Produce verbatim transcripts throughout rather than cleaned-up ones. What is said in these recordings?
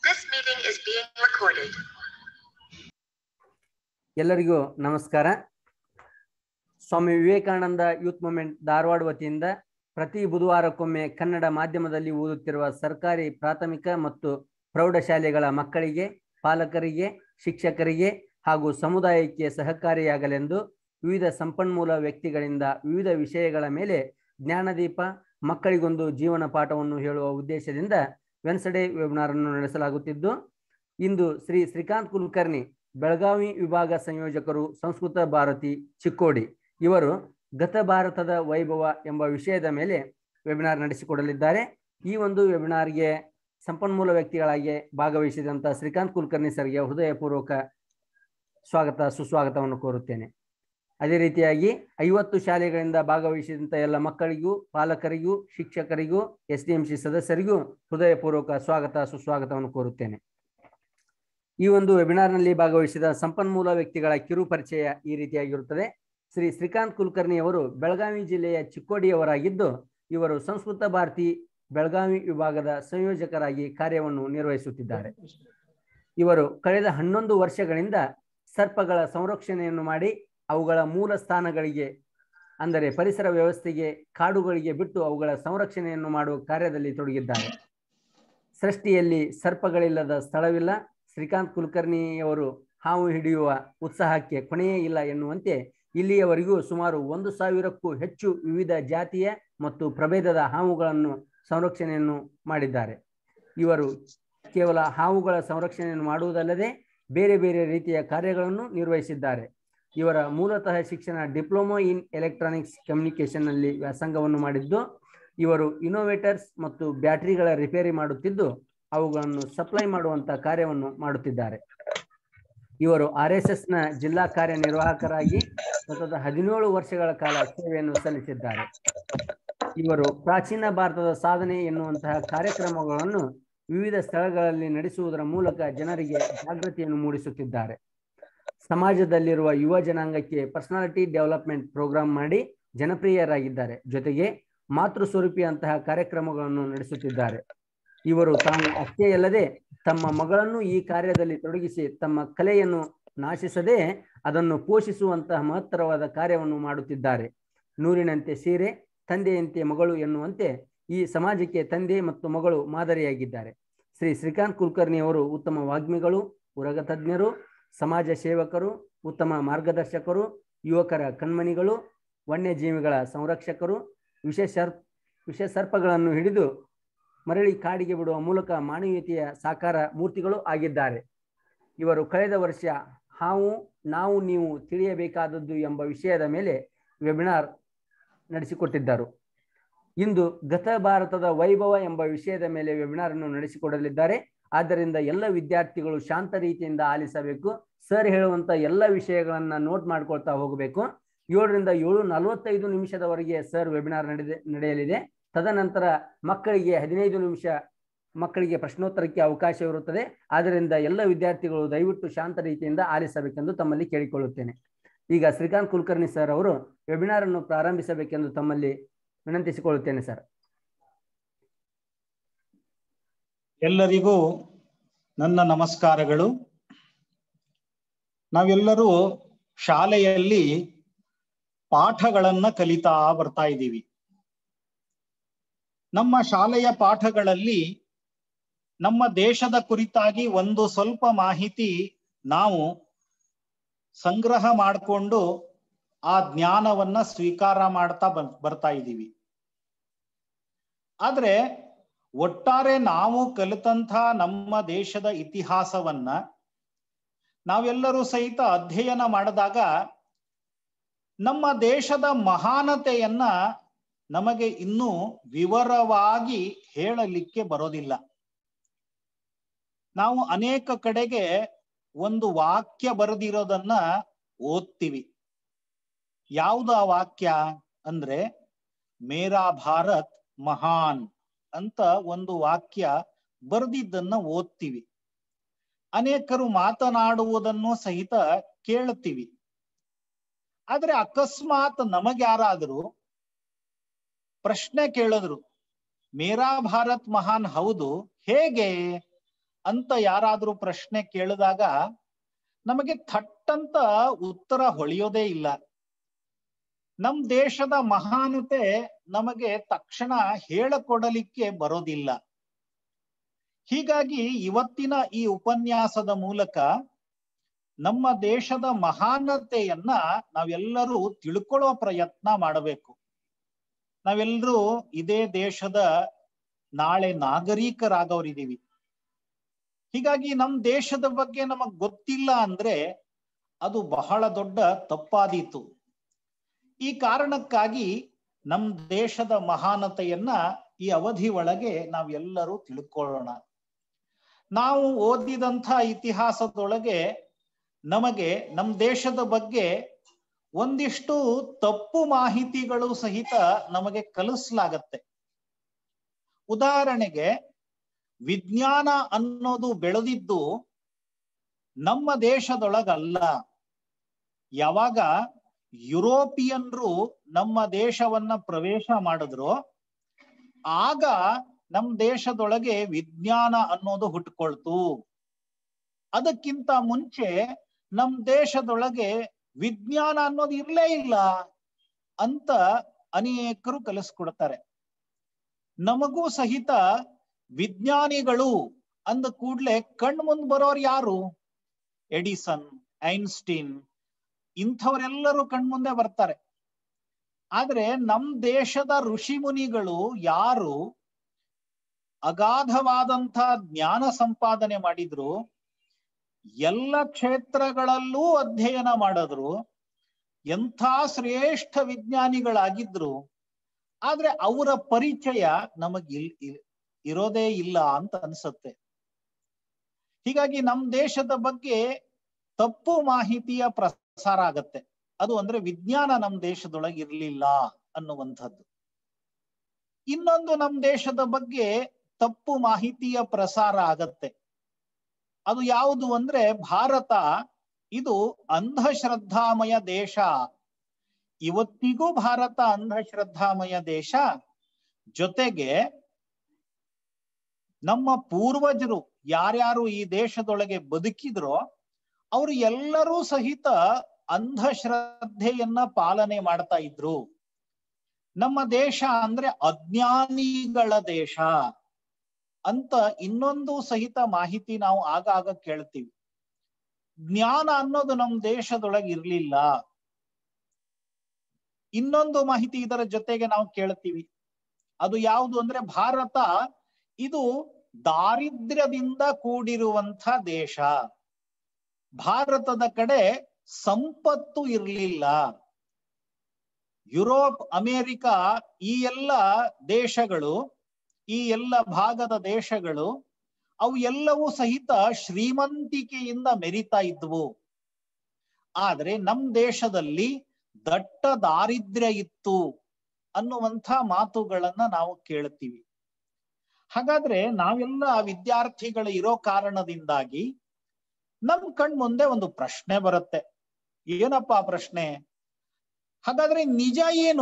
This meeting is being recorded. ಎಲ್ಲರಿಗೂ ನಮಸ್ಕಾರ. Swami Vivekananda youth movement Dharwad ವತಿಯಿಂದ ಪ್ರತಿ ಬುಧವಾರಕ್ಕೊಮ್ಮೆ ಕನ್ನಡ ಮಾಧ್ಯಮದಲ್ಲಿ ಓದುತ್ತಿರುವ ಸರ್ಕಾರಿ ಪ್ರಾಥಮಿಕ ಮತ್ತು ಪ್ರೌಢಶಾಲೆಗಳ ಮಕ್ಕಳಿಗೆ, ಪಾಲಕರಿಗೆ, ಶಿಕ್ಷಕರಿಗೆ ಹಾಗೂ ಸಮುದಾಯಕ್ಕೆ ಸಹಕಾರಿಯಾಗಲೆಂದು ವಿವಿಧ ಸಂಪನ್ಮೂಲ ವ್ಯಕ್ತಿಗಳಿಂದ ವಿವಿಧ ವಿಷಯಗಳ ಮೇಲೆ ಜ್ಞಾನದೀಪ ಮಕ್ಕಳಿಗೊಂದು ಜೀವನ ಪಾಠವನ್ನು ಹೇಳುವ ಉದ್ದೇಶದಿಂದ ವೆನ್ಸ್ಡೇ ವೆಬಿನಾರ್ ಅನ್ನು ನಡೆಸಲಾಗುತ್ತಿದ್ದು, ಇಂದು ಶ್ರೀ ಶ್ರೀಕಾಂತ್ ಕುಲಕರ್ಣಿ, ಬೆಳಗಾವಿ ವಿಭಾಗ ಸಂಯೋಜಕರು, ಸಂಸ್ಕೃತ ಭಾರತಿ, ಚಿಕ್ಕೋಡಿ, ಇವರು ಗತ ಭಾರತದ ವೈಭವ ಎಂಬ ವಿಷಯದ ಮೇಲೆ ವೆಬಿನಾರ್ ನಡೆಸಿಕೊಡಲಿದ್ದಾರೆ. ಈ ಒಂದು ವೆಬಿನಾರ್ಗೆ ಸಂಪನ್ಮೂಲ ವ್ಯಕ್ತಿಗಳಾಗಿ ಭಾಗವಹಿಸಿದಂಥ ಶ್ರೀಕಾಂತ್ ಕುಲಕರ್ಣಿ ಸರ್ಗೆ ಹೃದಯಪೂರ್ವಕ ಸ್ವಾಗತ ಸುಸ್ವಾಗತವನ್ನು ಕೋರುತ್ತೇನೆ. ಅದೇ ರೀತಿಯಾಗಿ ಐವತ್ತು ಶಾಲೆಗಳಿಂದ ಭಾಗವಹಿಸಿದಂಥ ಎಲ್ಲ ಮಕ್ಕಳಿಗೂ, ಪಾಲಕರಿಗೂ, ಶಿಕ್ಷಕರಿಗೂ, ಎಸ್ ಡಿ ಎಂ ಸಿ ಸದಸ್ಯರಿಗೂ ಹೃದಯಪೂರ್ವಕ ಸ್ವಾಗತ ಸುಸ್ವಾಗತವನ್ನು ಕೋರುತ್ತೇನೆ. ಈ ಒಂದು ವೆಬಿನಾರ್ನಲ್ಲಿ ಭಾಗವಹಿಸಿದ ಸಂಪನ್ಮೂಲ ವ್ಯಕ್ತಿಗಳ ಕಿರು ಪರಿಚಯ ಈ ರೀತಿಯಾಗಿರುತ್ತದೆ. ಶ್ರೀ ಶ್ರೀಕಾಂತ್ ಕುಲಕರ್ಣಿ ಅವರು ಬೆಳಗಾವಿ ಜಿಲ್ಲೆಯ ಚಿಕ್ಕೋಡಿಯವರಾಗಿದ್ದು, ಇವರು ಸಂಸ್ಕೃತ ಭಾರತಿ ಬೆಳಗಾವಿ ವಿಭಾಗದ ಸಂಯೋಜಕರಾಗಿ ಕಾರ್ಯವನ್ನು ನಿರ್ವಹಿಸುತ್ತಿದ್ದಾರೆ. ಇವರು ಕಳೆದ ಹನ್ನೊಂದು ವರ್ಷಗಳಿಂದ ಸರ್ಪಗಳ ಸಂರಕ್ಷಣೆಯನ್ನು ಮಾಡಿ ಅವುಗಳ ಮೂಲ ಸ್ಥಾನಗಳಿಗೆ, ಅಂದರೆ ಪರಿಸರ ವ್ಯವಸ್ಥೆಗೆ, ಕಾಡುಗಳಿಗೆ ಬಿಟ್ಟು ಅವುಗಳ ಸಂರಕ್ಷಣೆಯನ್ನು ಮಾಡುವ ಕಾರ್ಯದಲ್ಲಿ ತೊಡಗಿದ್ದಾರೆ. ಸೃಷ್ಟಿಯಲ್ಲಿ ಸರ್ಪಗಳಿಲ್ಲದ ಸ್ಥಳವಿಲ್ಲ. ಶ್ರೀಕಾಂತ್ ಕುಲಕರ್ಣಿಯವರು ಹಾವು ಹಿಡಿಯುವ ಉತ್ಸಾಹಕ್ಕೆ ಕೊನೆಯೇ ಇಲ್ಲ ಎನ್ನುವಂತೆ ಇಲ್ಲಿಯವರೆಗೂ ಸುಮಾರು ಒಂದು ಸಾವಿರಕ್ಕೂ ಹೆಚ್ಚು ವಿವಿಧ ಜಾತಿಯ ಮತ್ತು ಪ್ರಭೇದದ ಹಾವುಗಳನ್ನು ಸಂರಕ್ಷಣೆಯನ್ನು ಮಾಡಿದ್ದಾರೆ. ಇವರು ಕೇವಲ ಹಾವುಗಳ ಸಂರಕ್ಷಣೆಯನ್ನು ಮಾಡುವುದಲ್ಲದೆ ಬೇರೆ ಬೇರೆ ರೀತಿಯ ಕಾರ್ಯಗಳನ್ನು ನಿರ್ವಹಿಸಿದ್ದಾರೆ. ಇವರ ಮೂಲತಃ ಶಿಕ್ಷಣ ಡಿಪ್ಲೊಮಾ ಇನ್ ಎಲೆಕ್ಟ್ರಾನಿಕ್ಸ್ ಕಮ್ಯುನಿಕೇಷನ್ನಲ್ಲಿ ವ್ಯಾಸಂಗವನ್ನು ಮಾಡಿದ್ದು, ಇವರು ಇನೋವೇಟರ್ಸ್ ಮತ್ತು ಬ್ಯಾಟರಿಗಳ ರಿಪೇರಿ ಮಾಡುತ್ತಿದ್ದು ಅವುಗಳನ್ನು ಸಪ್ಲೈ ಮಾಡುವಂಥ ಕಾರ್ಯವನ್ನು ಮಾಡುತ್ತಿದ್ದಾರೆ. ಇವರು ಆರ್ ಎಸ್ ಎಸ್ನ ಜಿಲ್ಲಾ ಕಾರ್ಯನಿರ್ವಾಹಕರಾಗಿ ಸತತ ಹದಿನೇಳು ವರ್ಷಗಳ ಕಾಲ ಸೇವೆಯನ್ನು ಸಲ್ಲಿಸಿದ್ದಾರೆ. ಇವರು ಪ್ರಾಚೀನ ಭಾರತದ ಸಾಧನೆ ಎನ್ನುವಂತಹ ಕಾರ್ಯಕ್ರಮಗಳನ್ನು ವಿವಿಧ ಸ್ಥಳಗಳಲ್ಲಿ ನಡೆಸುವುದರ ಮೂಲಕ ಜನರಿಗೆ ಜಾಗೃತಿಯನ್ನು ಮೂಡಿಸುತ್ತಿದ್ದಾರೆ. ಸಮಾಜದಲ್ಲಿರುವ ಯುವ ಜನಾಂಗಕ್ಕೆ ಪರ್ಸನಾಲಿಟಿ ಡೆವಲಪ್ಮೆಂಟ್ ಪ್ರೋಗ್ರಾಂ ಮಾಡಿ ಜನಪ್ರಿಯರಾಗಿದ್ದಾರೆ. ಜೊತೆಗೆ ಮಾತೃ ಸ್ವರೂಪಿ ಅಂತಹ ಕಾರ್ಯಕ್ರಮಗಳನ್ನು ನಡೆಸುತ್ತಿದ್ದಾರೆ. ಇವರು ತಾವು ಅಷ್ಟೇ ಅಲ್ಲದೆ ತಮ್ಮ ಮಗಳನ್ನು ಈ ಕಾರ್ಯದಲ್ಲಿ ತೊಡಗಿಸಿ ತಮ್ಮ ಕಲೆಯನ್ನು ನಾಶಿಸದೆ ಅದನ್ನು ಪೋಷಿಸುವಂತಹ ಮಹತ್ತರವಾದ ಕಾರ್ಯವನ್ನು ಮಾಡುತ್ತಿದ್ದಾರೆ. ನೂರಿನಂತೆ ಸೀರೆ, ತಂದೆಯಂತೆ ಮಗಳು ಎನ್ನುವಂತೆ ಈ ಸಮಾಜಕ್ಕೆ ತಂದೆ ಮತ್ತು ಮಗಳು ಮಾದರಿಯಾಗಿದ್ದಾರೆ. ಶ್ರೀ ಶ್ರೀಕಾಂತ್ ಕುಲಕರ್ಣಿ ಅವರು ಉತ್ತಮ ವಾಗ್ಮಿಗಳು, ಉರಗ ತಜ್ಞರು, ಸಮಾಜ ಸೇವಕರು, ಉತ್ತಮ ಮಾರ್ಗದರ್ಶಕರು, ಯುವಕರ ಕಣ್ಮಣಿಗಳು, ವನ್ಯಜೀವಿಗಳ ಸಂರಕ್ಷಕರು, ವಿಶೇಷ ವಿಷ ಸರ್ಪಗಳನ್ನು ಹಿಡಿದು ಮರಳಿ ಕಾಡಿಗೆ ಬಿಡುವ ಮೂಲಕ ಮಾನವೀಯತೆಯ ಸಾಕಾರ ಮೂರ್ತಿಗಳು ಆಗಿದ್ದಾರೆ. ಇವರು ಕಳೆದ ವರ್ಷ ಹಾವು ನಾವು ನೀವು ತಿಳಿಯಬೇಕಾದದ್ದು ಎಂಬ ವಿಷಯದ ಮೇಲೆ ವೆಬಿನಾರ್ ನಡೆಸಿಕೊಟ್ಟಿದ್ದರು. ಇಂದು ಗತ ಭಾರತದ ವೈಭವ ಎಂಬ ವಿಷಯದ ಮೇಲೆ ವೆಬಿನಾರ್ ಅನ್ನು ನಡೆಸಿಕೊಡಲಿದ್ದಾರೆ. ಆದ್ದರಿಂದ ಎಲ್ಲ ವಿದ್ಯಾರ್ಥಿಗಳು ಶಾಂತ ರೀತಿಯಿಂದ ಆಲಿಸಬೇಕು. ಸರ್ ಹೇಳುವಂಥ ಎಲ್ಲ ವಿಷಯಗಳನ್ನು ನೋಟ್ ಮಾಡ್ಕೊಳ್ತಾ ಹೋಗಬೇಕು. ಏಳರಿಂದ ಏಳು ನಲವತ್ತೈದು ನಿಮಿಷದವರೆಗೆ ಸರ್ ವೆಬಿನಾರ್ ನಡೆದ ನಡೆಯಲಿದೆ. ತದನಂತರ ಮಕ್ಕಳಿಗೆ ಹದಿನೈದು ನಿಮಿಷ ಮಕ್ಕಳಿಗೆ ಪ್ರಶ್ನೋತ್ತರಕ್ಕೆ ಅವಕಾಶವಿರುತ್ತದೆ. ಆದ್ದರಿಂದ ಎಲ್ಲ ವಿದ್ಯಾರ್ಥಿಗಳು ದಯವಿಟ್ಟು ಶಾಂತ ರೀತಿಯಿಂದ ಆಲಿಸಬೇಕೆಂದು ತಮ್ಮಲ್ಲಿ ಕೇಳಿಕೊಳ್ಳುತ್ತೇನೆ. ಈಗ ಶ್ರೀಕಾಂತ್ ಕುಲಕರ್ಣಿ ಸರ್ ಅವರು ವೆಬಿನಾರ್ ಅನ್ನು ಪ್ರಾರಂಭಿಸಬೇಕೆಂದು ತಮ್ಮಲ್ಲಿ ವಿನಂತಿಸಿಕೊಳ್ಳುತ್ತೇನೆ. ಸರ್, ಎಲ್ಲರಿಗೂ ನನ್ನ ನಮಸ್ಕಾರಗಳು. ನಾವೆಲ್ಲರೂ ಶಾಲೆಯಲ್ಲಿ ಪಾಠಗಳನ್ನ ಕಲಿತಾ ಬರ್ತಾ ಇದ್ದೀವಿ. ನಮ್ಮ ಶಾಲೆಯ ಪಾಠಗಳಲ್ಲಿ ನಮ್ಮ ದೇಶದ ಕುರಿತಾಗಿ ಒಂದು ಸ್ವಲ್ಪ ಮಾಹಿತಿ ನಾವು ಸಂಗ್ರಹ ಮಾಡಿಕೊಂಡು ಆ ಜ್ಞಾನವನ್ನ ಸ್ವೀಕಾರ ಮಾಡ್ತಾ ಬರ್ತಾ ಇದ್ದೀವಿ. ಆದ್ರೆ ಒಟ್ಟಾರೆ ನಾವು ಕಲಿತಂಥ ನಮ್ಮ ದೇಶದ ಇತಿಹಾಸವನ್ನ ನಾವೆಲ್ಲರೂ ಸಹಿತ ಅಧ್ಯಯನ ಮಾಡಿದಾಗ ನಮ್ಮ ದೇಶದ ಮಹಾನತೆಯನ್ನ ನಮಗೆ ಇನ್ನೂ ವಿವರವಾಗಿ ಹೇಳಲಿಕ್ಕೆ ಬರೋದಿಲ್ಲ. ನಾವು ಅನೇಕ ಕಡೆಗೆ ಒಂದು ವಾಕ್ಯ ಬರೆದಿರೋದನ್ನ ಓದ್ತೀವಿ. ಯಾವುದು ಆ ವಾಕ್ಯ ಅಂದ್ರೆ, ಮೇರಾ ಭಾರತ್ ಮಹಾನ್ ಅಂತ ಒಂದು ವಾಕ್ಯ ಬರೆದಿದ್ದನ್ನ ಓದ್ತೀವಿ. ಅನೇಕರು ಮಾತನಾಡುವುದನ್ನು ಸಹಿತ ಕೇಳ್ತೀವಿ. ಆದ್ರೆ ಅಕಸ್ಮಾತ್ ನಮಗ್ಯಾರಾದರೂ ಪ್ರಶ್ನೆ ಕೇಳಿದ್ರು, ಮೇರಾ ಭಾರತ್ ಮಹಾನ್ ಹೌದು, ಹೇಗೆ ಅಂತ ಯಾರಾದ್ರೂ ಪ್ರಶ್ನೆ ಕೇಳಿದಾಗ ನಮಗೆ ಥಟ್ಟಂತ ಉತ್ತರ ಹೊಳೆಯೋದೇ ಇಲ್ಲ. ನಮ್ ದೇಶದ ಮಹಾನತೆ ನಮಗೆ ತಕ್ಷಣ ಹೇಳಿಕೊಡಲಿಕ್ಕೆ ಬರೋದಿಲ್ಲ. ಹೀಗಾಗಿ ಇವತ್ತಿನ ಈ ಉಪನ್ಯಾಸದ ಮೂಲಕ ನಮ್ಮ ದೇಶದ ಮಹಾನತೆಯನ್ನ ನಾವೆಲ್ಲರೂ ತಿಳ್ಕೊಳ್ಳೋ ಪ್ರಯತ್ನ ಮಾಡಬೇಕು. ನಾವೆಲ್ಲರೂ ಇದೇ ದೇಶದ ನಾಳೆ ನಾಗರಿಕರಾಗವರಿದ್ದೀವಿ. ಹೀಗಾಗಿ ನಮ್ ದೇಶದ ಬಗ್ಗೆ ನಮಗ್ ಗೊತ್ತಿಲ್ಲ ಅಂದ್ರೆ ಅದು ಬಹಳ ದೊಡ್ಡ ತಪ್ಪಾದೀತು. ಈ ಕಾರಣಕ್ಕಾಗಿ ನಮ್ ದೇಶದ ಮಹಾನತೆಯನ್ನ ಈ ಅವಧಿ ಒಳಗೆ ನಾವೆಲ್ಲರೂ ತಿಳ್ಕೊಳ್ಳೋಣ. ನಾವು ಓದಿದಂಥ ಇತಿಹಾಸದೊಳಗೆ ನಮಗೆ ನಮ್ ದೇಶದ ಬಗ್ಗೆ ಒಂದಿಷ್ಟು ತಪ್ಪು ಮಾಹಿತಿಗಳು ಸಹಿತ ನಮಗೆ ಕಲಿಸ್ಲಾಗತ್ತೆ. ಉದಾಹರಣೆಗೆ, ವಿಜ್ಞಾನ ಅನ್ನೋದು ಬೆಳೆದಿದ್ದು ನಮ್ಮ ದೇಶದೊಳಗಲ್ಲ. ಯಾವಾಗ ಯುರೋಪಿಯನ್ರು ನಮ್ಮ ದೇಶವನ್ನ ಪ್ರವೇಶ ಮಾಡಿದ್ರು ಆಗ ನಮ್ ದೇಶದೊಳಗೆ ವಿಜ್ಞಾನ ಅನ್ನೋದು ಹುಟ್ಕೊಳ್ತು. ಅದಕ್ಕಿಂತ ಮುಂಚೆ ನಮ್ ದೇಶದೊಳಗೆ ವಿಜ್ಞಾನ ಅನ್ನೋದು ಇರ್ಲೇ ಇಲ್ಲ ಅಂತ ಅನೇಕರು ಕಲಿಸ್ಕೊಡ್ತಾರೆ. ನಮಗೂ ಸಹಿತ ವಿಜ್ಞಾನಿಗಳು ಅಂದ ಕೂಡ್ಲೆ ಕಣ್ ಮುಂದ್ ಬರೋರು ಯಾರು? ಎಡಿಸನ್, ಐನ್ಸ್ಟೀನ್ ಇಂಥವರೆಲ್ಲರೂ ಕಣ್ಮುಂದೆ ಬರ್ತಾರೆ. ಆದ್ರೆ ನಮ್ ದೇಶದ ಋಷಿ ಮುನಿಗಳು ಯಾರು ಅಗಾಧವಾದಂಥ ಜ್ಞಾನ ಸಂಪಾದನೆ ಮಾಡಿದ್ರು, ಎಲ್ಲ ಕ್ಷೇತ್ರಗಳಲ್ಲೂ ಅಧ್ಯಯನ ಮಾಡಿದ್ರು, ಎಂಥ ಶ್ರೇಷ್ಠ ವಿಜ್ಞಾನಿಗಳಾಗಿದ್ರು, ಆದ್ರೆ ಅವರ ಪರಿಚಯ ನಮಗ್ ಇಲ್ ಇರೋದೇ ಇಲ್ಲ ಅಂತ ಅನ್ಸತ್ತೆ. ಹೀಗಾಗಿ ನಮ್ ದೇಶದ ಬಗ್ಗೆ ತಪ್ಪು ಮಾಹಿತಿಯ ಪ್ರಸಾರ ಆಗತ್ತೆ. ಅದು ಅಂದ್ರೆ ವಿಜ್ಞಾನ ನಮ್ ದೇಶದೊಳಗೆ ಇರ್ಲಿಲ್ಲ ಅನ್ನುವಂಥದ್ದು. ಇನ್ನೊಂದು ನಮ್ ದೇಶದ ಬಗ್ಗೆ ತಪ್ಪು ಮಾಹಿತಿಯ ಪ್ರಸಾರ ಆಗತ್ತೆ. ಅದು ಯಾವುದು ಅಂದ್ರೆ ಭಾರತ ಇದು ಅಂಧಶ್ರದ್ಧಾಮಯ ದೇಶ. ಇವತ್ತಿಗೂ ಭಾರತ ಅಂಧಶ್ರದ್ಧಾಮಯ ದೇಶ. ಜೊತೆಗೆ ನಮ್ಮ ಪೂರ್ವಜರು ಯಾರ್ಯಾರು ಈ ದೇಶದೊಳಗೆ ಬದುಕಿದ್ರೋ ಅವರು ಎಲ್ಲರೂ ಸಹಿತ ಅಂಧಶ್ರದ್ಧೆಯನ್ನ ಪಾಲನೆ ಮಾಡ್ತಾ ಇದ್ರು. ನಮ್ಮ ದೇಶ ಅಂದ್ರೆ ಅಜ್ಞಾನಿಗಳ ದೇಶ ಅಂತ ಇನ್ನೊಂದು ಸಹಿತ ಮಾಹಿತಿ ನಾವು ಆಗಾಗ ಕೇಳ್ತೀವಿ. ಜ್ಞಾನ ಅನ್ನೋದು ನಮ್ಮ ದೇಶದೊಳಗೆ ಇರ್ಲಿಲ್ಲ. ಇನ್ನೊಂದು ಮಾಹಿತಿ ಇದರ ಜೊತೆಗೆ ನಾವು ಕೇಳ್ತೀವಿ. ಅದು ಯಾವುದು ಅಂದ್ರೆ ಭಾರತ ಇದು ದಾರಿದ್ರ್ಯದಿಂದ ಕೂಡಿರುವಂಥ ದೇಶ. ಭಾರತದ ಕಡೆ ಸಂಪತ್ತು ಇರ್ಲಿಲ್ಲ. ಯುರೋಪ್, ಅಮೆರಿಕ ಈ ಎಲ್ಲ ದೇಶಗಳು, ಈ ಎಲ್ಲ ಭಾಗದ ದೇಶಗಳು ಅವು ಎಲ್ಲವೂ ಸಹಿತ ಶ್ರೀಮಂತಿಕೆಯಿಂದ ಮೆರಿತಾ ಇದ್ವು. ಆದ್ರೆ ನಮ್ ದೇಶದಲ್ಲಿ ದಟ್ಟ ದಾರಿದ್ರ್ಯ ಇತ್ತು ಅನ್ನುವಂಥ ಮಾತುಗಳನ್ನ ನಾವು ಕೇಳ್ತೀವಿ. ಹಾಗಾದ್ರೆ ನಾವೆಲ್ಲ ವಿದ್ಯಾರ್ಥಿಗಳು ಇರೋ ಕಾರಣದಿಂದಾಗಿ ನಮ್ ಕಣ್ ಮುಂದೆ ಒಂದು ಪ್ರಶ್ನೆ ಬರುತ್ತೆ. ಏನಪ್ಪಾ ಪ್ರಶ್ನೆ? ಹಾಗಾದ್ರೆ ನಿಜ ಏನು?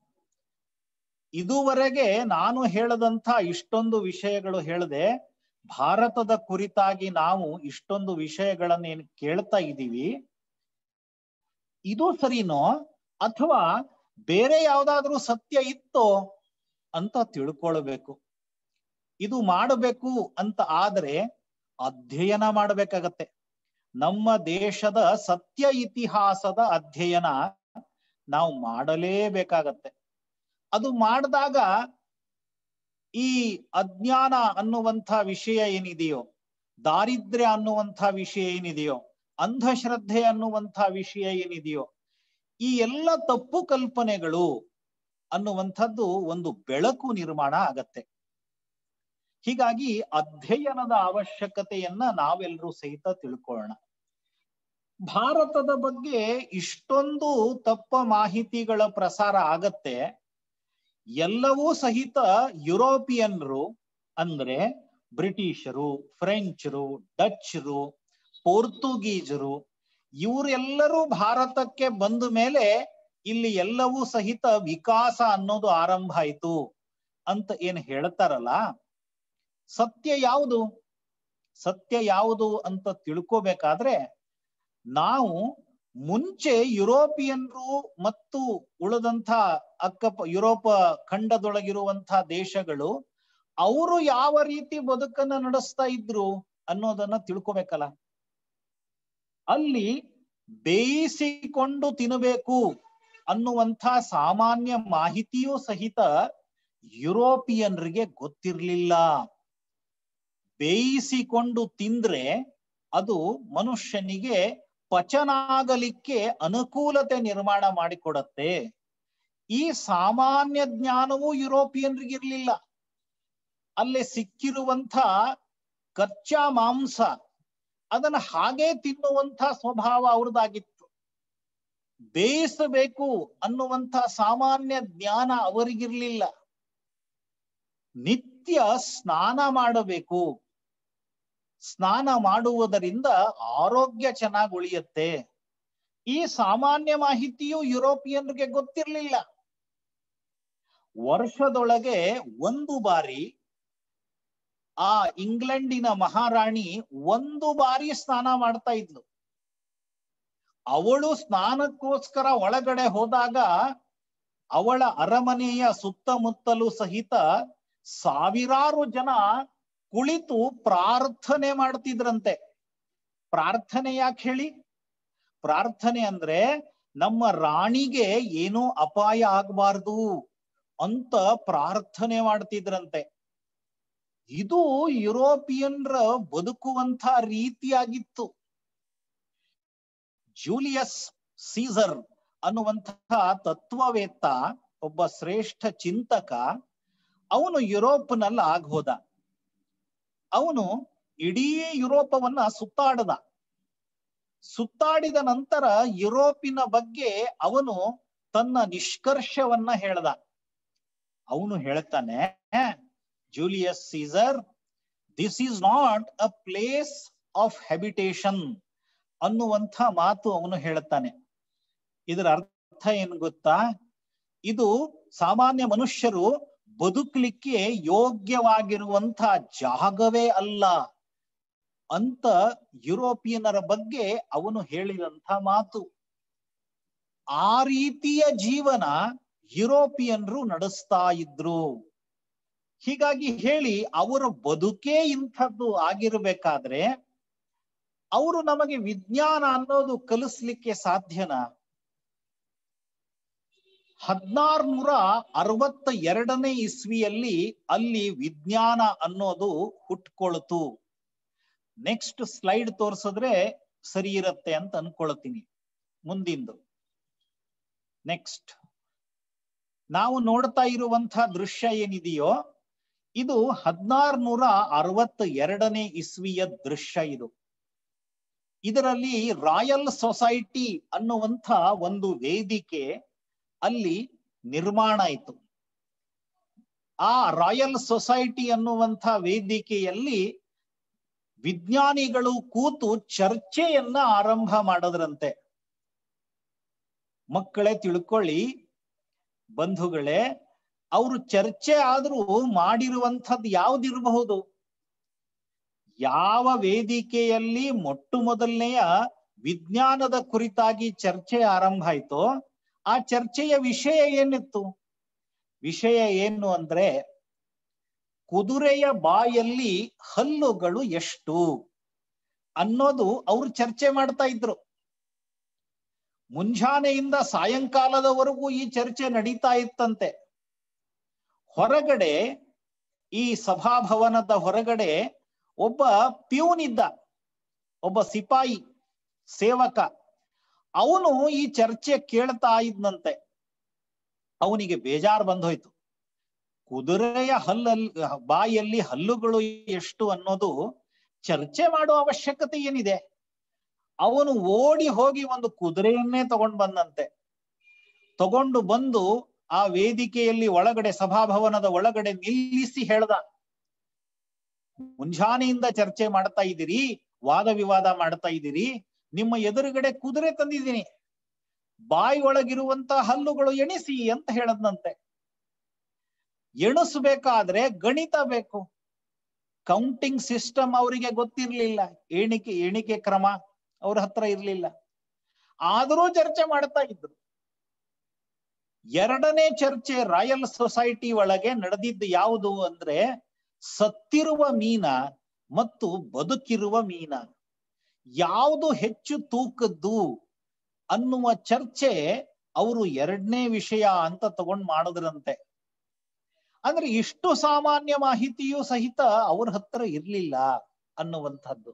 ಇದುವರೆಗೆ ನಾನು ಹೇಳದಂಥ ಇಷ್ಟೊಂದು ವಿಷಯಗಳು ಹೇಳದೆ ಭಾರತದ ಕುರಿತಾಗಿ ನಾವು ಇಷ್ಟೊಂದು ವಿಷಯಗಳನ್ನ ಏನ್ ಕೇಳ್ತಾ ಇದ್ದೀವಿ, ಇದು ಸರಿನೋ ಅಥವಾ ಬೇರೆ ಯಾವ್ದಾದ್ರೂ ಸತ್ಯ ಇತ್ತೋ ಅಂತ ತಿಳ್ಕೊಳ್ಬೇಕು. ಇದು ಮಾಡಬೇಕು ಅಂತ ಆದ್ರೆ ಅಧ್ಯಯನ ಮಾಡಬೇಕಾಗತ್ತೆ. ನಮ್ಮ ದೇಶದ ಸತ್ಯ ಇತಿಹಾಸದ ಅಧ್ಯಯನ ನಾವು ಮಾಡಲೇಬೇಕಾಗತ್ತೆ. ಅದು ಮಾಡಿದಾಗ ಈ ಅಜ್ಞಾನ ಅನ್ನುವಂಥ ವಿಷಯ ಏನಿದೆಯೋ, ದಾರಿದ್ರ್ಯ ಅನ್ನುವಂಥ ವಿಷಯ ಏನಿದೆಯೋ, ಅಂಧಶ್ರದ್ಧೆ ಅನ್ನುವಂಥ ವಿಷಯ ಏನಿದೆಯೋ, ಈ ಎಲ್ಲ ತಪ್ಪು ಕಲ್ಪನೆಗಳು ಅನ್ನುವಂಥದ್ದು ಒಂದು ಬೆಳಕು ನಿರ್ಮಾಣ ಆಗತ್ತೆ. ಹೀಗಾಗಿ ಅಧ್ಯಯನದ ಅವಶ್ಯಕತೆಯನ್ನ ನಾವೆಲ್ಲರೂ ಸಹಿತ ತಿಳ್ಕೊಳ್ಳೋಣ. ಭಾರತದ ಬಗ್ಗೆ ಇಷ್ಟೊಂದು ತಪ್ಪ ಮಾಹಿತಿಗಳ ಪ್ರಸಾರ ಆಗತ್ತೆ. ಎಲ್ಲವೂ ಸಹಿತ ಯುರೋಪಿಯನ್ರು ಅಂದ್ರೆ ಬ್ರಿಟಿಷರು, ಫ್ರೆಂಚರು, ಡಚ್ರು, ಪೋರ್ಚುಗೀಸರು ಇವರೆಲ್ಲರೂ ಭಾರತಕ್ಕೆ ಬಂದ ಮೇಲೆ ಇಲ್ಲಿ ಎಲ್ಲವೂ ಸಹಿತ ವಿಕಾಸ ಅನ್ನೋದು ಆರಂಭ ಆಯ್ತು ಅಂತ ಏನ್ ಹೇಳ್ತಾರಲ್ಲ, ಸತ್ಯ ಯಾವುದು? ಸತ್ಯ ಯಾವುದು ಅಂತ ತಿಳ್ಕೋಬೇಕಾದ್ರೆ ನಾವು ಮುಂಚೆ ಯುರೋಪಿಯನ್ರು ಮತ್ತು ಉಳಿದಂಥ ಅಕ್ಕ ಯುರೋಪ ಖಂಡದೊಳಗಿರುವಂಥ ದೇಶಗಳು ಅವರು ಯಾವ ರೀತಿ ಬದುಕನ್ನ ನಡೆಸ್ತಾ ಇದ್ರು ಅನ್ನೋದನ್ನ ತಿಳ್ಕೊಬೇಕಲ್ಲ. ಅಲ್ಲಿ ಬೇಯಿಸಿಕೊಂಡು ತಿನ್ನಬೇಕು ಅನ್ನುವಂಥ ಸಾಮಾನ್ಯ ಮಾಹಿತಿಯೂ ಸಹಿತ ಯುರೋಪಿಯನ್ರಿಗೆ ಗೊತ್ತಿರ್ಲಿಲ್ಲ. ಬೇಯಿಸಿಕೊಂಡು ತಿಂದ್ರೆ ಅದು ಮನುಷ್ಯನಿಗೆ ಪಚನಾಗಲಿಕ್ಕೆ ಅನುಕೂಲತೆ ನಿರ್ಮಾಣ ಮಾಡಿಕೊಡತ್ತೆ. ಈ ಸಾಮಾನ್ಯ ಜ್ಞಾನವೂ ಯುರೋಪಿಯನ್ರಿಗಿರ್ಲಿಲ್ಲ. ಅಲ್ಲಿ ಸಿಕ್ಕಿರುವಂಥ ಕಚ್ಚಾ ಮಾಂಸ ಅದನ್ನ ಹಾಗೆ ತಿನ್ನುವಂಥ ಸ್ವಭಾವ ಅವ್ರದ್ದಾಗಿತ್ತು. ಬೇಯಿಸಬೇಕು ಅನ್ನುವಂಥ ಸಾಮಾನ್ಯ ಜ್ಞಾನ ಅವರಿಗಿರ್ಲಿಲ್ಲ. ನಿತ್ಯ ಸ್ನಾನ ಮಾಡಬೇಕು, ಸ್ನಾನ ಮಾಡುವುದರಿಂದ ಆರೋಗ್ಯ ಚೆನ್ನಾಗಿ ಉಳಿಯುತ್ತೆ. ಈ ಸಾಮಾನ್ಯ ಮಾಹಿತಿಯು ಯುರೋಪಿಯನ್ರಿಗೆ ಗೊತ್ತಿರ್ಲಿಲ್ಲ. ವರ್ಷದೊಳಗೆ ಒಂದು ಬಾರಿ ಆ ಇಂಗ್ಲೆಂಡಿನ ಮಹಾರಾಣಿ ಒಂದು ಬಾರಿ ಸ್ನಾನ ಮಾಡ್ತಾ ಇದ್ಲು. ಅವಳು ಸ್ನಾನಕ್ಕೋಸ್ಕರ ಒಳಗಡೆ ಹೋದಾಗ ಅವಳ ಅರಮನೆಯ ಸುತ್ತಮುತ್ತಲೂ ಸಹಿತ ಸಾವಿರಾರು ಜನ ಕುಳಿತು ಪ್ರಾರ್ಥನೆ ಮಾಡ್ತಿದ್ರಂತೆ. ಪ್ರಾರ್ಥನೆ ಯಾಕೆ ಹೇಳಿ? ಪ್ರಾರ್ಥನೆ ಅಂದ್ರೆ ನಮ್ಮ ರಾಣಿಗೆ ಏನೂ ಅಪಾಯ ಆಗ್ಬಾರ್ದು ಅಂತ ಪ್ರಾರ್ಥನೆ ಮಾಡ್ತಿದ್ರಂತೆ. ಇದು ಯುರೋಪಿಯನ್ರ ಬದುಕುವಂಥ ರೀತಿಯಾಗಿತ್ತು. ಜೂಲಿಯಸ್ ಸೀಸರ್ ಅನ್ನುವಂತಹ ತತ್ವವೇತ್ತ, ಒಬ್ಬ ಶ್ರೇಷ್ಠ ಚಿಂತಕ, ಅವನು ಯುರೋಪ್ನಲ್ಲಿ ಆಗೋದ. ಅವನು ಇಡೀ ಯುರೋಪವನ್ನ ಸುತ್ತಾಡದ. ಸುತ್ತಾಡಿದ ನಂತರ ಯುರೋಪಿನ ಬಗ್ಗೆ ಅವನು ತನ್ನ ನಿಷ್ಕರ್ಷವನ್ನ ಹೇಳ್ದ. ಅವನು ಹೇಳ್ತಾನೆ, Julius Caesar, this is not a place of habitation ಅನ್ನುವಂಥ ಮಾತು ಅವನು ಹೇಳುತ್ತಾನೆ. ಇದರ ಅರ್ಥ ಏನು ಗೊತ್ತಾ? ಇದು ಸಾಮಾನ್ಯ ಮನುಷ್ಯರು ಬದುಕಲಿಕ್ಕೆ ಯೋಗ್ಯವಾಗಿರುವಂಥ ಜಾಗವೇ ಅಲ್ಲ ಅಂತ ಯುರೋಪಿಯನ್ನರ ಬಗ್ಗೆ ಅವನು ಹೇಳಿದಂಥ ಮಾತು. ಆ ರೀತಿಯ ಜೀವನ ಯುರೋಪಿಯನ್ರು ನಡೆಸ್ತಾ ಇದ್ರು. ಹೀಗಾಗಿ ಹೇಳಿ ಅವರ ಬದುಕೇ ಇಂಥದ್ದು ಆಗಿರ್ಬೇಕಾದ್ರೆ ಅವರು ನಮಗೆ ವಿಜ್ಞಾನ ಅನ್ನೋದು ಕಲಿಸ್ಲಿಕ್ಕೆ ಸಾಧ್ಯನಾ? ಹದಿನಾರುನೂರ ಅರವತ್ತ ಎರಡನೇ ಇಸ್ವಿಯಲ್ಲಿ ಅಲ್ಲಿ ವಿಜ್ಞಾನ ಅನ್ನೋದು ಹುಟ್ಕೊಳ್ತು. ನೆಕ್ಸ್ಟ್ ಸ್ಲೈಡ್ ತೋರಿಸಿದ್ರೆ ಸರಿ ಇರತ್ತೆ ಅಂತ ಅನ್ಕೊಳ್ತೀನಿ. ಮುಂದಿಂದು ನೆಕ್ಸ್ಟ್ ನಾವು ನೋಡ್ತಾ ಇರುವಂತಹ ದೃಶ್ಯ ಏನಿದೆಯೋ ಇದು ಹದಿನಾರುನೂರ ಅರವತ್ತ ಎರಡನೇ ಇಸ್ವಿಯ ದೃಶ್ಯ. ಇದು ಇದರಲ್ಲಿ ರಾಯಲ್ ಸೊಸೈಟಿ ಅನ್ನುವಂಥ ಒಂದು ವೇದಿಕೆ ಅಲ್ಲಿ ನಿರ್ಮಾಣ ಆಯಿತು. ಆ ರಾಯಲ್ ಸೊಸೈಟಿ ಅನ್ನುವಂಥ ವೇದಿಕೆಯಲ್ಲಿ ವಿಜ್ಞಾನಿಗಳು ಕೂತು ಚರ್ಚೆಯನ್ನ ಆರಂಭ ಮಾಡಿದ್ರಂತೆ. ಮಕ್ಕಳೇ ತಿಳ್ಕೊಳ್ಳಿ, ಬಂಧುಗಳೇ, ಅವರು ಚರ್ಚೆ ಆದ್ರೂ ಮಾಡಿರುವಂಥದ್ದು ಯಾವ್ದಿರಬಹುದು? ಯಾವ ವೇದಿಕೆಯಲ್ಲಿ ಮೊಟ್ಟ ಮೊದಲನೆಯ ವಿಜ್ಞಾನದ ಕುರಿತಾಗಿ ಚರ್ಚೆ ಆರಂಭ ಆಯ್ತೋ ಆ ಚರ್ಚೆಯ ವಿಷಯ ಏನಿತ್ತು? ವಿಷಯ ಏನು ಅಂದ್ರೆ ಕುದುರೆಯ ಬಾಯಲ್ಲಿ ಹಲ್ಲುಗಳು ಎಷ್ಟು ಅನ್ನೋದು ಅವರು ಚರ್ಚೆ ಮಾಡ್ತಾ ಇದ್ರು. ಮುಂಜಾನೆಯಿಂದ ಸಾಯಂಕಾಲದವರೆಗೂ ಈ ಚರ್ಚೆ ನಡೀತಾ ಇತ್ತಂತೆ. ಹೊರಗಡೆ ಈ ಸಭಾಭವನದ ಹೊರಗಡೆ ಒಬ್ಬ ಪ್ಯೂನ್ ಇದ್ದ, ಒಬ್ಬ ಸಿಪಾಯಿ ಸೇವಕ. ಅವನು ಈ ಚರ್ಚೆ ಕೇಳ್ತಾ ಇದ್ನಂತೆ. ಅವನಿಗೆ ಬೇಜಾರು ಬಂದೋಯ್ತು. ಕುದುರೆಯ ಹಲ್ಲಲ್ಲಿ ಬಾಯಲ್ಲಿ ಹಲ್ಲುಗಳು ಎಷ್ಟು ಅನ್ನೋದು ಚರ್ಚೆ ಮಾಡುವ ಅವಶ್ಯಕತೆ ಏನಿದೆ? ಅವನು ಓಡಿ ಹೋಗಿ ಒಂದು ಕುದುರೆಯನ್ನೇ ತಗೊಂಡು ಬಂದಂತೆ. ತಗೊಂಡು ಬಂದು ಆ ವೇದಿಕೆಯಲ್ಲಿ ಒಳಗಡೆ, ಸಭಾಭವನದ ಒಳಗಡೆ ನಿಲ್ಲಿಸಿ ಹೇಳ್ದ, ಮುಂಜಾನೆಯಿಂದ ಚರ್ಚೆ ಮಾಡ್ತಾ ಇದ್ದೀರಿ, ವಾದ ವಿವಾದ ಮಾಡ್ತಾ ಇದ್ದೀರಿ, ನಿಮ್ಮ ಎದುರುಗಡೆ ಕುದುರೆ ತಂದಿದ್ದೀನಿ, ಬಾಯಿ ಒಳಗಿರುವಂತ ಹಲ್ಲುಗಳು ಎಣಿಸಿ ಅಂತ ಹೇಳದ್ನಂತೆ. ಎಣಿಸ್ಬೇಕಾದ್ರೆ ಗಣಿತ ಬೇಕು. ಕೌಂಟಿಂಗ್ ಸಿಸ್ಟಮ್ ಅವರಿಗೆ ಗೊತ್ತಿರ್ಲಿಲ್ಲ, ಎಣಿಕೆ ಎಣಿಕೆ ಕ್ರಮ ಅವ್ರ ಹತ್ರ ಇರ್ಲಿಲ್ಲ, ಆದರೂ ಚರ್ಚೆ ಮಾಡ್ತಾ ಇದ್ರು. ಎರಡನೇ ಚರ್ಚೆ ರಾಯಲ್ ಸೊಸೈಟಿ ಒಳಗೆ ನಡೆದಿದ್ದು ಯಾವುದು ಅಂದ್ರೆ ಸತ್ತಿರುವ ಮೀನ ಮತ್ತು ಬದುಕಿರುವ ಮೀನ ಯಾವುದು ಹೆಚ್ಚು ತೂಕದ್ದು ಅನ್ನುವ ಚರ್ಚೆ ಅವರು ಎರಡನೇ ವಿಷಯ ಅಂತ ತಗೊಂಡ್ ಮಾಡಿದ್ರಂತೆ. ಅಂದ್ರೆ ಇಷ್ಟು ಸಾಮಾನ್ಯ ಮಾಹಿತಿಯೂ ಸಹಿತ ಅವ್ರ ಹತ್ರ ಇರ್ಲಿಲ್ಲ ಅನ್ನುವಂಥದ್ದು.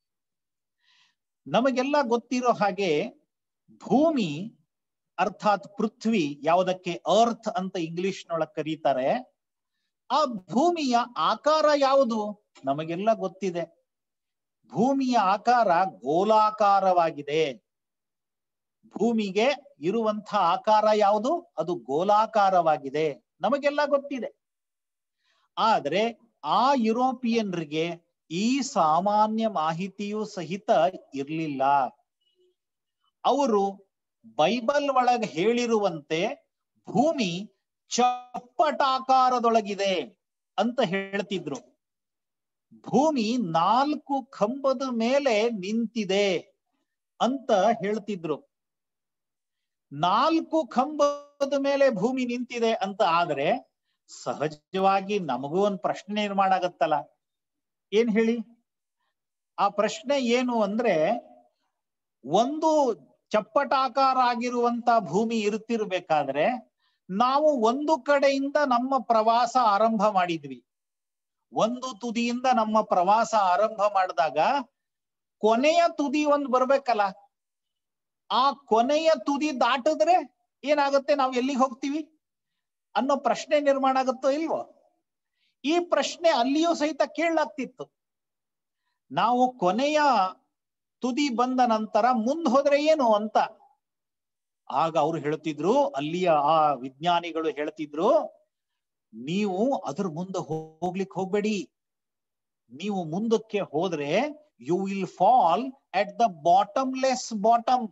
ನಮಗೆಲ್ಲ ಗೊತ್ತಿರೋ ಹಾಗೆ ಭೂಮಿ ಅರ್ಥಾತ್ ಪೃಥ್ವಿ, ಯಾವುದಕ್ಕೆ ಅರ್ತ್ ಅಂತ ಇಂಗ್ಲಿಷ್ ನೊಳಗೆ ಕರೀತಾರೆ, ಆ ಭೂಮಿಯ ಆಕಾರ ಯಾವುದು ನಮಗೆಲ್ಲ ಗೊತ್ತಿದೆ. ಭೂಮಿಯ ಆಕಾರ ಗೋಲಾಕಾರವಾಗಿದೆ. ಭೂಮಿಗೆ ಇರುವಂತಹ ಆಕಾರ ಯಾವುದು? ಅದು ಗೋಲಾಕಾರವಾಗಿದೆ, ನಮಗೆಲ್ಲ ಗೊತ್ತಿದೆ. ಆದ್ರೆ ಆ ಯುರೋಪಿಯನ್ರಿಗೆ ಈ ಸಾಮಾನ್ಯ ಮಾಹಿತಿಯೂ ಸಹಿತ ಇರ್ಲಿಲ್ಲ. ಅವರು ಬೈಬಲ್ ಒಳಗೆ ಹೇಳಿರುವಂತೆ ಭೂಮಿ ಚಪ್ಪಟಾಕಾರದೊಳಗಿದೆ ಅಂತ ಹೇಳ್ತಿದ್ರು. ಭೂಮಿ ನಾಲ್ಕು ಕಂಬದ ಮೇಲೆ ನಿಂತಿದೆ ಅಂತ ಹೇಳ್ತಿದ್ರು. ನಾಲ್ಕು ಕಂಬದ ಮೇಲೆ ಭೂಮಿ ನಿಂತಿದೆ ಅಂತ ಆದ್ರೆ ಸಹಜವಾಗಿ ನಮಗೂ ಒಂದು ಪ್ರಶ್ನೆ ನಿರ್ಮಾಣ ಆಗತ್ತಲ್ಲ. ಏನ್ ಹೇಳಿ? ಆ ಪ್ರಶ್ನೆ ಏನು ಅಂದ್ರೆ, ಒಂದು ಚಪ್ಪಟಾಕಾರ ಆಗಿರುವಂತ ಭೂಮಿ ಇರುತ್ತಿರ್ಬೇಕಾದ್ರೆ ನಾವು ಒಂದು ಕಡೆಯಿಂದ ನಮ್ಮ ಪ್ರವಾಸ ಆರಂಭ ಮಾಡಿದ್ವಿ. ಒಂದು ತುದಿಯಿಂದ ನಮ್ಮ ಪ್ರವಾಸ ಆರಂಭ ಮಾಡಿದಾಗ ಕೊನೆಯ ತುದಿ ಒಂದು ಬರ್ಬೇಕಲ್ಲ. ಆ ಕೊನೆಯ ತುದಿ ದಾಟಿದ್ರೆ ಏನಾಗುತ್ತೆ, ನಾವು ಎಲ್ಲಿಗೆ ಹೋಗ್ತೀವಿ ಅನ್ನೋ ಪ್ರಶ್ನೆ ನಿರ್ಮಾಣ ಆಗುತ್ತೋ ಇಲ್ವೋ? ಈ ಪ್ರಶ್ನೆ ಅಲ್ಲಿಯೂ ಸಹಿತ ಕೇಳಲಾಗ್ತಿತ್ತು. ನಾವು ಕೊನೆಯ ತುದಿ ಬಂದ ನಂತರ ಮುಂದೆ ಹೋದ್ರೆ ಏನು ಅಂತ. ಆಗ ಅವ್ರು ಹೇಳ್ತಿದ್ರು, ಅಲ್ಲಿಯ ಆ ವಿಜ್ಞಾನಿಗಳು ಹೇಳ್ತಿದ್ರು, ನೀವು ಅದ್ರ ಮುಂದೆ ಹೋಗ್ಲಿಕ್ಕೆ ಹೋಗ್ಬೇಡಿ. ನೀವು ಮುಂದಕ್ಕೆ ಹೋದ್ರೆ you will fall at the bottomless bottom.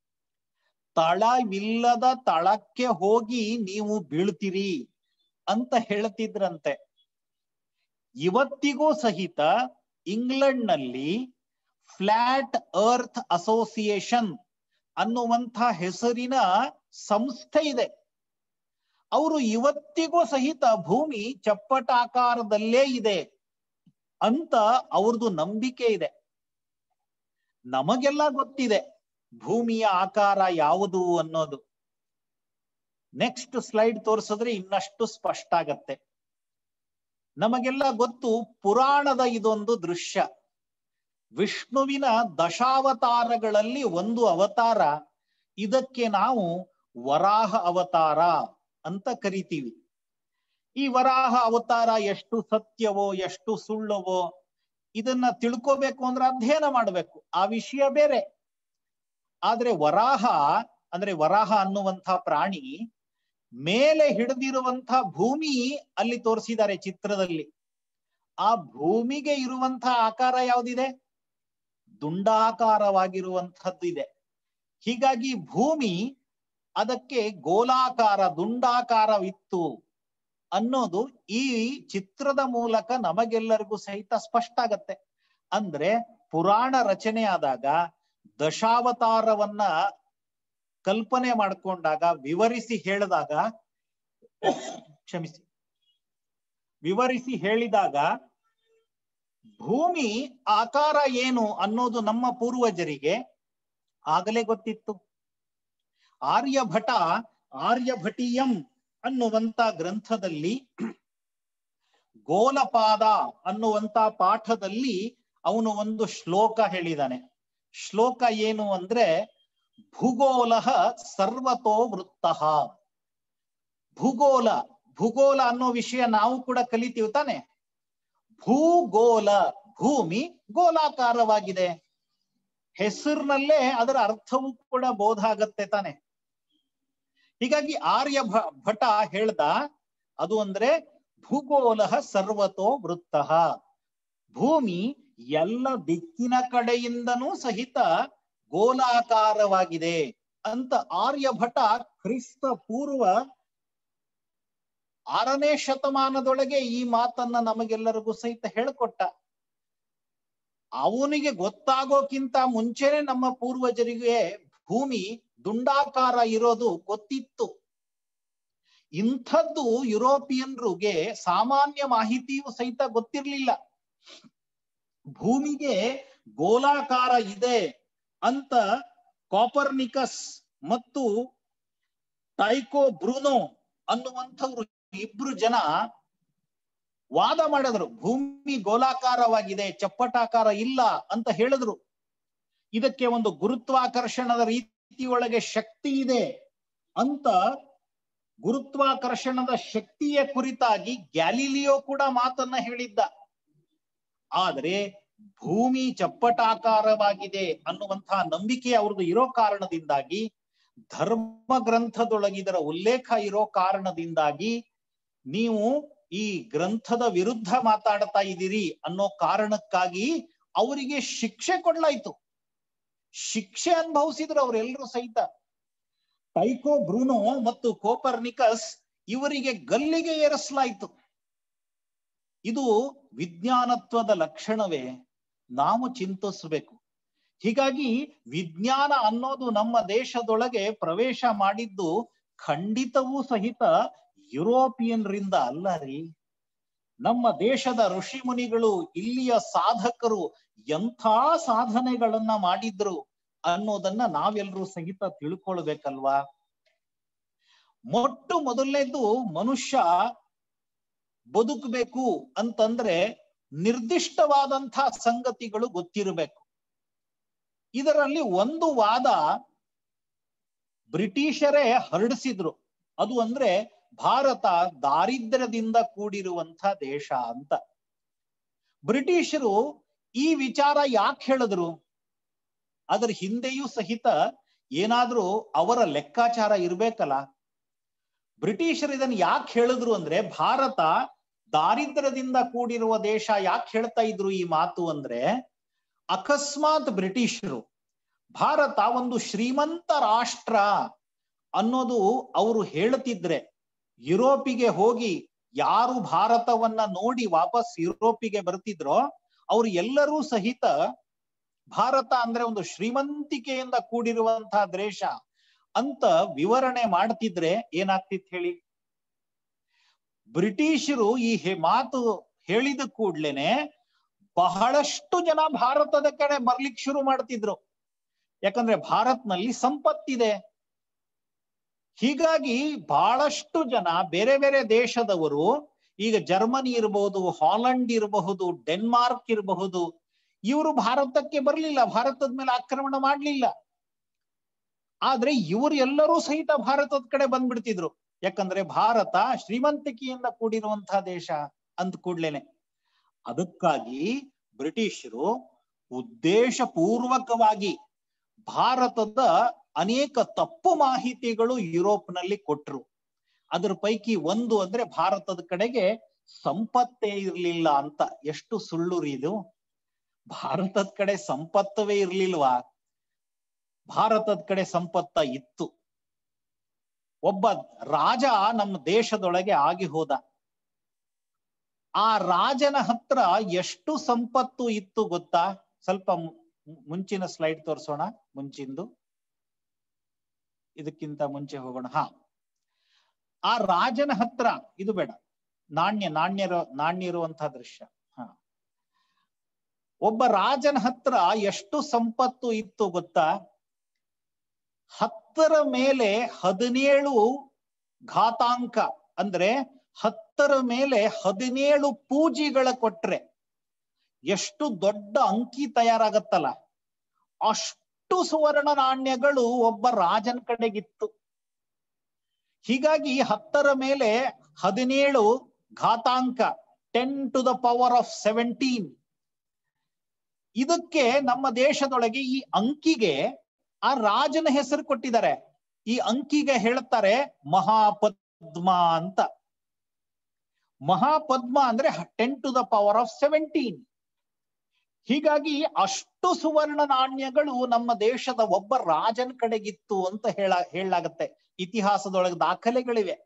ತಳವಿಲ್ಲದ ತಳಕ್ಕೆ ಹೋಗಿ ನೀವು ಬೀಳ್ತೀರಿ ಅಂತ ಹೇಳ್ತಿದ್ರಂತೆ. ಇವತ್ತಿಗೂ ಸಹಿತ ಇಂಗ್ಲೆಂಡ್ ನಲ್ಲಿ ಫ್ಲಾಟ್ ಅರ್ತ್ ಅಸೋಸಿಯೇಷನ್ ಅನ್ನುವಂಥ ಹೆಸರಿನ ಸಂಸ್ಥೆ ಇದೆ. ಅವರು ಇವತ್ತಿಗೂ ಸಹಿತ ಭೂಮಿ ಚಪ್ಪಟಾಕಾರದಲ್ಲೇ ಇದೆ ಅಂತ ಅವ್ರದ್ದು ನಂಬಿಕೆ ಇದೆ. ನಮಗೆಲ್ಲ ಗೊತ್ತಿದೆ ಭೂಮಿಯ ಆಕಾರ ಯಾವುದು ಅನ್ನೋದು. ನೆಕ್ಸ್ಟ್ ಸ್ಲೈಡ್ ತೋರಿಸಿದ್ರೆ ಇನ್ನಷ್ಟು ಸ್ಪಷ್ಟ ಆಗತ್ತೆ. ನಮಗೆಲ್ಲ ಗೊತ್ತು, ಪುರಾಣದ ಇದೊಂದು ದೃಶ್ಯ. ವಿಷ್ಣುವಿನ ದಶಾವತಾರಗಳಲ್ಲಿ ಒಂದು ಅವತಾರ, ಇದಕ್ಕೆ ನಾವು ವರಾಹ ಅವತಾರ ಅಂತ ಕರಿತೀವಿ. ಈ ವರಾಹ ಅವತಾರ ಎಷ್ಟು ಸತ್ಯವೋ ಎಷ್ಟು ಸುಳ್ಳವೋ ಇದನ್ನ ತಿಳ್ಕೋಬೇಕು ಅಂದ್ರೆ ಅಧ್ಯಯನ ಮಾಡಬೇಕು, ಆ ವಿಷಯ ಬೇರೆ. ಆದ್ರೆ ವರಾಹ ಅಂದ್ರೆ ವರಾಹ ಅನ್ನುವಂಥ ಪ್ರಾಣಿ ಮೇಲೆ ಹಿಡಿದಿರುವಂಥ ಭೂಮಿ ಅಲ್ಲಿ ತೋರಿಸಿದ್ದಾರೆ ಚಿತ್ರದಲ್ಲಿ. ಆ ಭೂಮಿಗೆ ಇರುವಂತಹ ಆಕಾರ ಯಾವ್ದಿದೆ? ದುಂಡಾಕಾರವಾಗಿರುವಂಥದ್ದು ಇದೆ. ಹೀಗಾಗಿ ಭೂಮಿ ಅದಕ್ಕೆ ಗೋಲಾಕಾರ ದುಂಡಾಕಾರವಿತ್ತು ಅನ್ನೋದು ಈ ಚಿತ್ರದ ಮೂಲಕ ನಮಗೆಲ್ಲರಿಗೂ ಸಹಿತ ಸ್ಪಷ್ಟ ಆಗತ್ತೆ. ಅಂದ್ರೆ ಪುರಾಣ ರಚನೆ ಆದಾಗ ದಶಾವತಾರವನ್ನ ಕಲ್ಪನೆ ಮಾಡ್ಕೊಂಡಾಗ, ವಿವರಿಸಿ ಹೇಳಿದಾಗ ಕ್ಷಮಿಸಿ ವಿವರಿಸಿ ಹೇಳಿದಾಗ ಭೂಮಿ ಆಕಾರ ಏನು ಅನ್ನೋದು ನಮ್ಮ ಪೂರ್ವಜರಿಗೆ ಆಗಲೇ ಗೊತ್ತಿತ್ತು. ಆರ್ಯಭಟ ಆರ್ಯಭಟೀಯಂ ಅನ್ನುವಂತ ಗ್ರಂಥದಲ್ಲಿ ಗೋಲಪಾದ ಅನ್ನುವಂತ ಪಾಠದಲ್ಲಿ ಅವನು ಒಂದು ಶ್ಲೋಕ ಹೇಳಿದಾನೆ. ಶ್ಲೋಕ ಏನು ಅಂದ್ರೆ, ಭೂಗೋಲ ಸರ್ವತೋ ವೃತ್ತಃ. ಭೂಗೋಲ ಭೂಗೋಲ ಅನ್ನೋ ವಿಷಯ ನಾವು ಕೂಡ ಕಲಿತೀವಿ ತಾನೆ. ಭೂಗೋಲ, ಭೂಮಿ ಗೋಲಾಕಾರವಾಗಿದೆ. ಹೆಸರಿನಲ್ಲೇ ಅದರ ಅರ್ಥವೂ ಕೂಡ ಬೋಧ ಆಗತ್ತೆ ತಾನೆ. ಹೀಗಾಗಿ ಆರ್ಯ ಭಟ ಹೇಳ್ದ ಅದು ಅಂದ್ರೆ ಭೂಗೋಲ ಸರ್ವತೋ ವೃತ್ತಃ. ಭೂಮಿ ಎಲ್ಲ ದಿಕ್ಕಿನ ಕಡೆಯಿಂದನೂ ಸಹಿತ ಗೋಲಾಕಾರವಾಗಿದೆ ಅಂತ ಆರ್ಯಭಟ ಕ್ರಿಸ್ತ ಪೂರ್ವ ಆರನೇ ಶತಮಾನದೊಳಗೆ ಈ ಮಾತನ್ನ ನಮಗೆಲ್ಲರಿಗೂ ಸಹಿತ ಹೇಳ್ಕೊಟ್ಟ. ಅವನಿಗೆ ಗೊತ್ತಾಗೋಕ್ಕಿಂತ ಮುಂಚೆನೆ ನಮ್ಮ ಪೂರ್ವಜರಿಗೆ ಭೂಮಿ ದುಂಡಾಕಾರ ಇರೋದು ಗೊತ್ತಿತ್ತು. ಇಂಥದ್ದು ಯುರೋಪಿಯನ್ರಿಗೆ ಸಾಮಾನ್ಯ ಮಾಹಿತಿಯೂ ಸಹಿತ ಗೊತ್ತಿರ್ಲಿಲ್ಲ. ಭೂಮಿಗೆ ಗೋಲಾಕಾರ ಇದೆ ಅಂತ ಕಾಪರ್ನಿಕಸ್ ಮತ್ತು ಟೈಕೋ ಬ್ರೂನೋ ಅನ್ನುವಂಥವ್ರು ಇಬ್ರು ಜನ ವಾದ ಮಾಡಿದ್ರು. ಭೂಮಿ ಗೋಲಾಕಾರವಾಗಿದೆ, ಚಪ್ಪಟಾಕಾರ ಇಲ್ಲ ಅಂತ ಹೇಳಿದ್ರು. ಇದಕ್ಕೆ ಒಂದು ಗುರುತ್ವಾಕರ್ಷಣದ ರೀತಿಯೊಳಗೆ ಶಕ್ತಿ ಇದೆ ಅಂತ ಗುರುತ್ವಾಕರ್ಷಣದ ಶಕ್ತಿಯ ಕುರಿತಾಗಿ ಗ್ಯಾಲಿಲಿಯೋ ಕೂಡ ಮಾತನ್ನ ಹೇಳಿದ್ದ. ಆದರೆ ಭೂಮಿ ಚಪ್ಪಟಾಕಾರವಾಗಿದೆ ಅನ್ನುವಂತಹ ನಂಬಿಕೆ ಅವ್ರದ್ದು ಇರೋ ಕಾರಣದಿಂದಾಗಿ, ಧರ್ಮ ಗ್ರಂಥದೊಳಗಿದರ ಉಲ್ಲೇಖ ಇರೋ ಕಾರಣದಿಂದಾಗಿ ನೀವು ಈ ಗ್ರಂಥದ ವಿರುದ್ಧ ಮಾತಾಡ್ತಾ ಇದ್ದೀರಿ ಅನ್ನೋ ಕಾರಣಕ್ಕಾಗಿ ಅವರಿಗೆ ಶಿಕ್ಷೆ ಕೊಡ್ಲಾಯ್ತು. ಶಿಕ್ಷೆ ಅನುಭವಿಸಿದ್ರು ಅವರೆಲ್ಲರೂ ಸಹಿತ. ಟೈಕೋ ಬ್ರೂನೋ ಮತ್ತು ಕೋಪರ್ನಿಕಸ್ ಇವರಿಗೆ ಗಲ್ಲಿಗೆ ಏರಿಸಲಾಯಿತು. ಇದು ವಿಜ್ಞಾನತ್ವದ ಲಕ್ಷಣವೇ? ನಾವು ಚಿಂತಿಸಬೇಕು. ಹೀಗಾಗಿ ವಿಜ್ಞಾನ ಅನ್ನೋದು ನಮ್ಮ ದೇಶದೊಳಗೆ ಪ್ರವೇಶ ಮಾಡಿದ್ದು ಖಂಡಿತವೂ ಸಹಿತ ಯುರೋಪಿಯನ್ರಿಂದ ಅಲ್ಲ ರೀ. ನಮ್ಮ ದೇಶದ ಋಷಿ ಮುನಿಗಳು, ಇಲ್ಲಿಯ ಸಾಧಕರು ಎಂಥ ಸಾಧನೆಗಳನ್ನ ಮಾಡಿದ್ರು ಅನ್ನೋದನ್ನ ನಾವೆಲ್ಲರೂ ಸಹಿತ ತಿಳ್ಕೊಳ್ಬೇಕಲ್ವಾ. ಮೊಟ್ಟ ಮೊದಲನೇದು, ಮನುಷ್ಯ ಬದುಕಬೇಕು ಅಂತಂದ್ರೆ ನಿರ್ದಿಷ್ಟವಾದಂಥ ಸಂಗತಿಗಳು ಗೊತ್ತಿರಬೇಕು. ಇದರಲ್ಲಿ ಒಂದು ವಾದ ಬ್ರಿಟಿಷರೇ ಹರಡಿಸಿದ್ರು. ಅದು ಅಂದ್ರೆ ಭಾರತ ದಾರಿದ್ರ್ಯದಿಂದ ಕೂಡಿರುವಂಥ ದೇಶ ಅಂತ. ಬ್ರಿಟಿಷರು ಈ ವಿಚಾರ ಯಾಕೆ ಹೇಳಿದ್ರು? ಅದರ ಹಿಂದೆಯೂ ಸಹಿತ ಏನಾದ್ರೂ ಅವರ ಲೆಕ್ಕಾಚಾರ ಇರ್ಬೇಕಲ್ಲ. ಬ್ರಿಟಿಷರು ಇದನ್ನ ಯಾಕೆ ಹೇಳಿದ್ರು ಅಂದ್ರೆ, ಭಾರತ ದಾರಿದ್ರ್ಯದಿಂದ ಕೂಡಿರುವ ದೇಶ ಯಾಕೆ ಹೇಳ್ತಾ ಇದ್ರು ಈ ಮಾತು ಅಂದ್ರೆ, ಅಕಸ್ಮಾತ್ ಬ್ರಿಟಿಷರು ಭಾರತ ಒಂದು ಶ್ರೀಮಂತ ರಾಷ್ಟ್ರ ಅನ್ನೋದು ಅವರು ಹೇಳ್ತಿದ್ರೆ, ಯುರೋಪಿಗೆ ಹೋಗಿ ಯಾರು ಭಾರತವನ್ನ ನೋಡಿ ವಾಪಸ್ ಯುರೋಪಿಗೆ ಬರ್ತಿದ್ರೋ ಅವ್ರು ಎಲ್ಲರೂ ಸಹಿತ ಭಾರತ ಅಂದ್ರೆ ಒಂದು ಶ್ರೀಮಂತಿಕೆಯಿಂದ ಕೂಡಿರುವಂತಹ ದೇಶ ಅಂತ ವಿವರಣೆ ಮಾಡ್ತಿದ್ರೆ ಏನಾಗ್ತಿತ್ತು ಹೇಳಿ? ಬ್ರಿಟಿಷರು ಈ ಮಾತು ಹೇಳಿದ ಕೂಡ್ಲೇನೆ ಬಹಳಷ್ಟು ಜನ ಭಾರತದ ಕಡೆ ಬರ್ಲಿಕ್ಕೆ ಶುರು ಮಾಡ್ತಿದ್ರು. ಯಾಕಂದ್ರೆ ಭಾರತ್ನಲ್ಲಿ ಸಂಪತ್ತಿದೆ. ಹೀಗಾಗಿ ಬಹಳಷ್ಟು ಜನ ಬೇರೆ ಬೇರೆ ದೇಶದವರು, ಈಗ ಜರ್ಮನಿ ಇರಬಹುದು, ಹಾಲೆಂಡ್ ಇರಬಹುದು, ಡೆನ್ಮಾರ್ಕ್ ಇರಬಹುದು, ಇವರು ಭಾರತಕ್ಕೆ ಬರ್ಲಿಲ್ಲ, ಭಾರತದ ಮೇಲೆ ಆಕ್ರಮಣ ಮಾಡ್ಲಿಲ್ಲ. ಆದ್ರೆ ಇವರು ಎಲ್ಲರೂ ಸಹಿತ ಭಾರತದ ಕಡೆ ಬಂದ್ಬಿಡ್ತಿದ್ರು. ಯಾಕಂದ್ರೆ ಭಾರತ ಶ್ರೀಮಂತಿಕೆಯಿಂದ ಕೂಡಿರುವಂತಹ ದೇಶ ಅಂದ ಕೂಡ್ಲೇನೆ. ಅದಕ್ಕಾಗಿ ಬ್ರಿಟಿಷರು ಉದ್ದೇಶ ಪೂರ್ವಕವಾಗಿ ಭಾರತದ ಅನೇಕ ತಪ್ಪು ಮಾಹಿತಿಗಳು ಯುರೋಪ್ನಲ್ಲಿ ಕೊಟ್ರು. ಅದ್ರ ಪೈಕಿ ಒಂದು ಅಂದ್ರೆ ಭಾರತದ ಕಡೆಗೆ ಸಂಪತ್ತೇ ಇರ್ಲಿಲ್ಲ ಅಂತ. ಎಷ್ಟು ಸುಳ್ಳು ರೀ ಇದು! ಭಾರತದ ಕಡೆ ಸಂಪತ್ತವೇ ಇರ್ಲಿಲ್ವಾ? ಭಾರತದ ಕಡೆ ಸಂಪತ್ತ ಇತ್ತು. ಒಬ್ಬ ರಾಜ ನಮ್ಮ ದೇಶದೊಳಗೆ ಆಗಿ ಹೋದ. ಆ ರಾಜನ ಹತ್ರ ಎಷ್ಟು ಸಂಪತ್ತು ಇತ್ತು ಗೊತ್ತಾ? ಸ್ವಲ್ಪ ಮುಂಚಿನ ಸ್ಲೈಡ್ ತೋರಿಸೋಣ. ಮುಂಚಿಂದು ಇದಕ್ಕಿಂತ ಮುಂಚೆ ಹೋಗೋಣ. ಹಾ, ಆ ರಾಜನ ಹತ್ರ, ಇದು ಬೇಡ, ನಾಣ್ಯ ನಾಣ್ಯರ ನಾಣ್ಯ ಇರುವಂತಹ ದೃಶ್ಯ. ಹಾ, ಒಬ್ಬ ರಾಜನ ಹತ್ರ ಎಷ್ಟು ಸಂಪತ್ತು ಇತ್ತು ಗೊತ್ತಾ? ಹತ್ತರ ಮೇಲೆ ಹದಿನೇಳು ಘಾತಾಂಕ ಅಂದ್ರೆ ಹತ್ತರ ಮೇಲೆ ಹದಿನೇಳು ಪೂಜಿಗಳ ಕೊಟ್ರೆ ಎಷ್ಟು ದೊಡ್ಡ ಅಂಕಿ ತಯಾರಾಗತ್ತಲ್ಲ, ಅಷ್ಟು ಸುವರ್ಣ ನಾಣ್ಯಗಳು ಒಬ್ಬ ರಾಜನ ಕಡೆಗಿತ್ತು. ಹೀಗಾಗಿ ಹತ್ತರ ಮೇಲೆ ಹದಿನೇಳು ಘಾತಾಂಕ, ten to the power of seventeen. ಇದಕ್ಕೆ ನಮ್ಮ ದೇಶದೊಳಗೆ ಈ ಅಂಕಿಗೆ ಆ ರಾಜನ ಹೆಸರು ಕೊಟ್ಟಿದ್ದಾರೆ. ಈ ಅಂಕಿಗೆ ಹೇಳ್ತಾರೆ ಮಹಾಪದ್ಮ ಅಂತ. ಮಹಾಪದ್ಮ ಅಂದ್ರೆ ten to the power of seventeen. ಹೀಗಾಗಿ ಅಷ್ಟು ಸುವರ್ಣ ನಾಣ್ಯಗಳು ನಮ್ಮ ದೇಶದ ಒಬ್ಬ ರಾಜನ ಕಡೆಗಿತ್ತು ಅಂತ ಹೇಳ ಹೇಳಲಾಗತ್ತೆ. ಇತಿಹಾಸದೊಳಗೆ ದಾಖಲೆಗಳಿವೆ.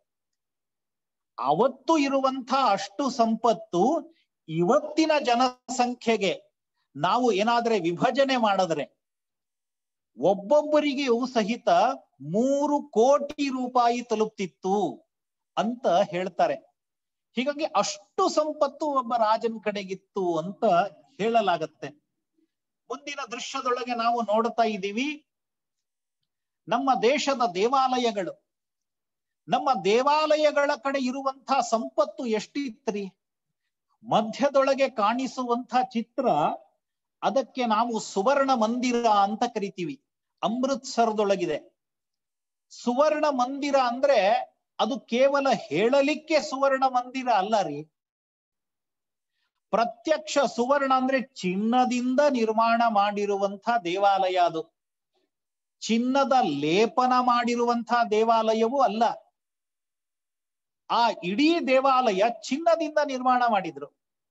ಅವತ್ತು ಇರುವಂತಹ ಅಷ್ಟು ಸಂಪತ್ತು ಇವತ್ತಿನ ಜನಸಂಖ್ಯೆಗೆ ನಾವು ಏನಾದ್ರೆ ವಿಭಜನೆ ಮಾಡಿದ್ರೆ ಒಬ್ಬೊಬ್ಬರಿಗೂ ಸಹಿತ ಮೂರು ಕೋಟಿ ರೂಪಾಯಿ ತಲುಪ್ತಿತ್ತು ಅಂತ ಹೇಳ್ತಾರೆ. ಹೀಗಾಗಿ ಅಷ್ಟು ಸಂಪತ್ತು ಒಬ್ಬ ರಾಜನ ಕಡೆಗಿತ್ತು ಅಂತ ಹೇಳಲಾಗತ್ತೆ. ಮುಂದಿನ ದೃಶ್ಯದೊಳಗೆ ನಾವು ನೋಡ್ತಾ ಇದ್ದೀವಿ ನಮ್ಮ ದೇಶದ ದೇವಾಲಯಗಳು. ನಮ್ಮ ದೇವಾಲಯಗಳ ಕಡೆ ಇರುವಂತಹ ಸಂಪತ್ತು ಎಷ್ಟಿತ್ರಿ? ಮಧ್ಯದೊಳಗೆ ಕಾಣಿಸುವಂತ ಚಿತ್ರ, ಅದಕ್ಕೆ ನಾವು ಸುವರ್ಣ ಮಂದಿರ ಅಂತ ಕರಿತೀವಿ. ಅಮೃತ್ಸರದೊಳಗಿದೆ. ಸುವರ್ಣ ಮಂದಿರ ಅಂದ್ರೆ ಅದು ಕೇವಲ ಹೇಳಲಿಕ್ಕೆ ಸುವರ್ಣ ಮಂದಿರ ಅಲ್ಲ ರೀ. ಪ್ರತ್ಯಕ್ಷ ಸುವರ್ಣ ಅಂದ್ರೆ ಚಿನ್ನದಿಂದ ನಿರ್ಮಾಣ ಮಾಡಿರುವಂತಹ ದೇವಾಲಯ. ಅದು ಚಿನ್ನದ ಲೇಪನ ಮಾಡಿರುವಂತಹ ದೇವಾಲಯವೂ ಅಲ್ಲ. ಆ ಇಡೀ ದೇವಾಲಯ ಚಿನ್ನದಿಂದ ನಿರ್ಮಾಣ ಮಾಡಿದ್ರು.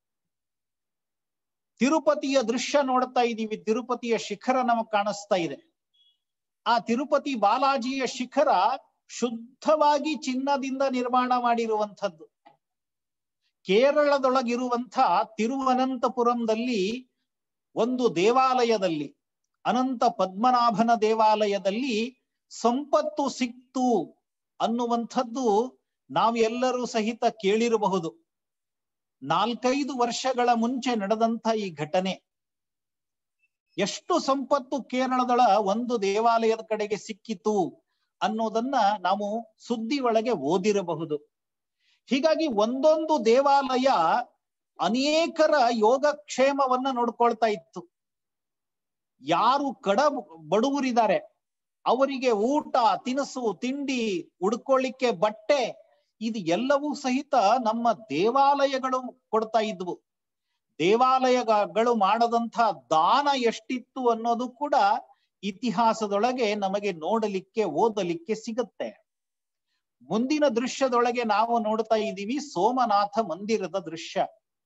ತಿರುಪತಿಯ ದೃಶ್ಯ ನೋಡ್ತಾ ಇದ್ದೀವಿ. ತಿರುಪತಿಯ ಶಿಖರ ನಮಗ್ ಕಾಣಿಸ್ತಾ ಇದೆ. ಆ ತಿರುಪತಿ ಬಾಲಾಜಿಯ ಶಿಖರ ಶುದ್ಧವಾಗಿ ಚಿನ್ನದಿಂದ ನಿರ್ಮಾಣ ಮಾಡಿರುವಂಥದ್ದು. ಕೇರಳದೊಳಗಿರುವಂಥ ತಿರುವನಂತಪುರಂದಲ್ಲಿ ಒಂದು ದೇವಾಲಯದಲ್ಲಿ, ಅನಂತ ಪದ್ಮನಾಭನ ದೇವಾಲಯದಲ್ಲಿ ಸಂಪತ್ತು ಸಿಕ್ತು ಅನ್ನುವಂಥದ್ದು ನಾವೆಲ್ಲರೂ ಸಹಿತ ಕೇಳಿರಬಹುದು. ನಾಲ್ಕೈದು ವರ್ಷಗಳ ಮುಂಚೆ ನಡೆದಂತ ಈ ಘಟನೆ. ಎಷ್ಟು ಸಂಪತ್ತು ಕೇರಳದೊಳ ಒಂದು ದೇವಾಲಯದ ಕಡೆಗೆ ಸಿಕ್ಕಿತು ಅನ್ನೋದನ್ನ ನಾವು ಸುದ್ದಿ ಒಳಗೆ ಓದಿರಬಹುದು. ಹೀಗಾಗಿ ಒಂದೊಂದು ದೇವಾಲಯ ಅನೇಕರ ಯೋಗಕ್ಷೇಮವನ್ನ ನೋಡ್ಕೊಳ್ತಾ ಇತ್ತು. ಯಾರು ಕಡ ಬಡವರಿದ್ದಾರೆ ಅವರಿಗೆ ಊಟ, ತಿನಿಸು, ತಿಂಡಿ, ಉಡ್ಕೊಳ್ಳಿಕ್ಕೆ ಬಟ್ಟೆ, ಇದು ಎಲ್ಲವೂ ಸಹಿತ ನಮ್ಮ ದೇವಾಲಯಗಳು ಕೊಡ್ತಾ ಇದ್ವು. ದೇವಾಲಯಗಳು ಮಾಡದಂತ ದಾನ ಎಷ್ಟಿತ್ತು ಅನ್ನೋದು ಕೂಡ ಇತಿಹಾಸದೊಳಗೆ ನಮಗೆ ನೋಡಲಿಕ್ಕೆ, ಓದಲಿಕ್ಕೆ ಸಿಗುತ್ತೆ. ಮುಂದಿನ ದೃಶ್ಯದೊಳಗೆ ನಾವು ನೋಡ್ತಾ ಇದ್ದೀವಿ ಸೋಮನಾಥ ಮಂದಿರದ ದೃಶ್ಯ.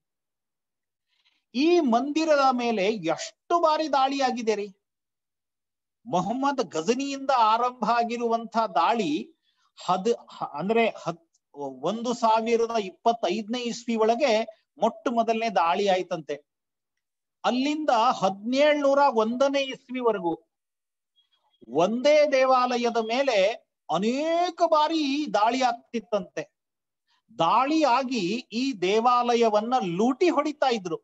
ಈ ಮಂದಿರದ ಮೇಲೆ ಎಷ್ಟು ಬಾರಿ ದಾಳಿಯಾಗಿದೆ ರೀ. ಮೊಹಮ್ಮದ್ ಗಜನಿಯಿಂದ ಆರಂಭ ಆಗಿರುವಂತ ದಾಳಿ ಹದ್ ಅಂದ್ರೆ ಹತ್ ಒಂದು ಸಾವಿರದ ಇಪ್ಪತ್ತೈದನೇ ಇಸ್ವಿ ಒಳಗೆ ಮೊಟ್ಟ ಮೊದಲನೇ ದಾಳಿ ಆಯ್ತಂತೆ. ಅಲ್ಲಿಂದ ಹದಿನೇಳ್ನೂರ ಒಂದನೇ ಇಸ್ವಿವರೆಗೂ ಒಂದೇ ದೇವಾಲಯದ ಮೇಲೆ ಅನೇಕ ಬಾರಿ ದಾಳಿ ಆಗ್ತಿತ್ತಂತೆ. ದಾಳಿ ಆಗಿ ಈ ದೇವಾಲಯವನ್ನ ಲೂಟಿ ಹೊಡಿತಾ ಇದ್ರು.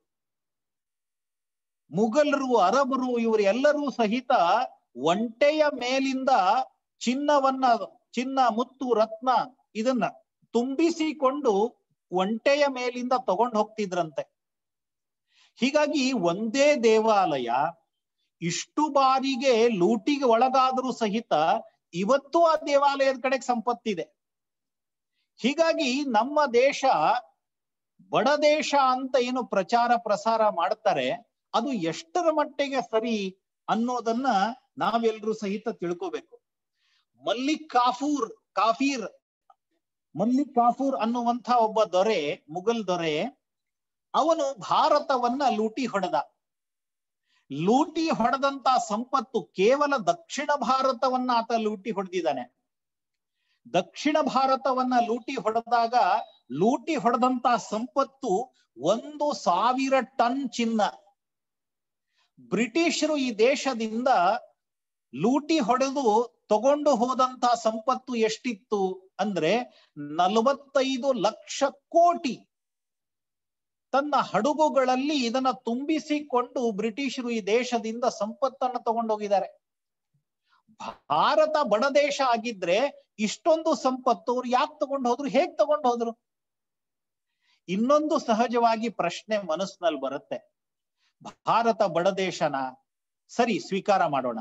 ಮುಘಲರು, ಅರಬರು ಇವರೆಲ್ಲರೂ ಸಹಿತ ಒಂಟೆಯ ಮೇಲಿಂದ ಚಿನ್ನವನ್ನ, ಚಿನ್ನ, ಮುತ್ತು, ರತ್ನ ಇದನ್ನ ತುಂಬಿಸಿಕೊಂಡು ಒಂಟೆಯ ಮೇಲಿಂದ ತಗೊಂಡು ಹೋಗ್ತಿದ್ರಂತೆ. ಹೀಗಾಗಿ ಒಂದೇ ದೇವಾಲಯ ಇಷ್ಟು ಬಾರಿಗೆ ಲೂಟಿಗೆ ಒಳಗಾದರೂ ಸಹಿತ ಇವತ್ತು ಆ ದೇವಾಲಯದ ಕಡೆಗೆ ಸಂಪತ್ತಿದೆ. ಹೀಗಾಗಿ ನಮ್ಮ ದೇಶ ಬಡ ದೇಶ ಅಂತ ಏನು ಪ್ರಚಾರ ಪ್ರಸಾರ ಮಾಡ್ತಾರೆ, ಅದು ಎಷ್ಟರ ಮಟ್ಟಿಗೆ ಸರಿ ಅನ್ನೋದನ್ನ ನಾವೆಲ್ಲರೂ ಸಹಿತ ತಿಳ್ಕೋಬೇಕು. ಮಲ್ಲಿಕ್ ಕಾಫೂರ್ ಕಾಫೀರ್ ಮಲ್ಲಿಕ್ ಕಾಫೂರ್ ಅನ್ನುವಂಥ ಒಬ್ಬ ದೊರೆ, ಮುಘಲ್ ದೊರೆ, ಅವನು ಭಾರತವನ್ನ ಲೂಟಿ ಹೊಡೆದ. ಲೂಟಿ ಹೊಡೆದಂತ ಸಂಪತ್ತು ಕೇವಲ ದಕ್ಷಿಣ ಭಾರತವನ್ನ ಆತ ಲೂಟಿ ಹೊಡೆದಿದ್ದಾನೆ. ದಕ್ಷಿಣ ಭಾರತವನ್ನ ಲೂಟಿ ಹೊಡೆದಾಗ ಲೂಟಿ ಹೊಡೆದಂತ ಸಂಪತ್ತು ಒಂದು ಸಾವಿರ ಟನ್ ಚಿನ್ನ. ಬ್ರಿಟಿಷರು ಈ ದೇಶದಿಂದ ಲೂಟಿ ಹೊಡೆದು ತಗೊಂಡು ಹೋದಂತ ಸಂಪತ್ತು ಎಷ್ಟಿತ್ತು ಅಂದ್ರೆ ನಲವತ್ತೈದು ಲಕ್ಷ ಕೋಟಿ. ತನ್ನ ಹಡಗುಗಳಲ್ಲಿ ಇದನ್ನ ತುಂಬಿಸಿಕೊಂಡು ಬ್ರಿಟಿಷರು ಈ ದೇಶದಿಂದ ಸಂಪತ್ತನ್ನು ತಗೊಂಡೋಗಿದ್ದಾರೆ. ಭಾರತ ಬಡ ದೇಶ ಆಗಿದ್ರೆ ಇಷ್ಟೊಂದು ಸಂಪತ್ತು ಅವ್ರು ಯಾಕೆ ತಗೊಂಡು ಹೋದ್ರು, ಹೇಗ್ ತಗೊಂಡು ಹೋದ್ರು? ಇನ್ನೊಂದು ಸಹಜವಾಗಿ ಪ್ರಶ್ನೆ ಮನಸ್ಸಿನಲ್ಲಿ ಬರುತ್ತೆ. ಭಾರತ ಬಡ ದೇಶನ ಸರಿ, ಸ್ವೀಕಾರ ಮಾಡೋಣ.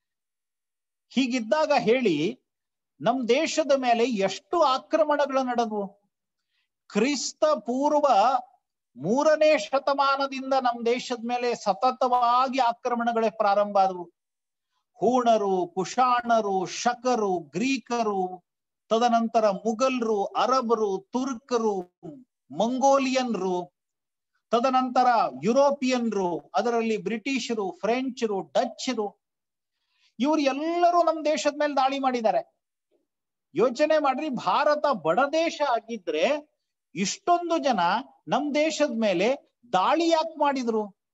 ಹೀಗಿದ್ದಾಗ ಹೇಳಿ, ನಮ್ ದೇಶದ ಮೇಲೆ ಎಷ್ಟು ಆಕ್ರಮಣಗಳು ನಡೆದವು? ಕ್ರಿಸ್ತ ಪೂರ್ವ ಮೂರನೇ ಶತಮಾನದಿಂದ ನಮ್ ದೇಶದ ಮೇಲೆ ಸತತವಾಗಿ ಆಕ್ರಮಣಗಳೇ ಪ್ರಾರಂಭ ಆದವು. ಹೂಣರು, ಕುಶಾಣರು, ಶಕರು, ಗ್ರೀಕರು, ತದನಂತರ ಮುಘಲ್ರು, ಅರಬರು, ತುರ್ಕರು, ಮಂಗೋಲಿಯನ್ರು, ತದನಂತರ ಯುರೋಪಿಯನ್ರು, ಅದರಲ್ಲಿ ಬ್ರಿಟಿಷರು, ಫ್ರೆಂಚರು, ಡಚ್ಚರು, ಇವ್ರು ಎಲ್ಲರೂ ನಮ್ ದೇಶದ ಮೇಲೆ ದಾಳಿ ಮಾಡಿದ್ದಾರೆ. ಯೋಚನೆ ಮಾಡ್ರಿ, ಭಾರತ ಬಡ ದೇಶ ಆಗಿದ್ರೆ ಇಷ್ಟೊಂದು ಜನ ನಮ್ ದೇಶದ ಮೇಲೆ ದಾಳಿ ಯಾಕೆ ಮಾಡಿದ್ರು?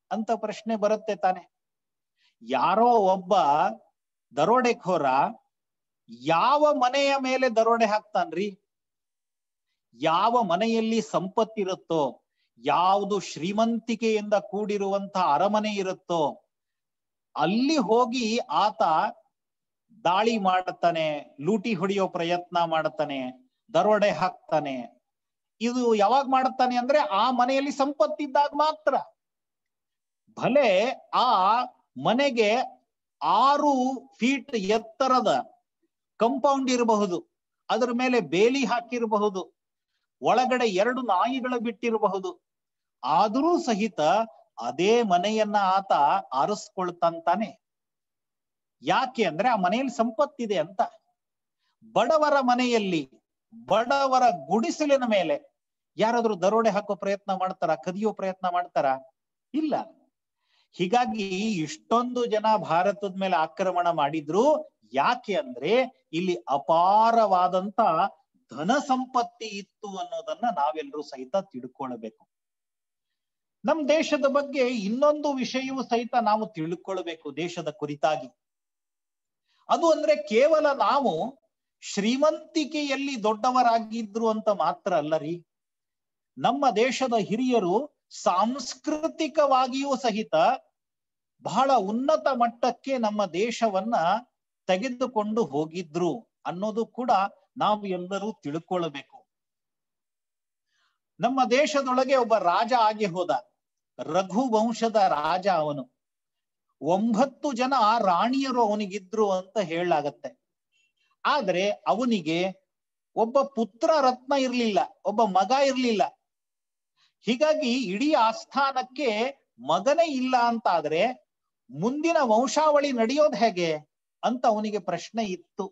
ಅಂತ ಪ್ರಶ್ನೆ ಬರುತ್ತೆ ತಾನೆ. ಯಾರೋ ಒಬ್ಬ ದರೋಡೆಖೋರ ಯಾವ ಮನೆಯ ಮೇಲೆ ದರೋಡೆ ಹಾಕ್ತಾನ್ರಿ? ಯಾವ ಮನೆಯಲ್ಲಿ ಸಂಪತ್ತಿರುತ್ತೋ, ಯಾವುದು ಶ್ರೀಮಂತಿಕೆಯಿಂದ ಕೂಡಿರುವಂತ ಅರಮನೆ ಇರುತ್ತೋ ಅಲ್ಲಿ ಹೋಗಿ ಆತ ದಾಳಿ ಮಾಡುತ್ತಾನೆ, ಲೂಟಿ ಹೊಡೆಯೋ ಪ್ರಯತ್ನ ಮಾಡುತ್ತಾನೆ, ದರೋಡೆ ಹಾಕ್ತಾನೆ. ಇದು ಯಾವಾಗ ಮಾಡುತ್ತಾನೆ ಅಂದ್ರೆ ಆ ಮನೆಯಲ್ಲಿ ಸಂಪತ್ತಿದ್ದಾಗ ಮಾತ್ರ. ಭಲೆ ಆ ಮನೆಗೆ ಆರು ಫೀಟ್ ಎತ್ತರದ ಕಂಪೌಂಡ್ ಇರಬಹುದು, ಅದರ ಮೇಲೆ ಬೇಲಿ ಹಾಕಿರಬಹುದು, ಒಳಗಡೆ ಎರಡು ನಾಯಿಗಳು ಬಿಟ್ಟಿರಬಹುದು, ಆದರೂ ಸಹಿತ ಅದೇ ಮನೆಯನ್ನ ಆತ ಆರಿಸ್ಕೊಳ್ತಾನೆ. ಯಾಕೆ ಅಂದ್ರೆ ಆ ಮನೆಯಲ್ಲಿ ಸಂಪತ್ತಿದೆ ಅಂತ. ಬಡವರ ಮನೆಯಲ್ಲಿ, ಬಡವರ ಗುಡಿಸಲಿನ ಮೇಲೆ ಯಾರಾದ್ರೂ ದರೋಡೆ ಹಾಕೋ ಪ್ರಯತ್ನ ಮಾಡ್ತಾರ, ಕದಿಯೋ ಪ್ರಯತ್ನ ಮಾಡ್ತಾರ? ಇಲ್ಲ. ಹೀಗಾಗಿ ಇಷ್ಟೊಂದು ಜನ ಭಾರತದ ಮೇಲೆ ಆಕ್ರಮಣ ಮಾಡಿದ್ರು. ಯಾಕೆ ಅಂದ್ರೆ ಇಲ್ಲಿ ಅಪಾರವಾದಂತ ಧನ ಸಂಪತ್ತಿ ಇತ್ತು ಅನ್ನೋದನ್ನ ನಾವೆಲ್ಲರೂ ಸಹಿತ ತಿಳ್ಕೊಳ್ಬೇಕು. ನಮ್ ದೇಶದ ಬಗ್ಗೆ ಇನ್ನೊಂದು ವಿಷಯವೂ ಸಹಿತ ನಾವು ತಿಳ್ಕೊಳ್ಬೇಕು ದೇಶದ ಕುರಿತಾಗಿ. ಅದು ಅಂದ್ರೆ ಕೇವಲ ನಾವು ಶ್ರೀಮಂತಿಕೆಯಲ್ಲಿ ದೊಡ್ಡವರಾಗಿದ್ರು ಅಂತ ಮಾತ್ರ ಅಲ್ಲ ರೀ. ನಮ್ಮ ದೇಶದ ಹಿರಿಯರು ಸಾಂಸ್ಕೃತಿಕವಾಗಿಯೂ ಸಹಿತ ಬಹಳ ಉನ್ನತ ಮಟ್ಟಕ್ಕೆ ನಮ್ಮ ದೇಶವನ್ನ ತೆಗೆದುಕೊಂಡು ಹೋಗಿದ್ರು ಅನ್ನೋದು ಕೂಡ ನಾವು ಎಲ್ಲರೂ ತಿಳ್ಕೊಳ್ಬೇಕು. ನಮ್ಮ ದೇಶದೊಳಗೆ ಒಬ್ಬ ರಾಜ ಆಗಿ ಹೋದ, ರಘು ವಂಶದ ರಾಜ ಅವನು. ಒಂಬತ್ತು ಜನ ರಾಣಿಯರು ಅವನಿಗಿದ್ರು ಅಂತ ಹೇಳಲಾಗತ್ತೆ. ಆದ್ರೆ ಅವನಿಗೆ ಒಬ್ಬ ಪುತ್ರ ರತ್ನ ಇರ್ಲಿಲ್ಲ, ಒಬ್ಬ ಮಗ ಇರ್ಲಿಲ್ಲ. ಹೀಗಾಗಿ ಇಡೀ ಆಸ್ಥಾನಕ್ಕೆ ಮಗನೇ ಇಲ್ಲ ಅಂತಾದ್ರೆ ಮುಂದಿನ ವಂಶಾವಳಿ ನಡೆಯೋದು ಹೇಗೆ ಅಂತ ಅವನಿಗೆ ಪ್ರಶ್ನೆ ಇತ್ತು.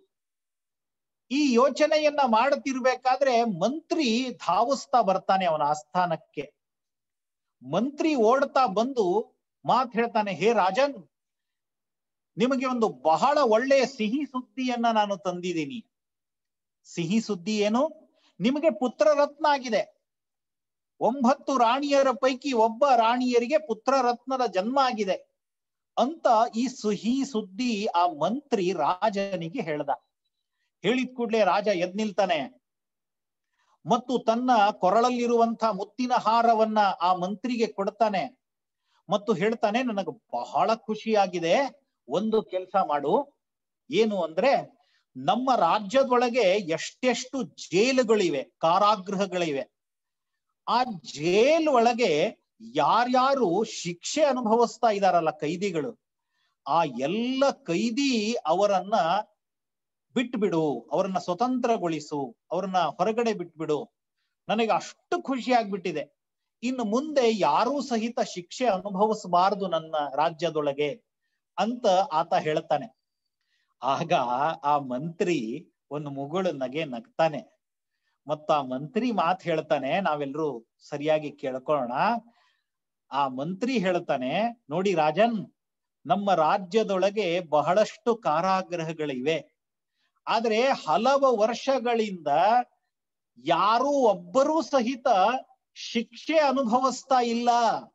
ಈ ಯೋಚನೆಯನ್ನ ಮಾಡುತ್ತಿರ್ಬೇಕಾದ್ರೆ ಮಂತ್ರಿ ಧಾವಿಸ್ತಾ ಬರ್ತಾನೆ ಅವನ ಆಸ್ಥಾನಕ್ಕೆ. ಮಂತ್ರಿ ಓಡ್ತಾ ಬಂದು ಮಾತ್ ಹೇಳ್ತಾನೆ, ಹೇ ರಾಜನ್, ನಿಮಗೆ ಒಂದು ಬಹಳ ಒಳ್ಳೆಯ ಸಿಹಿ ಸುದ್ದಿಯನ್ನ ನಾನು ತಂದಿದ್ದೀನಿ. ಸಿಹಿ ಸುದ್ದಿ ಏನು? ನಿಮಗೆ ಪುತ್ರ ರತ್ನ ಆಗಿದೆ. ಒಂಬತ್ತು ರಾಣಿಯರ ಪೈಕಿ ಒಬ್ಬ ರಾಣಿಯರಿಗೆ ಪುತ್ರ ರತ್ನದ ಜನ್ಮ ಆಗಿದೆ ಅಂತ ಈ ಸಿಹಿ ಸುದ್ದಿ ಆ ಮಂತ್ರಿ ರಾಜನಿಗೆ ಹೇಳ್ದ. ಹೇಳಿದ ಕೂಡ್ಲೆ ರಾಜ ಎದ್ ನಿಲ್ತಾನೆ ಮತ್ತು ತನ್ನ ಕೊರಳಲ್ಲಿರುವಂತ ಮುತ್ತಿನ ಹಾರವನ್ನ ಆ ಮಂತ್ರಿಗೆ ಕೊಡ್ತಾನೆ ಮತ್ತು ಹೇಳ್ತಾನೆ, ನನಗೆ ಬಹಳ ಖುಷಿಯಾಗಿದೆ, ಒಂದು ಕೆಲಸ ಮಾಡು. ಏನು ಅಂದ್ರೆ, ನಮ್ಮ ರಾಜ್ಯದೊಳಗೆ ಎಷ್ಟೆಷ್ಟು ಜೈಲುಗಳಿವೆ, ಕಾರಾಗೃಹಗಳಿವೆ, ಆ ಜೈಲ್ ಒಳಗೆ ಯಾರ್ಯಾರು ಶಿಕ್ಷೆ ಅನುಭವಿಸ್ತಾ ಇದಾರಲ್ಲ ಕೈದಿಗಳು, ಆ ಎಲ್ಲ ಕೈದಿ ಅವರನ್ನ ಬಿಟ್ಬಿಡು, ಅವರನ್ನ ಸ್ವತಂತ್ರಗೊಳಿಸು, ಅವ್ರನ್ನ ಹೊರಗಡೆ ಬಿಟ್ಬಿಡು. ನನಗೆ ಅಷ್ಟು ಖುಷಿ ಆಗ್ಬಿಟ್ಟಿದೆ. ಇನ್ನು ಮುಂದೆ ಯಾರೂ ಸಹಿತ ಶಿಕ್ಷೆ ಅನುಭವಿಸಬಾರದು ನನ್ನ ರಾಜ್ಯದೊಳಗೆ ಅಂತ ಆತ ಹೇಳ್ತಾನೆ. ಆಗ ಆ ಮಂತ್ರಿ ಒಂದು ಮುಗುಳು ನಗೆ ನಗ್ತಾನೆ ಮತ್ತು ಆ ಮಂತ್ರಿ ಮಾತು ಹೇಳ್ತಾನೆ, ನಾವೆಲ್ಲರೂ ಸರಿಯಾಗಿ ಕೇಳ್ಕೊಳ್ಳೋಣ. ಆ ಮಂತ್ರಿ ಹೇಳ್ತಾನೆ, ನೋಡಿ ರಾಜನ್, ನಮ್ಮ ರಾಜ್ಯದೊಳಗೆ ಬಹಳಷ್ಟು ಕಾರಾಗೃಹಗಳಿವೆ. ಆದ್ರೆ ಹಲವು ವರ್ಷಗಳಿಂದ ಯಾರೂ ಒಬ್ಬರೂ ಸಹಿತ ಶಿಕ್ಷೆ ಅನುಭವಿಸ್ತಾ ಇಲ್ಲ.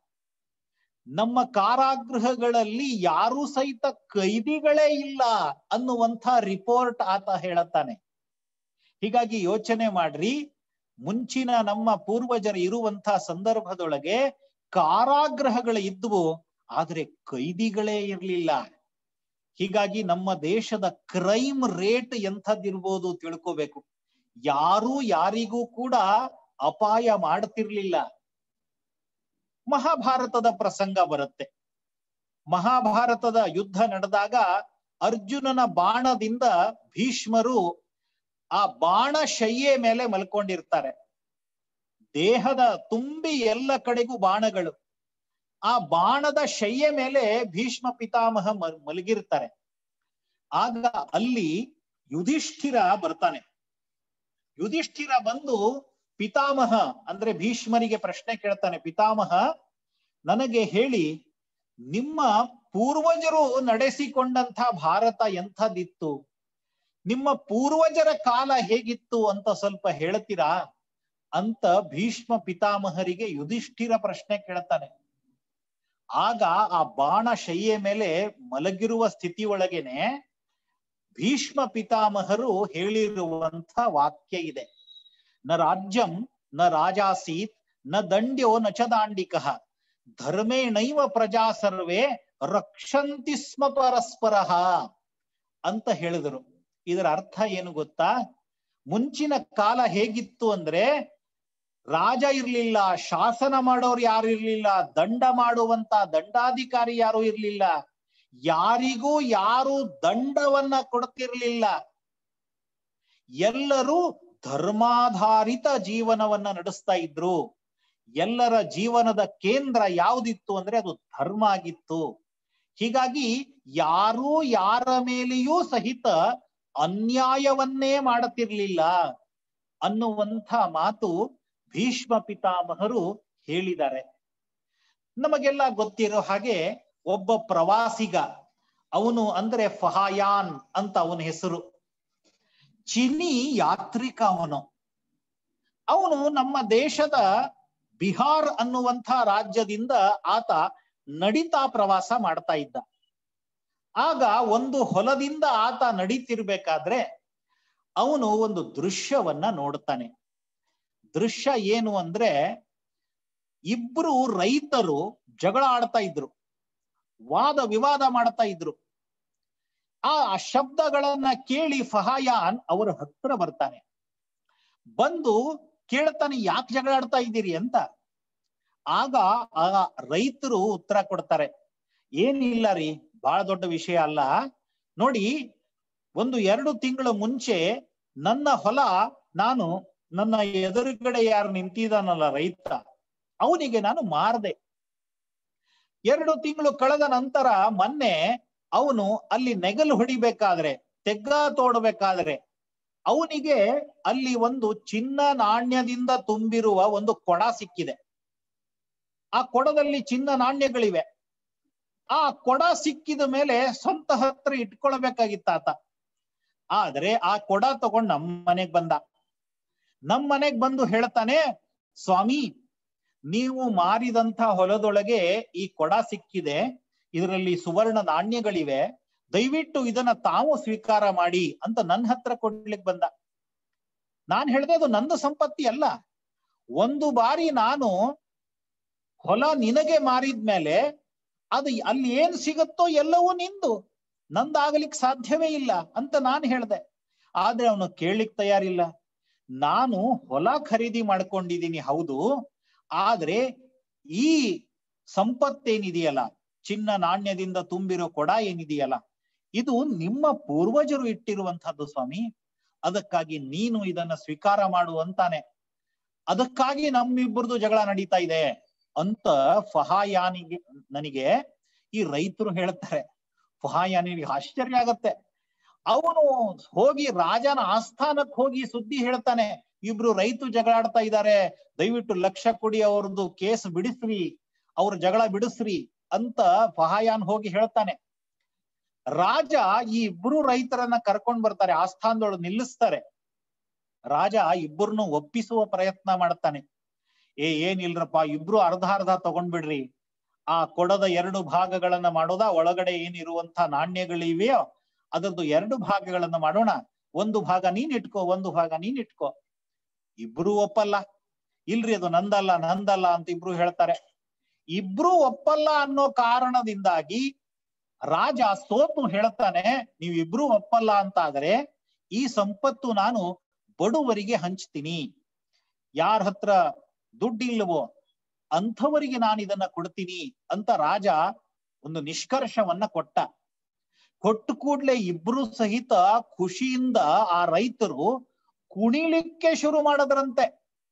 ನಮ್ಮ ಕಾರಾಗೃಹಗಳಲ್ಲಿ ಯಾರೂ ಸಹಿತ ಕೈದಿಗಳೇ ಇಲ್ಲ ಅನ್ನುವಂಥ ರಿಪೋರ್ಟ್ ಆತ ಹೇಳುತ್ತಾನೆ. ಹೀಗಾಗಿ ಯೋಚನೆ ಮಾಡ್ರಿ, ಮುಂಚಿನ ನಮ್ಮ ಪೂರ್ವಜರು ಇರುವಂತ ಸಂದರ್ಭದೊಳಗೆ ಕಾರಾಗೃಹಗಳು ಇದ್ವು, ಆದ್ರೆ ಕೈದಿಗಳೇ ಇರ್ಲಿಲ್ಲ. ಹೀಗಾಗಿ ನಮ್ಮ ದೇಶದ ಕ್ರೈಮ್ ರೇಟ್ ಎಂಥದ್ದಿರ್ಬೋದು ತಿಳ್ಕೋಬೇಕು. ಯಾರೂ ಯಾರಿಗೂ ಕೂಡ ಅಪಾಯ ಮಾಡ್ತಿರ್ಲಿಲ್ಲ. ಮಹಾಭಾರತದ ಪ್ರಸಂಗ ಬರುತ್ತೆ. ಮಹಾಭಾರತದ ಯುದ್ಧ ನಡೆದಾಗ ಅರ್ಜುನನ ಬಾಣದಿಂದ ಭೀಷ್ಮರು ಆ ಬಾಣ ಶಯ್ಯೆ ಮೇಲೆ ಮಲ್ಕೊಂಡಿರ್ತಾರೆ. ದೇಹದ ತುಂಬಿ ಎಲ್ಲ ಕಡೆಗೂ ಬಾಣಗಳು. ಆ ಬಾಣದ ಶಯ್ಯೆ ಮೇಲೆ ಭೀಷ್ಮ ಪಿತಾಮಹ ಮಲಗಿರ್ತಾರೆ. ಆಗ ಅಲ್ಲಿ ಯುಧಿಷ್ಠಿರ ಬರ್ತಾನೆ. ಯುಧಿಷ್ಠಿರ ಬಂದು ಪಿತಾಮಹ ಅಂದ್ರೆ ಭೀಷ್ಮರಿಗೆ ಪ್ರಶ್ನೆ ಕೇಳ್ತಾನೆ, ಪಿತಾಮಹ, ನನಗೆ ಹೇಳಿ, ನಿಮ್ಮ ಪೂರ್ವಜರು ನಡೆಸಿಕೊಂಡಂತ ಭಾರತ ಎಂಥದಿತ್ತು, ನಿಮ್ಮ ಪೂರ್ವಜರ ಕಾಲ ಹೇಗಿತ್ತು ಅಂತ ಸ್ವಲ್ಪ ಹೇಳ್ತೀರಾ ಅಂತ ಭೀಷ್ಮ ಪಿತಾಮಹರಿಗೆ ಯುಧಿಷ್ಠಿರ ಪ್ರಶ್ನೆ ಕೇಳ್ತಾನೆ. ಆಗ ಆ ಬಾಣ ಶಯ್ಯ ಮೇಲೆ ಮಲಗಿರುವ ಸ್ಥಿತಿ ಒಳಗೇನೆ ಭೀಷ್ಮ ಪಿತಾಮಹರು ಹೇಳಿರುವಂತ ವಾಕ್ಯ ಇದೆ. ನ ರಾಜ್ಯಂ ನ ರಾಜಾಸೀತ್ ನ ದಂಡ್ಯೋ ನ ಚ ದಾಂಡಿಕಃ ಧರ್ಮೇಣೈವ ಪ್ರಜಾ ಸರ್ವೇ ರಕ್ಷಂತಿ ಸ್ಮ ಪರಸ್ಪರಃ ಅಂತ ಹೇಳಿದರು. ಇದರ ಅರ್ಥ ಏನು ಗೊತ್ತಾ? ಮುಂಚಿನ ಕಾಲ ಹೇಗಿತ್ತು ಅಂದ್ರೆ ರಾಜ ಇರ್ಲಿಲ್ಲ, ಶಾಸನ ಮಾಡೋರು ಯಾರು ಇರ್ಲಿಲ್ಲ, ದಂಡ ಮಾಡುವಂತ ದಂಡಾಧಿಕಾರಿ ಯಾರು ಇರ್ಲಿಲ್ಲ, ಯಾರಿಗೂ ಯಾರು ದಂಡವನ್ನ ಕೊಡ್ತಿರ್ಲಿಲ್ಲ. ಎಲ್ಲರೂ ಧರ್ಮಾಧಾರಿತ ಜೀವನವನ್ನ ನಡೆಸ್ತಾ ಇದ್ರು. ಎಲ್ಲರ ಜೀವನದ ಕೇಂದ್ರ ಯಾವುದಿತ್ತು ಅಂದ್ರೆ ಅದು ಧರ್ಮ ಆಗಿತ್ತು. ಹೀಗಾಗಿ ಯಾರೂ ಯಾರ ಮೇಲೆಯೂ ಸಹಿತ ಅನ್ಯಾಯವನ್ನೇ ಮಾಡುತ್ತಿರ್ಲಿಲ್ಲ ಅನ್ನುವಂಥ ಮಾತು ಭೀಷ್ಮ ಪಿತಾಮಹರು ಹೇಳಿದ್ದಾರೆ. ನಮಗೆಲ್ಲ ಗೊತ್ತಿರೋ ಹಾಗೆ ಒಬ್ಬ ಪ್ರವಾಸಿಗ, ಅವನು ಅಂದ್ರೆ ಫಹಾಯಾನ್ ಅಂತ ಅವನ ಹೆಸರು. ಚಿನಿ ಯಾತ್ರಿಕ ಅವನು. ಅವನು ನಮ್ಮ ದೇಶದ ಬಿಹಾರ್ ಅನ್ನುವಂಥ ರಾಜ್ಯದಿಂದ ಆತ ನಡಿತಾ ಪ್ರವಾಸ ಮಾಡ್ತಾ ಇದ್ದ. ಆಗ ಒಂದು ಹೊಲದಿಂದ ಆತ ನಡೀತಿರ್ಬೇಕಾದ್ರೆ ಅವನು ಒಂದು ದೃಶ್ಯವನ್ನ ನೋಡ್ತಾನೆ. ದೃಶ್ಯ ಏನು ಅಂದ್ರೆ ಇಬ್ರು ರೈತರು ಜಗಳ ಆಡ್ತಾ ಇದ್ರು, ವಾದ ವಿವಾದ ಮಾಡ್ತಾ ಇದ್ರು. ಆ ಶಬ್ದಗಳನ್ನ ಕೇಳಿ ಫಹಾಯಾನ್ ಅವರ ಹತ್ರ ಬರ್ತಾನೆ. ಬಂದು ಕೇಳ್ತಾನೆ, ಯಾಕೆ ಜಗಳ ಆಡ್ತಾ ಇದ್ದೀರಿ ಅಂತ. ಆಗ ಆ ರೈತರು ಉತ್ತರ ಕೊಡ್ತಾರೆ, ಏನಿಲ್ಲ ರೀ, ಬಹಳ ದೊಡ್ಡ ವಿಷಯ ಅಲ್ಲ. ನೋಡಿ, ಒಂದು ಎರಡು ತಿಂಗಳ ಮುಂಚೆ ನನ್ನ ಹೊಲ ನಾನು ನನ್ನ ಎದುರುಗಡೆ ಯಾರು ನಿಂತಿದ್ದಾನಲ್ಲ ರೈತ, ಅವನಿಗೆ ನಾನು ಮಾರ್ದೆ. ಎರಡು ತಿಂಗಳು ಕಳೆದ ನಂತರ ಮೊನ್ನೆ ಅವನು ಅಲ್ಲಿ ನೆಗಲು ಹೊಡಿಬೇಕಾದ್ರೆ, ತೆಗ್ಗ ತೋಡಬೇಕಾದ್ರೆ ಅವನಿಗೆ ಅಲ್ಲಿ ಒಂದು ಚಿನ್ನ ನಾಣ್ಯದಿಂದ ತುಂಬಿರುವ ಒಂದು ಕೊಡ ಸಿಕ್ಕಿದೆ. ಆ ಕೊಡದಲ್ಲಿ ಚಿನ್ನ ನಾಣ್ಯಗಳಿವೆ. ಆ ಕೊಡ ಸಿಕ್ಕಿದ ಮೇಲೆ ಸ್ವಂತ ಹತ್ರ ಇಟ್ಕೊಳ್ಬೇಕಾಗಿತ್ತ ಆತ. ಆದ್ರೆ ಆ ಕೊಡ ತಗೊಂಡ್ ನಮ್ಮ ಮನೆಗ್ ಬಂದ. ನಮ್ ಮನೆಗ್ ಬಂದು ಹೇಳ್ತಾನೆ, ಸ್ವಾಮಿ, ನೀವು ಮಾರಿದಂತ ಹೊಲದೊಳಗೆ ಈ ಕೊಡ ಸಿಕ್ಕಿದೆ, ಇದರಲ್ಲಿ ಸುವರ್ಣ ನಾಣ್ಯಗಳಿವೆ, ದಯವಿಟ್ಟು ಇದನ್ನ ತಾವು ಸ್ವೀಕಾರ ಮಾಡಿ ಅಂತ ನನ್ನ ಹತ್ರ ಕೊಡ್ಲಿಕ್ಕೆ ಬಂದ. ನಾನ್ ಹೇಳ್ದೆ, ಅದು ನಂದು ಸಂಪತ್ತಿ ಅಲ್ಲ. ಒಂದು ಬಾರಿ ನಾನು ಹೊಲ ನಿನಗೆ ಮಾರಿದ್ಮೇಲೆ ಅದು ಅಲ್ಲಿ ಏನ್ ಸಿಗುತ್ತೋ ಎಲ್ಲವೂ ನಿಂದು, ನಂದಾಗ್ಲಿಕ್ಕೆ ಸಾಧ್ಯವೇ ಇಲ್ಲ ಅಂತ ನಾನು ಹೇಳ್ದೆ. ಆದ್ರೆ ಅವನು ಕೇಳಲಿಕ್ಕೆ ತಯಾರಿಲ್ಲ. ನಾನು ಹೊಲ ಖರೀದಿ ಮಾಡ್ಕೊಂಡಿದ್ದೀನಿ ಹೌದು, ಆದ್ರೆ ಈ ಸಂಪತ್ತೇನಿದೆಯಲ್ಲ, ಚಿನ್ನ ನಾಣ್ಯದಿಂದ ತುಂಬಿರೋ ಕೊಡ ಏನಿದೆಯಲ್ಲ, ಇದು ನಿಮ್ಮ ಪೂರ್ವಜರು ಇಟ್ಟಿರುವಂತಹದ್ದು ಸ್ವಾಮಿ, ಅದಕ್ಕಾಗಿ ನೀನು ಇದನ್ನ ಸ್ವೀಕಾರ ಮಾಡು ಅಂತಾನೆ. ಅದಕ್ಕಾಗಿ ನಮ್ಮಿಬ್ಬರದು ಜಗಳ ನಡೀತಾ ಇದೆ ಅಂತ ಫಹಾಯಾನಿಗೆ ನನಗೆ ಈ ರೈತರು ಹೇಳ್ತಾರೆ. ಫಹಾಯಾನಿಗೆ ಆಶ್ಚರ್ಯ ಆಗತ್ತೆ. ಅವನು ಹೋಗಿ ರಾಜನ ಆಸ್ಥಾನಕ್ಕೆ ಹೋಗಿ ಸುದ್ದಿ ಹೇಳ್ತಾನೆ, ಇಬ್ರು ರೈತರು ಜಗಳಾಡ್ತಾ ಇದ್ದಾರೆ, ದಯವಿಟ್ಟು ಲಕ್ಷ ಕೊಡಿ, ಅವ್ರದ್ದು ಕೇಸ್ ಬಿಡಿಸ್ರಿ, ಅವ್ರ ಜಗಳ ಬಿಡಿಸ್ರಿ ಅಂತ ಫಹಾಯಾನ್ ಹೋಗಿ ಹೇಳ್ತಾನೆ. ರಾಜ ಈ ಇಬ್ರು ರೈತರನ್ನ ಕರ್ಕೊಂಡ್ ಬರ್ತಾರೆ, ಆಸ್ಥಾನದೊಳಗೆ ನಿಲ್ಲಿಸ್ತಾರೆ. ರಾಜ ಇಬ್ಬರನ್ನು ಒಪ್ಪಿಸುವ ಪ್ರಯತ್ನ ಮಾಡ್ತಾನೆ. ಏ ಏನಿಲ್ರಪ್ಪ, ಇಬ್ರು ಅರ್ಧ ಅರ್ಧ ತಗೊಂಡ್ಬಿಡ್ರಿ, ಆ ಕೊಡದ ಎರಡು ಭಾಗಗಳನ್ನ ಮಾಡೋದ, ಒಳಗಡೆ ಏನಿರುವಂತ ನಾಣ್ಯಗಳಿವೆಯೋ ಅದರದ್ದು ಎರಡು ಭಾಗಗಳನ್ನ ಮಾಡೋಣ, ಒಂದು ಭಾಗ ನೀನ್ ಇಟ್ಕೋ, ಒಂದು ಭಾಗ ನೀನ್ ಇಟ್ಕೋ. ಇಬ್ರು ಒಪ್ಪಲ್ಲ. ಇಲ್ರಿ, ಅದು ನಂದಲ್ಲ ನಂದಲ್ಲ ಅಂತ ಇಬ್ರು ಹೇಳ್ತಾರೆ. ಇಬ್ರು ಒಪ್ಪಲ್ಲ ಅನ್ನೋ ಕಾರಣದಿಂದಾಗಿ ರಾಜ ಸೋತು ಹೇಳ್ತಾನೆ, ನೀವ್ ಇಬ್ರು ಒಪ್ಪಲ್ಲ ಅಂತ ಆದ್ರೆ ಈ ಸಂಪತ್ತು ನಾನು ಬಡವರಿಗೆ ಹಂಚ್ತೀನಿ, ಯಾರ ಹತ್ರ ದುಡ್ಡಿಲ್ವೋ ಅಂಥವರಿಗೆ ನಾನು ಇದನ್ನ ಕೊಡ್ತೀನಿ ಅಂತ ರಾಜ ಒಂದು ನಿಷ್ಕರ್ಷವನ್ನ ಕೊಟ್ಟ. ಕೊಟ್ಟು ಕೂಡ್ಲೆ ಇಬ್ರು ಸಹಿತ ಖುಷಿಯಿಂದ ಆ ರೈತರು ಕುಣಿಲಿಕ್ಕೆ ಶುರು ಮಾಡದ್ರಂತೆ.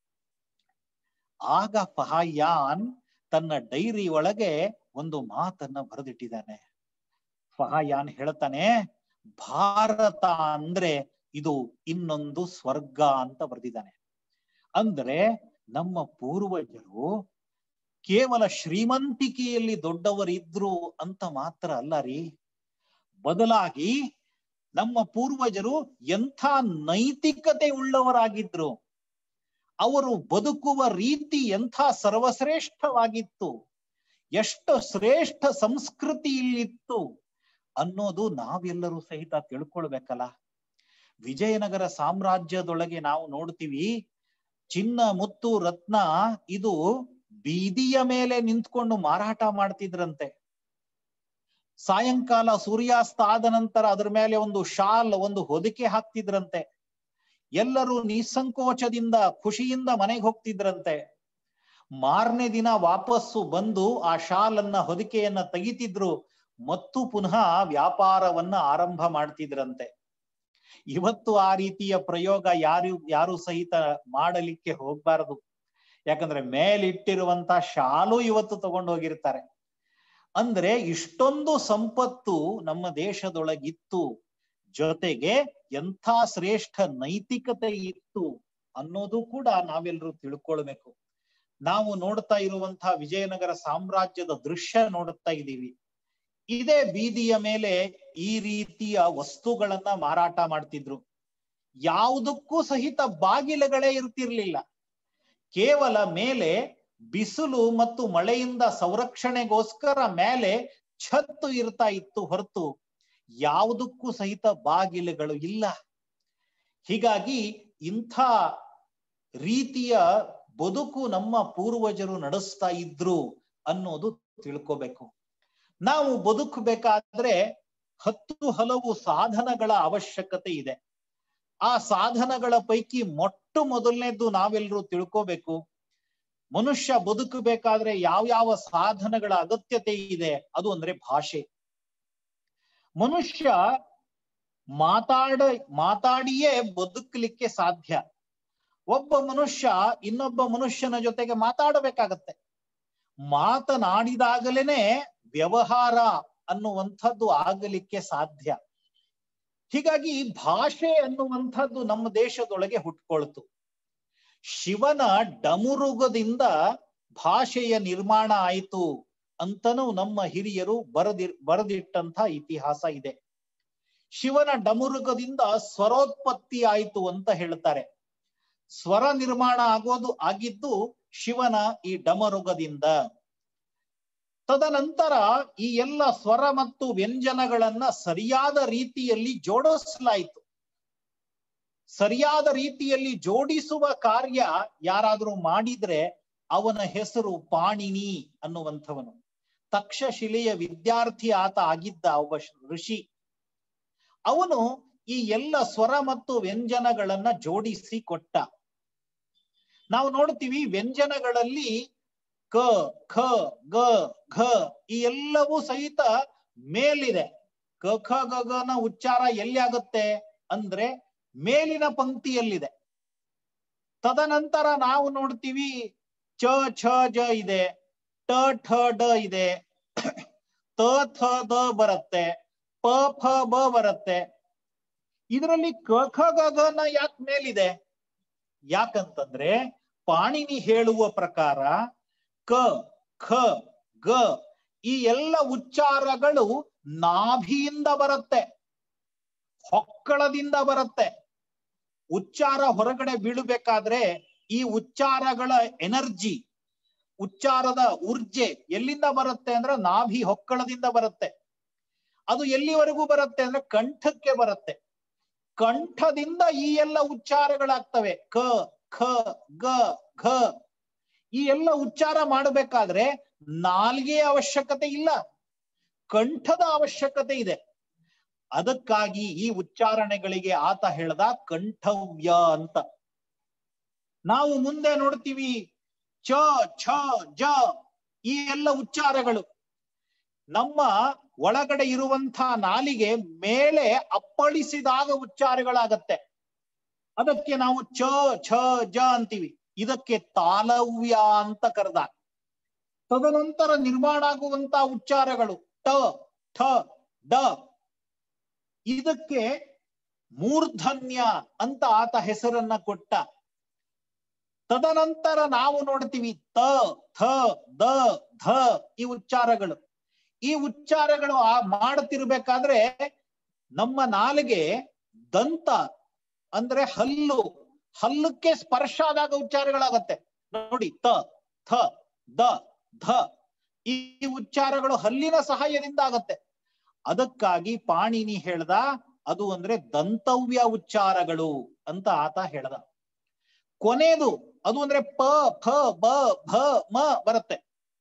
ಆಗ ಫಹಾಯಾನ್ ತನ್ನ ಡೈರಿ ಒಳಗೆ ಒಂದು ಮಾತನ್ನ ಬರೆದಿಟ್ಟಿದ್ದಾನೆ. ಫಹಾಯಾನ್ ಹೇಳ್ತಾನೆ, ಭಾರತ ಅಂದ್ರೆ ಇದು ಇನ್ನೊಂದು ಸ್ವರ್ಗ ಅಂತ ಬರೆದಿದ್ದಾನೆ. ಅಂದ್ರೆ ನಮ್ಮ ಪೂರ್ವಜರು ಕೇವಲ ಶ್ರೀಮಂತಿಕೆಯಲ್ಲಿ ದೊಡ್ಡವರಿದ್ರು ಅಂತ ಮಾತ್ರ ಅಲ್ಲ ರೀ, ಬದಲಾಗಿ ನಮ್ಮ ಪೂರ್ವಜರು ಎಂಥ ನೈತಿಕತೆ ಉಳ್ಳವರಾಗಿದ್ರು, ಅವರು ಬದುಕುವ ರೀತಿ ಎಂಥ ಸರ್ವಶ್ರೇಷ್ಠವಾಗಿತ್ತು, ಎಷ್ಟು ಶ್ರೇಷ್ಠ ಸಂಸ್ಕೃತಿ ಇಲ್ಲಿತ್ತು ಅನ್ನೋದು ನಾವೆಲ್ಲರೂ ಸಹಿತ ತಿಳ್ಕೊಳ್ಬೇಕಲ್ಲ. ವಿಜಯನಗರ ಸಾಮ್ರಾಜ್ಯದೊಳಗೆ ನಾವು ನೋಡ್ತೀವಿ, ಚಿನ್ನ ಮುತ್ತು ರತ್ನ ಇದು ಬೀದಿಯ ಮೇಲೆ ನಿಂತ್ಕೊಂಡು ಮಾರಾಟ ಮಾಡ್ತಿದ್ರಂತೆ. ಸಾಯಂಕಾಲ ಸೂರ್ಯಾಸ್ತ ಆದ ನಂತರ ಅದ್ರ ಮೇಲೆ ಒಂದು ಶಾಲ್, ಒಂದು ಹೊದಿಕೆ ಹಾಕ್ತಿದ್ರಂತೆ. ಎಲ್ಲರೂ ನಿಸ್ಸಂಕೋಚದಿಂದ ಖುಷಿಯಿಂದ ಮನೆಗೆ ಹೋಗ್ತಿದ್ರಂತೆ. ಮಾರನೇ ದಿನ ವಾಪಸ್ಸು ಬಂದು ಆ ಶಾಲನ್ನ ಹೊದಿಕೆಯನ್ನ ತೆಗಿತಿದ್ರು ಮತ್ತು ಪುನಃ ವ್ಯಾಪಾರವನ್ನ ಆರಂಭ ಮಾಡ್ತಿದ್ರಂತೆ. ಇವತ್ತು ಆ ರೀತಿಯ ಪ್ರಯೋಗ ಯಾರು ಯಾರು ಸಹಿತ ಮಾಡಲಿಕ್ಕೆ ಹೋಗ್ಬಾರದು. ಯಾಕಂದ್ರೆ ಮೇಲಿಟ್ಟಿರುವಂತ ಶಾಲು ಇವತ್ತು ತಗೊಂಡು ಹೋಗಿರ್ತಾರೆ. ಅಂದ್ರೆ ಇಷ್ಟೊಂದು ಸಂಪತ್ತು ನಮ್ಮ ದೇಶದೊಳಗಿತ್ತು, ಜೊತೆಗೆ ಎಂಥ ಶ್ರೇಷ್ಠ ನೈತಿಕತೆ ಇತ್ತು ಅನ್ನೋದು ಕೂಡ ನಾವೆಲ್ಲರೂ ತಿಳ್ಕೊಳ್ಬೇಕು. ನಾವು ನೋಡ್ತಾ ಇರುವಂತಹ ವಿಜಯನಗರ ಸಾಮ್ರಾಜ್ಯದ ದೃಶ್ಯ ನೋಡುತ್ತಾ ಇದ್ದೀವಿ. ಇದೇ ಬೀದಿಯ ಮೇಲೆ ಈ ರೀತಿಯ ವಸ್ತುಗಳನ್ನ ಮಾರಾಟ ಮಾಡ್ತಿದ್ರು. ಯಾವುದಕ್ಕೂ ಸಹಿತ ಬಾಗಿಲುಗಳೇ ಇರ್ತಿರ್ಲಿಲ್ಲ. ಕೇವಲ ಮೇಲೆ ಬಿಸಿಲು ಮತ್ತು ಮಳೆಯಿಂದ ಸಂರಕ್ಷಣೆಗೋಸ್ಕರ ಮೇಲೆ ಛತ್ತು ಇರ್ತಾ ಇತ್ತು ಹೊರತು ಯಾವುದಕ್ಕೂ ಸಹಿತ ಬಾಗಿಲುಗಳು ಇಲ್ಲ. ಹೀಗಾಗಿ ಇಂಥ ರೀತಿಯ ಬದುಕು ನಮ್ಮ ಪೂರ್ವಜರು ನಡೆಸ್ತಾ ಇದ್ರು ಅನ್ನೋದು ತಿಳ್ಕೋಬೇಕು. ನಾವು ಬದುಕಬೇಕಾದ್ರೆ ಹತ್ತು ಹಲವು ಸಾಧನಗಳ ಅವಶ್ಯಕತೆ ಇದೆ. ಆ ಸಾಧನಗಳ ಪೈಕಿ ಮೊಟ್ಟ ಮೊದಲನೇದ್ದು ನಾವೆಲ್ಲರೂ ತಿಳ್ಕೋಬೇಕು. ಮನುಷ್ಯ ಬದುಕಬೇಕಾದ್ರೆ ಯಾವ ಯಾವ ಸಾಧನಗಳ ಅಗತ್ಯತೆ ಇದೆ, ಅದು ಅಂದ್ರೆ ಭಾಷೆ. ಮನುಷ್ಯ ಮಾತಾಡ ಮಾತಾಡಿಯೇ ಬದುಕಲಿಕ್ಕೆ ಸಾಧ್ಯ. ಒಬ್ಬ ಮನುಷ್ಯ ಇನ್ನೊಬ್ಬ ಮನುಷ್ಯನ ಜೊತೆಗೆ ಮಾತಾಡಬೇಕಾಗತ್ತೆ. ಮಾತನಾಡಿದಾಗಲೇನೆ ವ್ಯವಹಾರ ಅನ್ನುವಂಥದ್ದು ಆಗಲಿಕ್ಕೆ ಸಾಧ್ಯ. ಹೀಗಾಗಿ ಭಾಷೆ ಅನ್ನುವಂಥದ್ದು ನಮ್ಮ ದೇಶದೊಳಗೆ ಹುಟ್ಕೊಳ್ತು. ಶಿವನ ಡಮರುಗದಿಂದ ಭಾಷೆಯ ನಿರ್ಮಾಣ ಆಯಿತು ಅಂತನೂ ನಮ್ಮ ಹಿರಿಯರು ಬರೆದಿ ಬರೆದಿಟ್ಟಂತ ಇತಿಹಾಸ ಇದೆ. ಶಿವನ ಡಮರುಗದಿಂದ ಸ್ವರೋತ್ಪತ್ತಿ ಆಯಿತು ಅಂತ ಹೇಳ್ತಾರೆ. ಸ್ವರ ನಿರ್ಮಾಣ ಆಗೋದು ಆಗಿದ್ದು ಶಿವನ ಈ ಡಮರುಗದಿಂದ. ತದನಂತರ ಈ ಎಲ್ಲ ಸ್ವರ ಮತ್ತು ವ್ಯಂಜನಗಳನ್ನ ಸರಿಯಾದ ರೀತಿಯಲ್ಲಿ ಜೋಡಿಸಲಾಯಿತು. ಸರಿಯಾದ ರೀತಿಯಲ್ಲಿ ಜೋಡಿಸುವ ಕಾರ್ಯ ಯಾರಾದ್ರೂ ಮಾಡಿದ್ರೆ ಅವನ ಹೆಸರು ಪಾಣಿನಿ ಅನ್ನುವಂಥವನು. ತಕ್ಷಶಿಲೆಯ ವಿದ್ಯಾರ್ಥಿ ಆತ ಆಗಿದ್ದ ಒಬ್ಬ ಋಷಿ. ಅವನು ಈ ಎಲ್ಲ ಸ್ವರ ಮತ್ತು ವ್ಯಂಜನಗಳನ್ನ ಜೋಡಿಸಿ ಕೊಟ್ಟ. ನಾವು ನೋಡ್ತೀವಿ ವ್ಯಂಜನಗಳಲ್ಲಿ ಕ ಖ ಗ ಘ ಈ ಎಲ್ಲವೂ ಸಹಿತ ಮೇಲಿದೆ. ಕ ಖ ಗ ಘನ ಉಚ್ಚಾರ ಎಲ್ಲಿ ಆಗುತ್ತೆ ಅಂದ್ರೆ ಮೇಲಿನ ಪಂಕ್ತಿಯಲ್ಲಿದೆ. ತದನಂತರ ನಾವು ನೋಡ್ತೀವಿ ಚ ಛ ಜ ಇದೆ, ಟ ಠ ಡ ಇದೆ, ತ ಥ ದ ಬರುತ್ತೆ, ಪ ಫ ಬ ಬರುತ್ತೆ. ಇದರಲ್ಲಿ ಕ ಖ ಗ ಘನ ಯಾಕೆ ಮೇಲಿದೆ? ಯಾಕಂತಂದ್ರೆ ಪಾಣಿನಿ ಹೇಳುವ ಪ್ರಕಾರ ಕ ಖ ಗ ಈ ಎಲ್ಲ ಉಚ್ಚಾರಗಳು ನಾಭಿಯಿಂದ ಬರುತ್ತೆ, ಹೊಕ್ಕಳದಿಂದ ಬರುತ್ತೆ. ಉಚ್ಚಾರ ಹೊರಗಡೆ ಬೀಳಬೇಕಾದ್ರೆ ಈ ಉಚ್ಚಾರಗಳ ಎನರ್ಜಿ, ಉಚ್ಚಾರದ ಊರ್ಜೆ ಎಲ್ಲಿಂದ ಬರುತ್ತೆ ಅಂದ್ರೆ ನಾಭಿ ಹೊಕ್ಕಳದಿಂದ ಬರುತ್ತೆ. ಅದು ಎಲ್ಲಿವರೆಗೂ ಬರುತ್ತೆ ಅಂದ್ರೆ ಕಂಠಕ್ಕೆ ಬರುತ್ತೆ. ಕಂಠದಿಂದ ಈ ಎಲ್ಲ ಉಚ್ಚಾರಗಳಾಗ್ತವೆ. ಕ ಖ ಗ ಘ ಈ ಎಲ್ಲ ಉಚ್ಚಾರ ಮಾಡಬೇಕಾದ್ರೆ ನಾಲ್ಗೆಯ ಅವಶ್ಯಕತೆ ಇಲ್ಲ, ಕಂಠದ ಅವಶ್ಯಕತೆ ಇದೆ. ಅದಕ್ಕಾಗಿ ಈ ಉಚ್ಚಾರಣೆಗಳಿಗೆ ಆತ ಹೇಳ್ದ ಕಂಠವ್ಯ ಅಂತ. ನಾವು ಮುಂದೆ ನೋಡ್ತೀವಿ ಚ ಛ ಜ ಈ ಎಲ್ಲ ಉಚ್ಚಾರಗಳು ನಮ್ಮ ಒಳಗಡೆ ಇರುವಂತಹ ನಾಲಿಗೆ ಮೇಲೆ ಅಪ್ಪಳಿಸಿದಾಗ ಉಚ್ಚಾರಗಳಾಗತ್ತೆ. ಅದಕ್ಕೆ ನಾವು ಚ ಛ ಜ ಅಂತೀವಿ. ಇದಕ್ಕೆ ತಾಲವ್ಯ ಅಂತ ಕರೆದ. ತದನಂತರ ನಿರ್ಮಾಣ ಆಗುವಂತಹ ಉಚ್ಚಾರಗಳು ಟ ಠ ಡ ಇದಕ್ಕೆ ಮೂರ್ಧನ್ಯ ಅಂತ ಆತ ಹೆಸರನ್ನ ಕೊಟ್ಟ. ತದನಂತರ ನಾವು ನೋಡ್ತೀವಿ ತ ಥ ದ ಧ ಈ ಉಚ್ಚಾರಗಳು. ಈ ಉಚ್ಚಾರಗಳು ಆ ಮಾಡುತ್ತಿರ್ಬೇಕಾದ್ರೆ ನಮ್ಮ ನಾಲಿಗೆ ದಂತ ಅಂದ್ರೆ ಹಲ್ಲು, ಹಲ್ಲಕ್ಕೆ ಸ್ಪರ್ಶ ಆದಾಗ ಉಚ್ಚಾರಗಳಾಗತ್ತೆ ನೋಡಿ. ತ ಥ ದ ಧ ಈ ಉಚ್ಚಾರಗಳು ಹಲ್ಲಿನ ಸಹಾಯದಿಂದ ಆಗತ್ತೆ. ಅದಕ್ಕಾಗಿ ಪಾಣಿನಿ ಹೇಳ್ದ ಅದು ಅಂದ್ರೆ ದಂತವ್ಯ ಉಚ್ಚಾರಗಳು ಅಂತ ಆತ ಹೇಳ್ದ. ಕೊನೆದು ಅದು ಅಂದ್ರೆ ಪ ಫ ಬ ಭ ಮ ಬರುತ್ತೆ.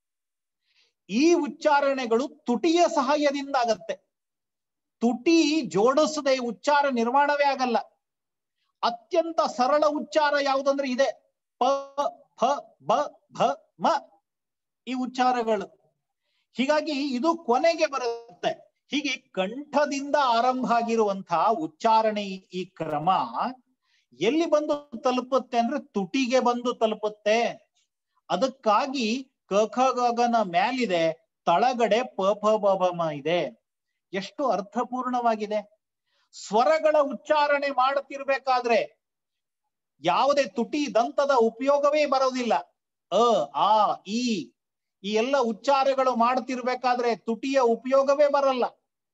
ಈ ಉಚ್ಚಾರಣೆಗಳು ತುಟಿಯ ಸಹಾಯದಿಂದ ಆಗತ್ತೆ. ತುಟಿ ಜೋಡಿಸದೆ ಉಚ್ಚಾರ ನಿರ್ಮಾಣವೇ ಆಗಲ್ಲ. ಅತ್ಯಂತ ಸರಳ ಉಚ್ಚಾರ ಯಾವುದಂದ್ರೆ ಇದೆ, ಪ ಫ ಬ ಭ ಮ ಈ ಉಚ್ಚಾರಗಳು. ಹೀಗಾಗಿ ಇದು ಕೊನೆಗೆ ಬರುತ್ತೆ. ಹೀಗೆ ಕಂಠದಿಂದ ಆರಂಭ ಆಗಿರುವಂತಹ ಉಚ್ಚಾರಣೆ ಈ ಕ್ರಮ ಎಲ್ಲಿ ಬಂದು ತಲುಪುತ್ತೆ ಅಂದ್ರೆ ತುಟಿಗೆ ಬಂದು ತಲುಪುತ್ತೆ. ಅದಕ್ಕಾಗಿ ಕ ಖ ಗ ಘ ನ ಮ್ಯಾಲಿದೆ, ತಳಗಡೆ ಪ ಫ ಬ ಭ ಮ ಇದೆ. ಎಷ್ಟು ಅರ್ಥಪೂರ್ಣವಾಗಿದೆ. ಸ್ವರಗಳ ಉಚ್ಚಾರಣೆ ಮಾಡುತ್ತಿರ್ಬೇಕಾದ್ರೆ ಯಾವುದೇ ತುಟಿ ದಂತದ ಉಪಯೋಗವೇ ಬರೋದಿಲ್ಲ. ಅ ಆ ಈ ಈ ಎಲ್ಲ ಉಚ್ಚಾರಗಳು ಮಾಡ್ತಿರ್ಬೇಕಾದ್ರೆ ತುಟಿಯ ಉಪಯೋಗವೇ ಬರಲ್ಲ.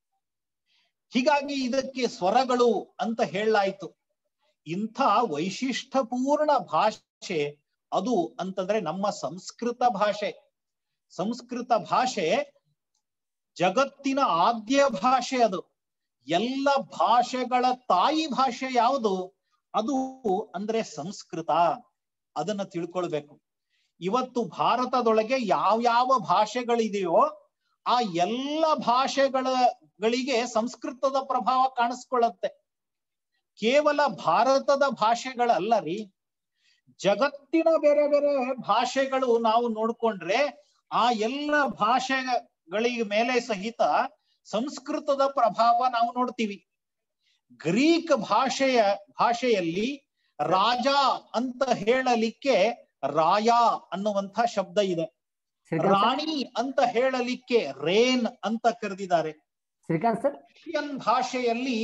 ಹೀಗಾಗಿ ಇದಕ್ಕೆ ಸ್ವರಗಳು ಅಂತ ಹೇಳಲಾಯ್ತು. ಇಂಥ ವೈಶಿಷ್ಟ್ಯಪೂರ್ಣ ಭಾಷೆ ಅದು ಅಂತಂದ್ರೆ ನಮ್ಮ ಸಂಸ್ಕೃತ ಭಾಷೆ. ಸಂಸ್ಕೃತ ಭಾಷೆ ಜಗತ್ತಿನ ಆದ್ಯ ಭಾಷೆ. ಅದು ಎಲ್ಲ ಭಾಷೆಗಳ ತಾಯಿ ಭಾಷೆ ಯಾವುದು? ಅದು ಅಂದ್ರೆ ಸಂಸ್ಕೃತ. ಅದನ್ನ ತಿಳ್ಕೊಳ್ಬೇಕು. ಇವತ್ತು ಭಾರತದೊಳಗೆ ಯಾವ್ಯಾವ ಭಾಷೆಗಳಿದೆಯೋ ಆ ಎಲ್ಲ ಭಾಷೆಗಳಿಗೆ ಸಂಸ್ಕೃತದ ಪ್ರಭಾವ ಕಾಣಿಸ್ಕೊಳ್ಳುತ್ತೆ. ಕೇವಲ ಭಾರತದ ಭಾಷೆಗಳಲ್ಲ ರೀ, ಜಗತ್ತಿನ ಬೇರೆ ಬೇರೆ ಭಾಷೆಗಳು ನಾವು ನೋಡ್ಕೊಂಡ್ರೆ ಆ ಎಲ್ಲ ಭಾಷೆಗಳಿಗೆ ಮೇಲೆ ಸಹಿತ ಸಂಸ್ಕೃತದ ಪ್ರಭಾವ ನಾವು ನೋಡ್ತೀವಿ. ಗ್ರೀಕ್ ಭಾಷೆಯ ಭಾಷೆಯಲ್ಲಿ ರಾಜ ಅಂತ ಹೇಳಲಿಕ್ಕೆ ರಾಯ ಅನ್ನುವಂಥ ಶಬ್ದ ಇದೆ. ರಾಣಿ ಅಂತ ಹೇಳಲಿಕ್ಕೆ ರೇನ್ ಅಂತ ಕರೆದಿದ್ದಾರೆ. ರಷ್ಯನ್ ಭಾಷೆಯಲ್ಲಿ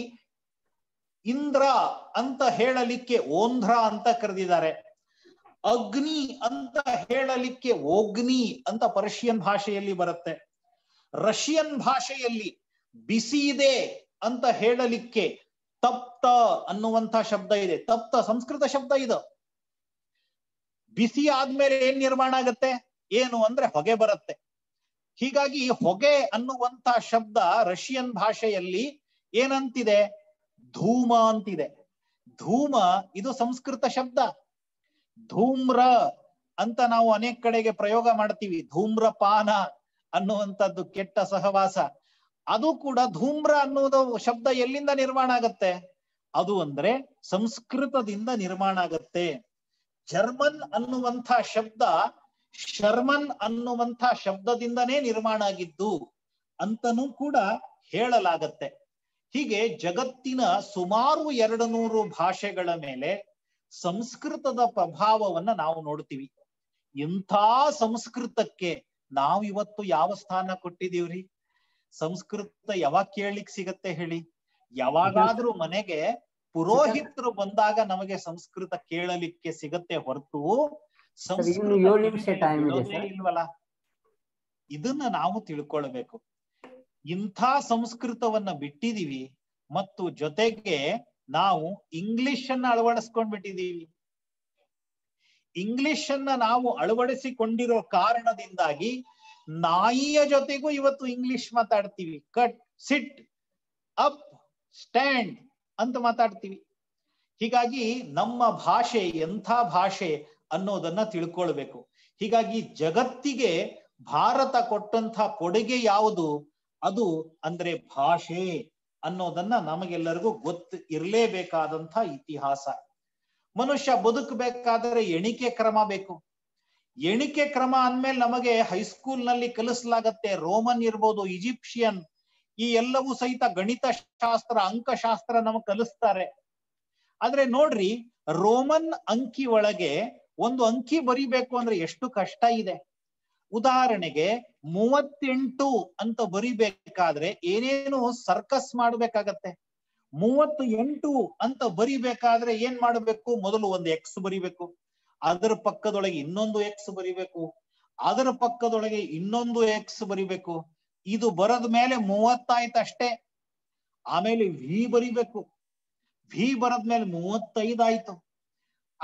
ಇಂದ್ರ ಅಂತ ಹೇಳಲಿಕ್ಕೆ ಓಂಧ್ರ ಅಂತ ಕರೆದಿದ್ದಾರೆ. ಅಗ್ನಿ ಅಂತ ಹೇಳಲಿಕ್ಕೆ ಓಗ್ನಿ ಅಂತ ಪರ್ಷಿಯನ್ ಭಾಷೆಯಲ್ಲಿ ಬರುತ್ತೆ. ರಷ್ಯನ್ ಭಾಷೆಯಲ್ಲಿ ಬಿಸಿದೆ ಅಂತ ಹೇಳಲಿಕ್ಕೆ ತಪ್ತ ಅನ್ನುವಂಥ ಶಬ್ದ ಇದೆ. ತಪ್ತ ಸಂಸ್ಕೃತ ಶಬ್ದ ಇದು. ಬಿಸಿ ಆದ್ಮೇಲೆ ಏನ್ ನಿರ್ಮಾಣ ಆಗತ್ತೆ? ಏನು ಅಂದ್ರೆ ಹೊಗೆ ಬರುತ್ತೆ. ಹೀಗಾಗಿ ಹೊಗೆ ಅನ್ನುವಂಥ ಶಬ್ದ ರಷ್ಯನ್ ಭಾಷೆಯಲ್ಲಿ ಏನಂತಿದೆ? ಧೂಮ ಅಂತಿದೆ. ಧೂಮ ಇದು ಸಂಸ್ಕೃತ ಶಬ್ದ. ಧೂಮ್ರ ಅಂತ ನಾವು ಅನೇಕ ಕಡೆಗೆ ಪ್ರಯೋಗ ಮಾಡ್ತೀವಿ. ಧೂಮ್ರಪಾನ ಅನ್ನುವಂಥದ್ದು ಕೆಟ್ಟ ಸಹವಾಸ. ಅದು ಕೂಡ ಧೂಮ್ರ ಅನ್ನುವುದು ಶಬ್ದ ಎಲ್ಲಿಂದ ನಿರ್ಮಾಣ ಆಗತ್ತೆ? ಅದು ಅಂದ್ರೆ ಸಂಸ್ಕೃತದಿಂದ ನಿರ್ಮಾಣ ಆಗತ್ತೆ. ಜರ್ಮನ್ ಅನ್ನುವಂಥ ಶಬ್ದ ಶರ್ಮನ್ ಅನ್ನುವಂಥ ಶಬ್ದದಿಂದನೇ ನಿರ್ಮಾಣ ಆಗಿದ್ದು ಅಂತನೂ ಕೂಡ ಹೇಳಲಾಗತ್ತೆ. ಹೀಗೆ ಜಗತ್ತಿನ ಸುಮಾರು ಎರಡು ನೂರು ಭಾಷೆಗಳ ಮೇಲೆ ಸಂಸ್ಕೃತದ ಪ್ರಭಾವವನ್ನ ನಾವು ನೋಡ್ತೀವಿ. ಇಂಥ ಸಂಸ್ಕೃತಕ್ಕೆ ನಾವು ಇವತ್ತು ಯಾವ ಸ್ಥಾನ ಕೊಟ್ಟಿದೀವ್ರಿ? ಸಂಸ್ಕೃತ ಯಾವಾಗ ಕೇಳಲಿಕ್ಕೆ ಸಿಗತ್ತೆ ಹೇಳಿ? ಯಾವಾಗಾದ್ರೂ ಮನೆಗೆ ಪುರೋಹಿತರು ಬಂದಾಗ ನಮಗೆ ಸಂಸ್ಕೃತ ಕೇಳಲಿಕ್ಕೆ ಸಿಗತ್ತೆ ಹೊರತು ಇಲ್ವಲ್ಲ. ಇದನ್ನ ನಾವು ತಿಳ್ಕೊಳ್ಬೇಕು. ಇಂಥ ಸಂಸ್ಕೃತವನ್ನ ಬಿಟ್ಟಿದೀವಿ ಮತ್ತು ಜೊತೆಗೆ ನಾವು ಇಂಗ್ಲಿಷ್ ಅನ್ನ ಅಳವಡಿಸ್ಕೊಂಡ್ಬಿಟ್ಟಿದೀವಿ. ಇಂಗ್ಲಿಷ್ ಅನ್ನ ನಾವು ಅಳವಡಿಸಿಕೊಂಡಿರೋ ಕಾರಣದಿಂದಾಗಿ ನಾಯಿಯ ಜೊತೆಗೂ ಇವತ್ತು ಇಂಗ್ಲಿಷ್ ಮಾತಾಡ್ತೀವಿ. ಕಟ್, ಸಿಟ್, ಅಪ್, ಸ್ಟ್ಯಾಂಡ್ ಅಂತ ಮಾತಾಡ್ತೀವಿ. ಹೀಗಾಗಿ ನಮ್ಮ ಭಾಷೆ ಎಂಥ ಭಾಷೆ ಅನ್ನೋದನ್ನ ತಿಳ್ಕೊಳ್ಬೇಕು. ಹೀಗಾಗಿ ಜಗತ್ತಿಗೆ ಭಾರತ ಕೊಟ್ಟಂತ ಕೊಡುಗೆ ಯಾವುದು? ಅದು ಅಂದ್ರೆ ಭಾಷೆ ಅನ್ನೋದನ್ನ ನಮಗೆಲ್ಲರಿಗೂ ಗೊತ್ತು ಇರಲೇಬೇಕಾದಂಥ ಇತಿಹಾಸ. ಮನುಷ್ಯ ಬದುಕಬೇಕಾದ್ರೆ ಎಣಿಕೆ ಕ್ರಮ ಬೇಕು. ಎಣಿಕೆ ಕ್ರಮ ಅಂದ್ಮೇಲೆ ನಮಗೆ ಹೈಸ್ಕೂಲ್ ನಲ್ಲಿ ಕಲಿಸಲಾಗತ್ತೆ. ರೋಮನ್ ಇರ್ಬೋದು, ಈಜಿಪ್ಷಿಯನ್, ಈ ಎಲ್ಲವೂ ಸಹಿತ ಗಣಿತ ಶಾಸ್ತ್ರ, ಅಂಕಶಾಸ್ತ್ರ ನಮಗ್ ಕಲಿಸ್ತಾರೆ. ಆದ್ರೆ ನೋಡ್ರಿ, ರೋಮನ್ ಅಂಕಿ ಒಳಗೆ ಒಂದು ಅಂಕಿ ಬರಿಬೇಕು ಅಂದ್ರೆ ಎಷ್ಟು ಕಷ್ಟ ಇದೆ. ಉದಾಹರಣೆಗೆ ಮೂವತ್ತೆಂಟು ಅಂತ ಬರಿಬೇಕಾದ್ರೆ ಏನೇನು ಸರ್ಕಸ್ ಮಾಡ್ಬೇಕಾಗತ್ತೆ. ಮೂವತ್ತು ಎಂಟು ಅಂತ ಬರಿಬೇಕಾದ್ರೆ ಏನ್ ಮಾಡ್ಬೇಕು? ಮೊದಲು ಒಂದು ಎಕ್ಸ್ ಬರಿಬೇಕು, ಅದರ ಪಕ್ಕದೊಳಗೆ ಇನ್ನೊಂದು ಎಕ್ಸ್ ಬರಿಬೇಕು, ಅದರ ಪಕ್ಕದೊಳಗೆ ಇನ್ನೊಂದು ಎಕ್ಸ್ ಬರಿಬೇಕು. ಇದು ಬರದ ಮೇಲೆ ಮೂವತ್ತಾಯ್ತು ಅಷ್ಟೇ. ಆಮೇಲೆ ವಿ ಬರಿಬೇಕು, ವಿ ಬರದ್ಮೇಲೆ ಮೂವತ್ತೈದಾಯ್ತು.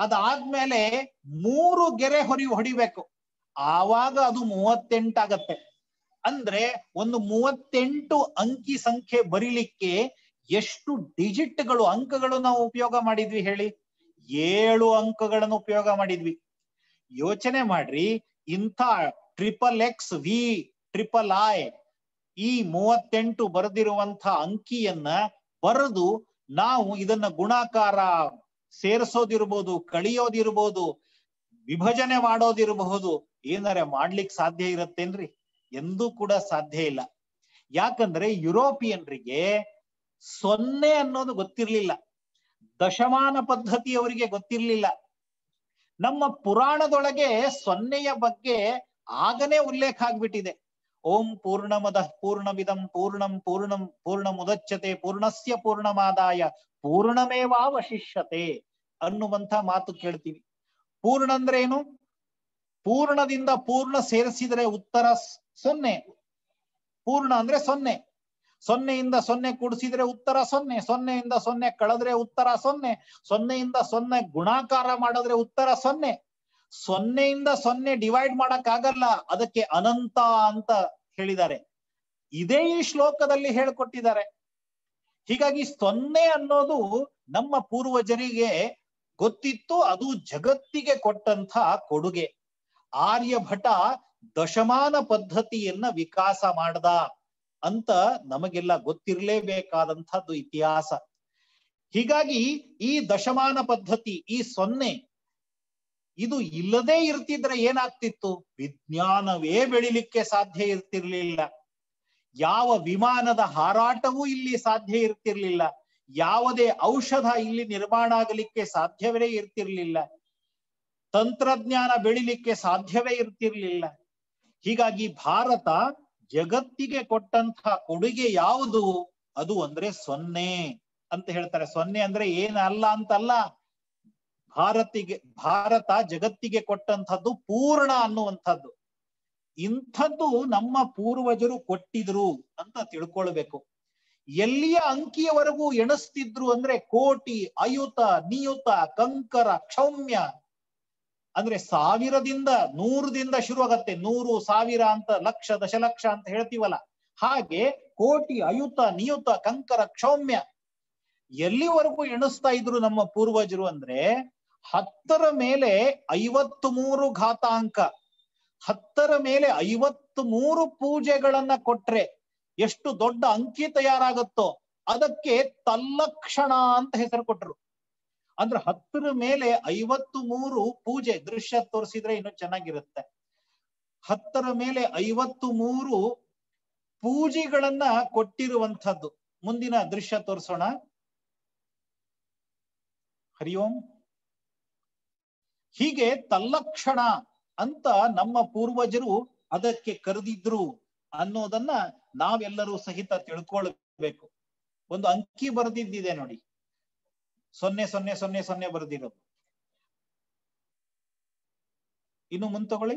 ಅದಾದ್ಮೇಲೆ ಮೂರು ಗೆರೆ ಹೊರಿ ಹೊಡಿಬೇಕು, ಆವಾಗ ಅದು ಮೂವತ್ತೆಂಟಾಗತ್ತೆ. ಅಂದ್ರೆ ಒಂದು ಮೂವತ್ತೆಂಟು ಅಂಕಿ ಸಂಖ್ಯೆ ಬರೀಲಿಕ್ಕೆ ಎಷ್ಟು ಡಿಜಿಟ್ಗಳು ಅಂಕಗಳು ನಾವು ಉಪಯೋಗ ಮಾಡಿದ್ವಿ ಹೇಳಿ? ಏಳು ಅಂಕಗಳನ್ನು ಉಪಯೋಗ ಮಾಡಿದ್ವಿ. ಯೋಚನೆ ಮಾಡ್ರಿ, ಇಂಥ triple X V triple I ಈ ಮೂವತ್ತೆಂಟು ಬರೆದಿರುವಂತ ಅಂಕಿಯನ್ನ ಬರೆದು ನಾವು ಇದನ್ನ ಗುಣಾಕಾರ ಸೇರಿಸೋದಿರ್ಬೋದು, ಕಳಿಯೋದಿರ್ಬೋದು, ವಿಭಜನೆ ಮಾಡೋದಿರಬಹುದು, ಏನಾರೆ ಮಾಡ್ಲಿಕ್ಕೆ ಸಾಧ್ಯ ಇರತ್ತೇನ್ರಿ? ಎಂದೂ ಕೂಡ ಸಾಧ್ಯ ಇಲ್ಲ. ಯಾಕಂದ್ರೆ ಯುರೋಪಿಯನ್ರಿಗೆ ಸೊನ್ನೆ ಅನ್ನೋದು ಗೊತ್ತಿರ್ಲಿಲ್ಲ, ದಶಮಾನ ಪದ್ಧತಿ ಅವರಿಗೆ ಗೊತ್ತಿರ್ಲಿಲ್ಲ. ನಮ್ಮ ಪುರಾಣದೊಳಗೆ ಸೊನ್ನೆಯ ಬಗ್ಗೆ ಆಗನೇ ಉಲ್ಲೇಖ ಆಗ್ಬಿಟ್ಟಿದೆ. ಓಂ ಪೂರ್ಣಮದ ಪೂರ್ಣಮಿದಂ ಪೂರ್ಣಂ ಪೂರ್ಣಂ ಪೂರ್ಣ ಮುದಚ್ಯತೆ ಪೂರ್ಣಸ್ಯ ಪೂರ್ಣಮಾದಾಯ ಪೂರ್ಣಮೇವಾವಶಿಷ್ಯತೆ ಅನ್ನುವಂಥ ಮಾತು ಕೇಳ್ತೀವಿ. ಪೂರ್ಣ ಅಂದ್ರೆ ಏನು? ಪೂರ್ಣದಿಂದ ಪೂರ್ಣ ಸೇರಿಸಿದರೆ ಉತ್ತರ ಸೊನ್ನೆ. ಪೂರ್ಣ ಅಂದ್ರೆ ಸೊನ್ನೆ. ಸೊನ್ನೆಯಿಂದ ಸೊನ್ನೆ ಕೂಡಿಸಿದ್ರೆ ಉತ್ತರ ಸೊನ್ನೆ. ಸೊನ್ನೆಯಿಂದ ಸೊನ್ನೆ ಕಳೆದ್ರೆ ಉತ್ತರ ಸೊನ್ನೆ. ಸೊನ್ನೆಯಿಂದ ಸೊನ್ನೆ ಗುಣಾಕಾರ ಮಾಡಿದ್ರೆ ಉತ್ತರ ಸೊನ್ನೆ. ಸೊನ್ನೆಯಿಂದ ಸೊನ್ನೆ ಡಿವೈಡ್ ಮಾಡಕ್ ಆಗಲ್ಲ, ಅದಕ್ಕೆ ಅನಂತ ಅಂತ ಹೇಳಿದ್ದಾರೆ. ಇದೇ ಈ ಶ್ಲೋಕದಲ್ಲಿ ಹೇಳ್ಕೊಟ್ಟಿದ್ದಾರೆ. ಹೀಗಾಗಿ ಸೊನ್ನೆ ಅನ್ನೋದು ನಮ್ಮ ಪೂರ್ವಜರಿಗೆ ಗೊತ್ತಿತ್ತು, ಅದು ಜಗತ್ತಿಗೆ ಕೊಟ್ಟಂತ ಕೊಡುಗೆ. ಆರ್ಯಭಟ ದಶಮಾನ ಪದ್ಧತಿಯನ್ನ ವಿಕಾಸ ಮಾಡ್ದ ಅಂತ ನಮಗೆಲ್ಲ ಗೊತ್ತಿರ್ಲೇಬೇಕಾದಂಥದ್ದು ಇತಿಹಾಸ. ಹೀಗಾಗಿ ಈ ದಶಮಾನ ಪದ್ಧತಿ, ಈ ಸೊನ್ನೆ ಇದು ಇಲ್ಲದೆ ಇರ್ತಿದ್ರೆ ಏನಾಗ್ತಿತ್ತು? ವಿಜ್ಞಾನವೇ ಬೆಳಿಲಿಕ್ಕೆ ಸಾಧ್ಯ ಇರ್ತಿರ್ಲಿಲ್ಲ. ಯಾವ ವಿಮಾನದ ಹಾರಾಟವೂ ಇಲ್ಲಿ ಸಾಧ್ಯ ಇರ್ತಿರ್ಲಿಲ್ಲ. ಯಾವುದೇ ಔಷಧ ಇಲ್ಲಿ ನಿರ್ಮಾಣ ಆಗಲಿಕ್ಕೆ ಸಾಧ್ಯವೇ ಇರ್ತಿರ್ಲಿಲ್ಲ. ತಂತ್ರಜ್ಞಾನ ಬೆಳಿಲಿಕ್ಕೆ ಸಾಧ್ಯವೇ ಇರ್ತಿರ್ಲಿಲ್ಲ. ಹೀಗಾಗಿ ಭಾರತ ಜಗತ್ತಿಗೆ ಕೊಟ್ಟಂತ ಕೊಡುಗೆ ಯಾವುದು? ಅದು ಅಂದ್ರೆ ಸೊನ್ನೆ ಅಂತ ಹೇಳ್ತಾರೆ. ಸೊನ್ನೆ ಅಂದ್ರೆ ಏನಲ್ಲ ಅಂತಲ್ಲ, ಭಾರತಿಗೆ ಭಾರತ ಜಗತ್ತಿಗೆ ಕೊಟ್ಟಂಥದ್ದು ಪೂರ್ಣ ಅನ್ನುವಂಥದ್ದು. ಇಂಥದ್ದು ನಮ್ಮ ಪೂರ್ವಜರು ಕೊಟ್ಟಿದ್ರು ಅಂತ ತಿಳ್ಕೊಳ್ಬೇಕು. ಎಲ್ಲಿಯ ಅಂಕಿಯವರೆಗೂ ಎಣಿಸ್ತಿದ್ರು ಅಂದ್ರೆ ಕೋಟಿ, ಅಯುತ, ನಿಯುತ, ಕಂಕರ, ಕ್ಷೌಮ್ಯ ಅಂದ್ರೆ ಸಾವಿರದಿಂದ ನೂರದಿಂದ ಶುರು ಆಗತ್ತೆ. ನೂರು, ಸಾವಿರ ಅಂತ, ಲಕ್ಷ, ದಶಲಕ್ಷ ಅಂತ ಹೇಳ್ತೀವಲ್ಲ, ಹಾಗೆ ಕೋಟಿ, ಅಯುತ, ನಿಯುತ, ಕಂಕರ, ಕ್ಷೌಮ್ಯ ಎಲ್ಲಿವರೆಗೂ ಎಣಿಸ್ತಾ ಇದ್ರು ನಮ್ಮ ಪೂರ್ವಜರು ಅಂದ್ರೆ ಹತ್ತರ ಮೇಲೆ ಐವತ್ತು ಮೂರು ಘಾತಾಂಕ, ಹತ್ತರ ಮೇಲೆ ಐವತ್ತು ಮೂರು ಪೂಜೆಗಳನ್ನ ಕೊಟ್ರೆ ಎಷ್ಟು ದೊಡ್ಡ ಅಂಕಿ ತಯಾರಾಗುತ್ತೋ ಅದಕ್ಕೆ ತಲ್ಲಕ್ಷಣ ಅಂತ ಹೆಸರು ಕೊಟ್ರು. ಅಂದ್ರೆ ಹತ್ತರ ಮೇಲೆ ಐವತ್ತು ಮೂರು ಪೂಜೆ, ದೃಶ್ಯ ತೋರಿಸಿದ್ರೆ ಇನ್ನು ಚೆನ್ನಾಗಿರುತ್ತೆ. ಹತ್ತರ ಮೇಲೆ ಐವತ್ತು ಮೂರು ಪೂಜೆಗಳನ್ನ ಕೊಟ್ಟಿರುವಂಥದ್ದು. ಮುಂದಿನ ದೃಶ್ಯ ತೋರಿಸೋಣ. ಹರಿ ಓಂ. ಹೀಗೆ ತಲ್ಲಕ್ಷಣ ಅಂತ ನಮ್ಮ ಪೂರ್ವಜರು ಅದಕ್ಕೆ ಕರೆದಿದ್ರು ಅನ್ನೋದನ್ನ ನಾವೆಲ್ಲರೂ ಸಹಿತ ತಿಳ್ಕೊಳ್ಬೇಕು. ಒಂದು ಅಂಕಿ ಬರೆದಿದ್ದಿದೆ ನೋಡಿ, ಸೊನ್ನೆ ಸೊನ್ನೆ ಸೊನ್ನೆ ಸೊನ್ನೆ ಬರೆದಿರೋದು. ಇನ್ನು ಮುಂದೆ ತಗೊಳ್ಳಿ,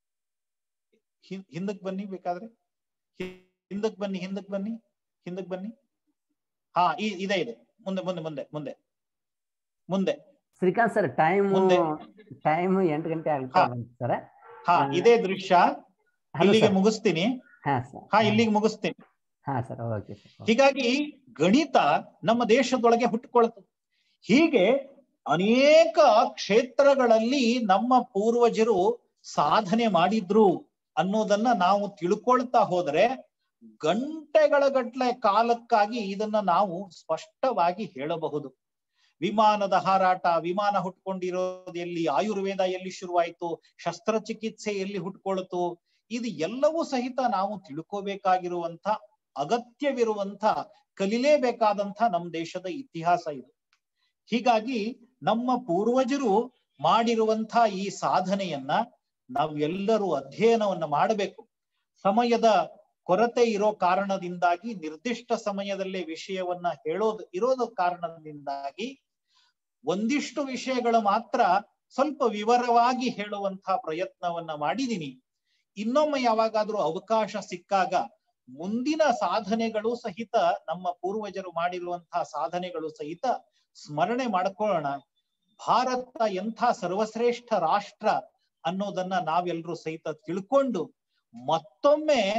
ಹಿಂದಕ್ ಬನ್ನಿ, ಬೇಕಾದ್ರೆ ಹಿಂದಕ್ ಬನ್ನಿ, ಹಿಂದಕ್ ಬನ್ನಿ, ಹಿಂದಕ್ ಬನ್ನಿ. ಹಾ, ಈ ಇದೆ ಇದೆ. ಮುಂದೆ ಮುಂದೆ ಮುಂದೆ ಮುಂದೆ ಮುಂದೆ ಶ್ರೀಕಾಂತ್ ಸರ್, ಟೈಮ್ ಟೈಮ್ ಎಂಟು ಗಂಟೆ ಆಗ್ತಾ ಸರ್. ಹಾ, ಇದೇ ದೃಶ್ಯ. ಇಲ್ಲಿಗೆ ಮುಗಿಸ್ತೀನಿ. ಹಾ, ಇಲ್ಲಿಗೆ ಮುಗಿಸ್ತೀನಿ. ಹಾ ಸರ್, ಓಕೆ. ಹೀಗಾಗಿ ಗಣಿತ ನಮ್ಮ ದೇಶದೊಳಗೆ ಹುಟ್ಟುಕೊಳ್ತು. ಹೀಗೆ ಅನೇಕ ಕ್ಷೇತ್ರಗಳಲ್ಲಿ ನಮ್ಮ ಪೂರ್ವಜರು ಸಾಧನೆ ಮಾಡಿದ್ರು ಅನ್ನೋದನ್ನ ನಾವು ತಿಳ್ಕೊಳ್ತಾ ಹೋದ್ರೆ ಗಂಟೆಗಳ ಗಟ್ಟಲೆ ಕಾಲಕ್ಕಾಗಿ ಇದನ್ನ ನಾವು ಸ್ಪಷ್ಟವಾಗಿ ಹೇಳಬಹುದು. ವಿಮಾನದ ಹಾರಾಟ, ವಿಮಾನ ಹುಟ್ಕೊಂಡಿರೋದು ಎಲ್ಲಿ, ಆಯುರ್ವೇದ ಎಲ್ಲಿ ಶುರುವಾಯಿತು, ಶಸ್ತ್ರಚಿಕಿತ್ಸೆ ಎಲ್ಲಿ ಹುಟ್ಕೊಳ್ತು, ಇದು ಎಲ್ಲವೂ ಸಹಿತ ನಾವು ತಿಳ್ಕೋಬೇಕಾಗಿರುವಂತ, ಅಗತ್ಯವಿರುವಂತ, ಕಲಿಲೇಬೇಕಾದಂತ ನಮ್ಮ ದೇಶದ ಇತಿಹಾಸ ಇದು. ಹೀಗಾಗಿ ನಮ್ಮ ಪೂರ್ವಜರು ಮಾಡಿರುವಂತ ಈ ಸಾಧನೆಯನ್ನ ನಾವೆಲ್ಲರೂ ಅಧ್ಯಯನವನ್ನ ಮಾಡಬೇಕು. ಸಮಯದ ಕೊರತೆ ಇರೋ ಕಾರಣದಿಂದಾಗಿ, ನಿರ್ದಿಷ್ಟ ಸಮಯದಲ್ಲೇ ವಿಷಯವನ್ನ ಹೇಳೋದು ಇರೋದ ಕಾರಣದಿಂದಾಗಿ ಒಂದಿಷ್ಟು ವಿಷಯಗಳು ಮಾತ್ರ ಸ್ವಲ್ಪ ವಿವರವಾಗಿ ಹೇಳುವಂತಹ ಪ್ರಯತ್ನವನ್ನ ಮಾಡಿದೀನಿ. ಇನ್ನೊಮ್ಮೆ ಯಾವಾಗಾದ್ರೂ ಅವಕಾಶ ಸಿಕ್ಕಾಗ ಮುಂದಿನ ಸಾಧನೆಗಳು ಸಹಿತ, ನಮ್ಮ ಪೂರ್ವಜರು ಮಾಡಿರುವಂತಹ ಸಾಧನೆಗಳು ಸಹಿತ ಸ್ಮರಣೆ ಮಾಡ್ಕೊಳ್ಳೋಣ. ಭಾರತ ಎಂಥ ಸರ್ವಶ್ರೇಷ್ಠ ರಾಷ್ಟ್ರ ಅನ್ನೋದನ್ನ ನಾವೆಲ್ಲರೂ ಸಹಿತ ತಿಳ್ಕೊಂಡು ಮತ್ತೊಮ್ಮೆ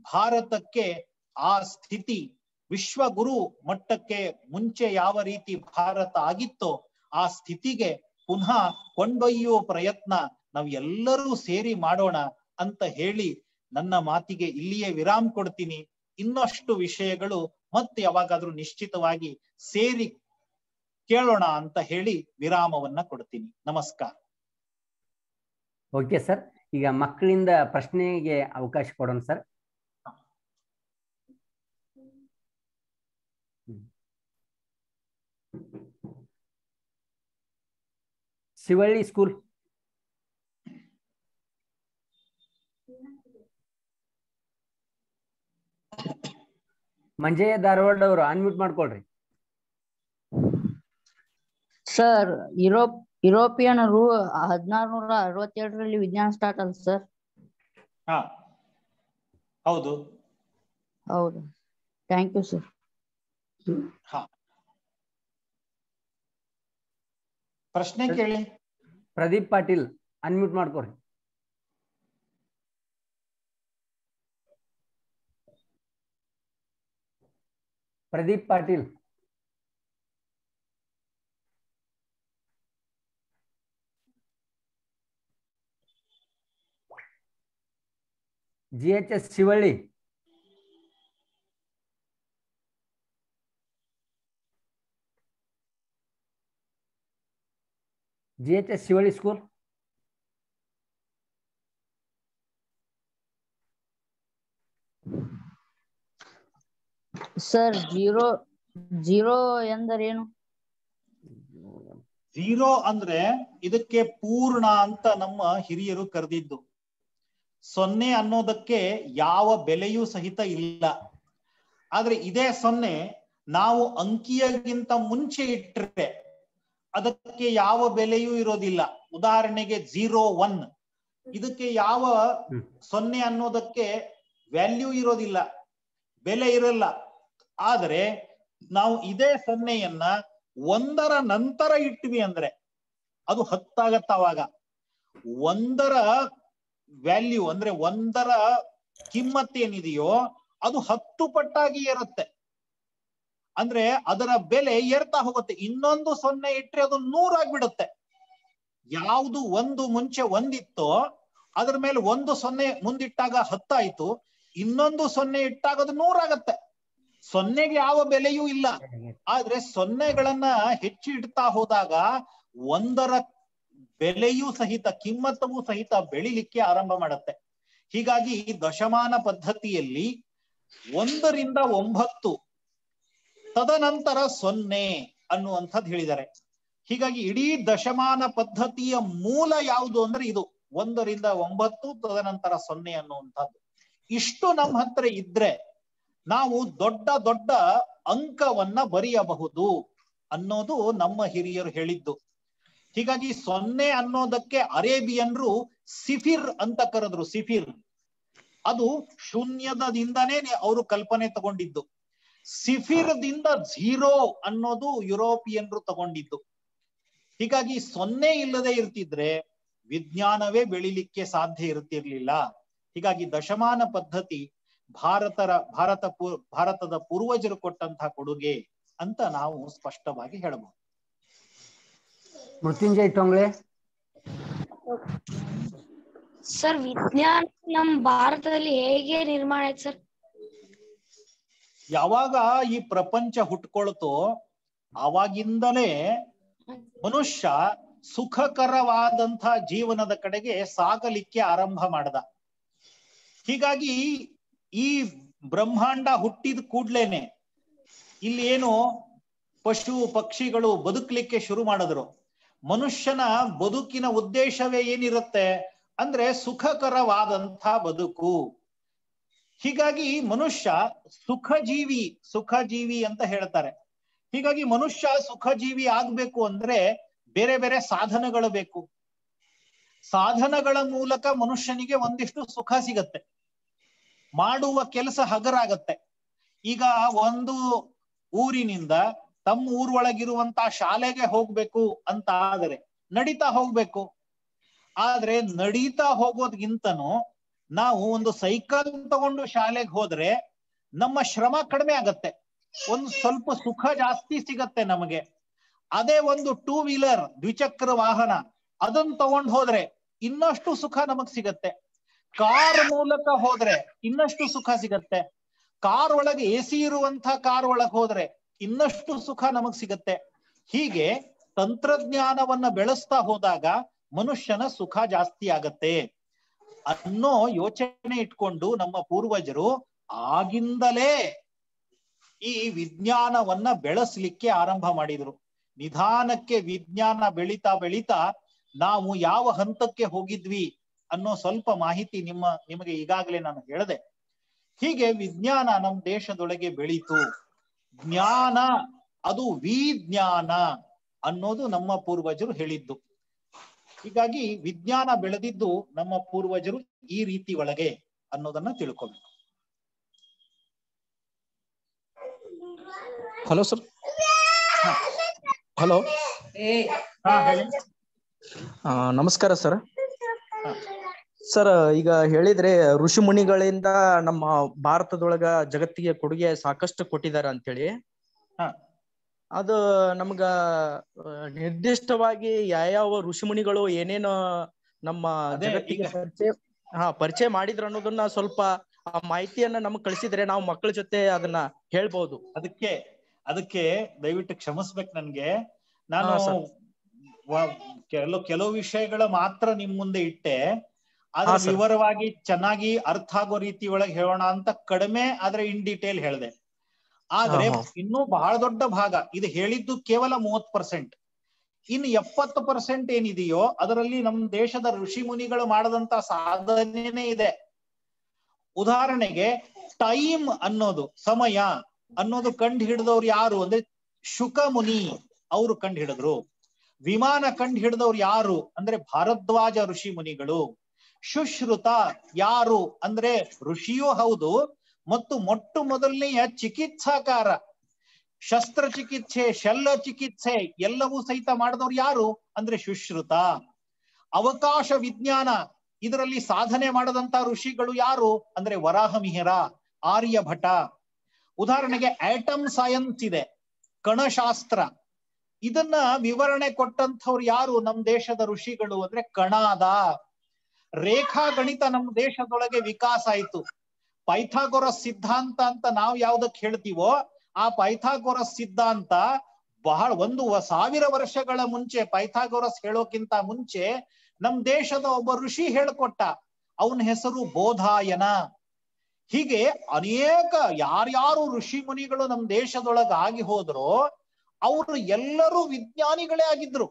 ಭಾರತಕ್ಕೆ ಆ ಸ್ಥಿತಿ ವಿಶ್ವಗುರು ಮಟ್ಟಕ್ಕೆ ಮುಂಚೆ ಯಾವ ರೀತಿ ಭಾರತ ಆಗಿತ್ತೋ ಆ ಸ್ಥಿತಿಗೆ ಪುನಃ ಕೊಂಡೊಯ್ಯುವ ಪ್ರಯತ್ನ ನಾವು ಎಲ್ಲರೂ ಸೇರಿ ಮಾಡೋಣ ಅಂತ ಹೇಳಿ ನನ್ನ ಮಾತಿಗೆ ಇಲ್ಲಿಯೇ ವಿರಾಮ ಕೊಡ್ತೀನಿ. ಇನ್ನಷ್ಟು ವಿಷಯಗಳು ಮತ್ತೆ ಯಾವಾಗಾದ್ರೂ ನಿಶ್ಚಿತವಾಗಿ ಸೇರಿ ಕೇಳೋಣ ಅಂತ ಹೇಳಿ ವಿರಾಮವನ್ನ ಕೊಡ್ತೀನಿ. ನಮಸ್ಕಾರ. ಓಕೆ ಸರ್, ಈಗ ಮಕ್ಕಳಿಂದ ಪ್ರಶ್ನೆಗೆ ಅವಕಾಶ ಕೊಡೋಣ ಸರ್. ಶಿವಳ್ಳಿ ಸ್ಕೂಲ್. ಮಂಜಯ್ಯ ಧಾರವಾಡ ಅವರು ಅನ್ಮ್ಯೂಟ್ ಮಾಡ್ಕೊಳ್ರಿ. ಸರ್, ಯುರೋಪ್ ಯುರೋಪಿಯನ್ ರೂ ಹದಿನಾರುನೂರ ಅರವತ್ತೆರಡರಲ್ಲಿ ವಿಜ್ಞಾನ ಸ್ಟಾರ್ಟ್ ಅಲ್ಲ ಸರ್? ಹಾ ಹೌದು ಹೌದು. Thank you sir. ಹಾ, ಪ್ರಶ್ನೆ ಕೇಳಿ. ಪ್ರದೀಪ್ ಪಾಟೀಲ್ ಅನ್ಮ್ಯೂಟ್ ಮಾಡ್ಕೊಳ್ರಿ. Pradeep Patil. G H S Shivalli. G H S Shivalli school. Sir, zero zero ಎಂದರೇನು? ಝೀರೋ ಅಂದ್ರೆ ಇದಕ್ಕೆ ಪೂರ್ಣ ಅಂತ ನಮ್ಮ ಹಿರಿಯರು ಕರೆದಿದ್ದು. ಸೊನ್ನೆ ಅನ್ನೋದಕ್ಕೆ ಯಾವ ಬೆಲೆಯೂ ಸಹಿತ ಇಲ್ಲ. ಆದ್ರೆ ಇದೇ ಸೊನ್ನೆ ನಾವು ಅಂಕಿಯಗಿಂತ ಮುಂಚೆ ಇಟ್ಟರೆ ಅದಕ್ಕೆ ಯಾವ ಬೆಲೆಯೂ ಇರೋದಿಲ್ಲ. ಉದಾಹರಣೆಗೆ ಝೀರೋ ಒನ್, ಇದಕ್ಕೆ ಯಾವ ಸೊನ್ನೆ ಅನ್ನೋದಕ್ಕೆ ವ್ಯಾಲ್ಯೂ ಇರೋದಿಲ್ಲ, ಬೆಲೆ ಇರಲ್ಲ. ಆದರೆ ನಾವು ಇದೇ ಸೊನ್ನೆಯನ್ನ ಒಂದರ ನಂತರ ಇಟ್ವಿ ಅಂದ್ರೆ ಅದು ಹತ್ತಾಗತ್ತವಾಗ. ಒಂದರ ವ್ಯಾಲ್ಯೂ ಅಂದ್ರೆ ಒಂದರ ಕಿಮ್ಮತ್ತೇನಿದೆಯೋ ಅದು ಹತ್ತು ಪಟ್ಟಾಗಿ ಇರುತ್ತೆ. ಅಂದ್ರೆ ಅದರ ಬೆಲೆ ಏರ್ತಾ ಹೋಗುತ್ತೆ. ಇನ್ನೊಂದು ಸೊನ್ನೆ ಇಟ್ರೆ ಅದು ನೂರಾಗ್ಬಿಡುತ್ತೆ. ಯಾವುದು ಒಂದು ಮುಂಚೆ ಒಂದಿತ್ತೋ ಅದ್ರ ಮೇಲೆ ಒಂದು ಸೊನ್ನೆ ಮುಂದಿಟ್ಟಾಗ ಹತ್ತಾಯ್ತು, ಇನ್ನೊಂದು ಸೊನ್ನೆ ಇಟ್ಟಾಗ ಅದು ನೂರಾಗತ್ತೆ. ಸೊನ್ನೆಗೆ ಯಾವ ಬೆಲೆಯೂ ಇಲ್ಲ. ಆದ್ರೆ ಸೊನ್ನೆಗಳನ್ನ ಹೆಚ್ಚು ಇಡ್ತಾ ಹೋದಾಗ ಒಂದರ ಬೆಲೆಯೂ ಸಹಿತ ಕಿಮ್ಮತ್ತವೂ ಸಹಿತ ಬೆಳಿಲಿಕ್ಕೆ ಆರಂಭ ಮಾಡುತ್ತೆ. ಹೀಗಾಗಿ ದಶಮಾನ ಪದ್ಧತಿಯಲ್ಲಿ ಒಂದರಿಂದ ಒಂಬತ್ತು ತದನಂತರ ಸೊನ್ನೆ ಅನ್ನುವಂಥದ್ದು ಹೇಳಿದ್ದಾರೆ. ಹೀಗಾಗಿ ಇಡೀ ದಶಮಾನ ಪದ್ಧತಿಯ ಮೂಲ ಯಾವುದು ಅಂದ್ರೆ ಇದು ಒಂದರಿಂದ ಒಂಬತ್ತು ತದನಂತರ ಸೊನ್ನೆ ಅನ್ನುವಂಥದ್ದು. ಇಷ್ಟು ನಮ್ಮ ಹತ್ರ ಇದ್ರೆ ನಾವು ದೊಡ್ಡ ದೊಡ್ಡ ಅಂಕವನ್ನ ಬರೆಯಬಹುದು ಅನ್ನೋದು ನಮ್ಮ ಹಿರಿಯರು ಹೇಳಿದ್ದು. ಹೀಗಾಗಿ ಸೊನ್ನೆ ಅನ್ನೋದಕ್ಕೆ ಅರೇಬಿಯನ್ರು ಸಿಫಿರ್ ಅಂತ ಕರೆದ್ರು. ಸಿಫಿರ್ ಅದು ಶೂನ್ಯದಿಂದನೇ ಅವರು ಕಲ್ಪನೆ ತಗೊಂಡಿದ್ದು. ಸಿಫಿರ್ದಿಂದ ಝೀರೋ ಅನ್ನೋದು ಯುರೋಪಿಯನ್ರು ತಗೊಂಡಿದ್ದು. ಹೀಗಾಗಿ ಸೊನ್ನೆ ಇಲ್ಲದೆ ಇರ್ತಿದ್ರೆ ವಿಜ್ಞಾನವೇ ಬೆಳಿಲಿಕ್ಕೆ ಸಾಧ್ಯ ಇರ್ತಿರ್ಲಿಲ್ಲ. ಹೀಗಾಗಿ ದಶಮಾನ ಪದ್ಧತಿ ಭಾರತರ ಭಾರತ ಭಾರತದ ಪೂರ್ವಜರು ಕೊಟ್ಟಂತಹ ಕೊಡುಗೆ ಅಂತ ನಾವು ಸ್ಪಷ್ಟವಾಗಿ ಹೇಳಬಹುದು. ಮೃತ್ಯುಂಜಯ್ ಟೊಂಗ್ಳೆ. ಸರ್, ವಿಜ್ಞಾನ ನಮ್ಮ ಭಾರತದಲ್ಲಿ ಹೇಗೆ ನಿರ್ಮಾಣ ಆಯ್ತು ಸರ್? ಯಾವಾಗ ಈ ಪ್ರಪಂಚ ಹುಟ್ಕೊಳ್ತೋ ಆವಾಗಿಂದಲೇ ಮನುಷ್ಯ ಸುಖಕರವಾದಂಥ ಜೀವನದ ಕಡೆಗೆ ಸಾಗಲಿಕ್ಕೆ ಆರಂಭ ಮಾಡ್ದ. ಹೀಗಾಗಿ ಈ ಬ್ರಹ್ಮಾಂಡ ಹುಟ್ಟಿದ ಕೂಡ್ಲೇನೆ ಇಲ್ಲಿ ಏನು ಪಶು ಪಕ್ಷಿಗಳು ಬದುಕಲಿಕ್ಕೆ ಶುರು ಮಾಡಿದ್ರು. ಮನುಷ್ಯನ ಬದುಕಿನ ಉದ್ದೇಶವೇ ಏನಿರುತ್ತೆ ಅಂದ್ರೆ ಸುಖಕರವಾದಂಥ ಬದುಕು. ಹೀಗಾಗಿ ಮನುಷ್ಯ ಸುಖಜೀವಿ ಸುಖಜೀವಿ ಅಂತ ಹೇಳ್ತಾರೆ. ಹೀಗಾಗಿ ಮನುಷ್ಯ ಸುಖಜೀವಿ ಆಗ್ಬೇಕು ಅಂದ್ರೆ ಬೇರೆ ಬೇರೆ ಸಾಧನಗಳು ಬೇಕು. ಸಾಧನಗಳ ಮೂಲಕ ಮನುಷ್ಯನಿಗೆ ಒಂದಿಷ್ಟು ಸುಖ ಸಿಗತ್ತೆ, ಮಾಡುವ ಕೆಲಸ ಹಗರಾಗತ್ತೆ. ಈಗ ಒಂದು ಊರಿನಿಂದ ತಮ್ಮ ಊರೊಳಗಿರುವಂತ ಶಾಲೆಗೆ ಹೋಗ್ಬೇಕು ಅಂತ ಆದರೆ ನಡೀತಾ ಹೋಗ್ಬೇಕು. ಆದ್ರೆ ನಡೀತಾ ಹೋಗೋದ್ಗಿಂತನೂ ನಾವು ಒಂದು ಸೈಕಲ್ ತಗೊಂಡು ಶಾಲೆಗೆ ಹೋದ್ರೆ ನಮ್ಮ ಶ್ರಮ ಕಡಿಮೆ ಆಗತ್ತೆ, ಒಂದು ಸ್ವಲ್ಪ ಸುಖ ಜಾಸ್ತಿ ಸಿಗತ್ತೆ ನಮಗೆ. ಅದೇ ಒಂದು ಟೂ ವೀಲರ್ ದ್ವಿಚಕ್ರ ವಾಹನ ಅದನ್ನ ತಗೊಂಡು ಹೋದ್ರೆ ಇನ್ನಷ್ಟು ಸುಖ ನಮಗ್ ಸಿಗತ್ತೆ. ಕಾರ್ ಮೂಲಕ ಹೋದ್ರೆ ಇನ್ನಷ್ಟು ಸುಖ ಸಿಗತ್ತೆ. ಕಾರ್ ಒಳಗೆ ಎ ಸಿ ಇರುವಂತ ಕಾರ್ ಒಳಗೆ ಹೋದ್ರೆ ಇನ್ನಷ್ಟು ಸುಖ ನಮಗ್ ಸಿಗತ್ತೆ. ಹೀಗೆ ತಂತ್ರಜ್ಞಾನವನ್ನ ಬೆಳೆಸ್ತಾ ಹೋದಾಗ ಮನುಷ್ಯನ ಸುಖ ಜಾಸ್ತಿ ಆಗತ್ತೆ ಅನ್ನೋ ಯೋಚನೆ ಇಟ್ಕೊಂಡು ನಮ್ಮ ಪೂರ್ವಜರು ಆಗಿಂದಲೇ ಈ ವಿಜ್ಞಾನವನ್ನ ಬೆಳೆಸ್ಲಿಕ್ಕೆ ಆರಂಭ ಮಾಡಿದ್ರು. ನಿಧಾನಕ್ಕೆ ವಿಜ್ಞಾನ ಬೆಳೀತಾ ಬೆಳೀತಾ ನಾವು ಯಾವ ಹಂತಕ್ಕೆ ಹೋಗಿದ್ವಿ ಅನ್ನೋ ಸ್ವಲ್ಪ ಮಾಹಿತಿ ನಿಮ್ಮ ನಿಮಗೆ ಈಗಾಗಲೇ ನಾನು ಹೇಳಿದೆ. ಹೀಗೆ ವಿಜ್ಞಾನ ನಮ್ಮ ದೇಶದೊಳಗೆ ಬೆಳೀತು. ಜ್ಞಾನ ಅದು ವಿಜ್ಞಾನ ಅನ್ನೋದು ನಮ್ಮ ಪೂರ್ವಜರು ಹೇಳಿದ್ದು. ಹೀಗಾಗಿ ವಿಜ್ಞಾನ ಬೆಳೆದಿದ್ದು ನಮ್ಮ ಪೂರ್ವಜರು ಈ ರೀತಿ ಒಳಗೆ ಅನ್ನೋದನ್ನ ತಿಳ್ಕೊಬೇಕು. Hello sir. ಹಲೋ, ಹಾ ಹೇಳಿ. ನಮಸ್ಕಾರ ಸರ್. ಸರ್, ಈಗ ಹೇಳಿದ್ರೆ ಋಷಿ ಮುನಿಗಳಿಂದ ನಮ್ಮ ಭಾರತದೊಳಗ ಜಗತ್ತಿಗೆ ಕೊಡುಗೆ ಸಾಕಷ್ಟು ಕೊಟ್ಟಿದ್ದಾರೆ ಅಂತೇಳಿ. ಅದು ನಮ್ಗ ನಿರ್ದಿಷ್ಟವಾಗಿ ಯಾವ್ಯಾವ ಋಷಿ ಮುನಿಗಳು ಏನೇನು ನಮ್ಮ ಜಗತ್ತಿಗೆ ಪರಿಚಯ ಹಾ ಪರಿಚಯ ಮಾಡಿದ್ರು ಅನ್ನೋದನ್ನ ಸ್ವಲ್ಪ ಆ ಮಾಹಿತಿಯನ್ನ ನಮ್ಗೆ ಕಳಿಸಿದ್ರೆ ನಾವು ಮಕ್ಕಳ ಜೊತೆ ಅದನ್ನ ಹೇಳ್ಬಹುದು. ಅದಕ್ಕೆ ಅದಕ್ಕೆ ದಯವಿಟ್ಟು ಕ್ಷಮಿಸ್ಬೇಕು ನನ್ಗೆ. ನಾನು ಕೆಲವು ಕೆಲವು ವಿಷಯಗಳ ಮಾತ್ರ ನಿಮ್ ಮುಂದೆ ಇಟ್ಟೆ. ಆದ್ರೆ ವಿವರವಾಗಿ ಚೆನ್ನಾಗಿ ಅರ್ಥ ಆಗೋ ರೀತಿ ಒಳಗೆ ಹೇಳೋಣ ಅಂತ ಕಡಿಮೆ ಆದ್ರೆ ಇನ್ ಡೀಟೇಲ್ ಹೇಳಿದೆ. ಆದ್ರೆ ಇನ್ನೂ ಬಹಳ ದೊಡ್ಡ ಭಾಗ ಇದು ಹೇಳಿದ್ದು ಕೇವಲ ಮೂವತ್ ಪರ್ಸೆಂಟ್. ಇನ್ನು ಎಪ್ಪತ್ತು ಪರ್ಸೆಂಟ್ ಏನಿದೆಯೋ ಅದರಲ್ಲಿ ನಮ್ಮ ದೇಶದ ಋಷಿ ಮುನಿಗಳು ಮಾಡದಂತ ಸಾಧನೆನೇ ಇದೆ. ಉದಾಹರಣೆಗೆ ಟೈಮ್ ಅನ್ನೋದು, ಸಮಯ ಅನ್ನೋದು ಕಂಡು ಹಿಡಿದವ್ರು ಯಾರು ಅಂದ್ರೆ ಶುಕ ಮುನಿ ಅವರು ಕಂಡು ಹಿಡಿದ್ರು. ವಿಮಾನ ಕಂಡು ಹಿಡಿದವ್ರು ಯಾರು ಅಂದ್ರೆ ಭಾರದ್ವಾಜ ಋಷಿ ಮುನಿಗಳು. ಸುಶ್ರುತ ಯಾರು ಅಂದ್ರೆ ಋಷಿಯೂ ಹೌದು ಮತ್ತು ಮೊಟ್ಟ ಮೊದಲನೆಯ ಚಿಕಿತ್ಸಾಕಾರ, ಶಸ್ತ್ರಚಿಕಿತ್ಸೆ, ಶಲ್ಯ ಚಿಕಿತ್ಸೆ ಎಲ್ಲವೂ ಸಹಿತ ಮಾಡಿದವ್ರು ಯಾರು ಅಂದ್ರೆ ಸುಶ್ರುತ. ಅವಕಾಶ ವಿಜ್ಞಾನ ಇದರಲ್ಲಿ ಸಾಧನೆ ಮಾಡದಂತ ಋಷಿಗಳು ಯಾರು ಅಂದ್ರೆ ವರಾಹಮಿಹಿರ, ಆರ್ಯಭಟ. ಉದಾಹರಣೆಗೆ ಆಟಮ್ ಸೈನ್ಸ್ ಇದೆ, ಕಣಶಾಸ್ತ್ರ, ಇದನ್ನ ವಿವರಣೆ ಕೊಟ್ಟಂಥವ್ರು ಯಾರು ನಮ್ಮ ದೇಶದ ಋಷಿಗಳು ಅಂದ್ರೆ ಕಣಾದ. ರೇಖಾ ಗಣಿತ ನಮ್ಮ ದೇಶದೊಳಗೆ ವಿಕಾಸ ಆಯ್ತು. ಪೈಥಾಗೊರಸ್ ಸಿದ್ಧಾಂತ ಅಂತ ನಾವು ಯಾವ್ದಕ್ ಹೇಳ್ತೀವೋ ಆ ಪೈಥಾಗೊರಸ್ ಸಿದ್ಧಾಂತ ಬಹಳ ಒಂದು ಸಾವಿರ ವರ್ಷಗಳ ಮುಂಚೆ, ಪೈಥಾಗೊರಸ್ ಹೇಳೋಕ್ಕಿಂತ ಮುಂಚೆ ನಮ್ ದೇಶದ ಒಬ್ಬ ಋಷಿ ಹೇಳ್ಕೊಟ್ಟ. ಅವನ ಹೆಸರು ಬೋಧಾಯನ. ಹೀಗೆ ಅನೇಕ ಯಾರ್ಯಾರು ಋಷಿ ಮುನಿಗಳು ನಮ್ಮ ದೇಶದೊಳಗ ಆಗಿ ಹೋದ್ರೋ ಅವರು ಎಲ್ಲರೂ ವಿಜ್ಞಾನಿಗಳೇ ಆಗಿದ್ರು.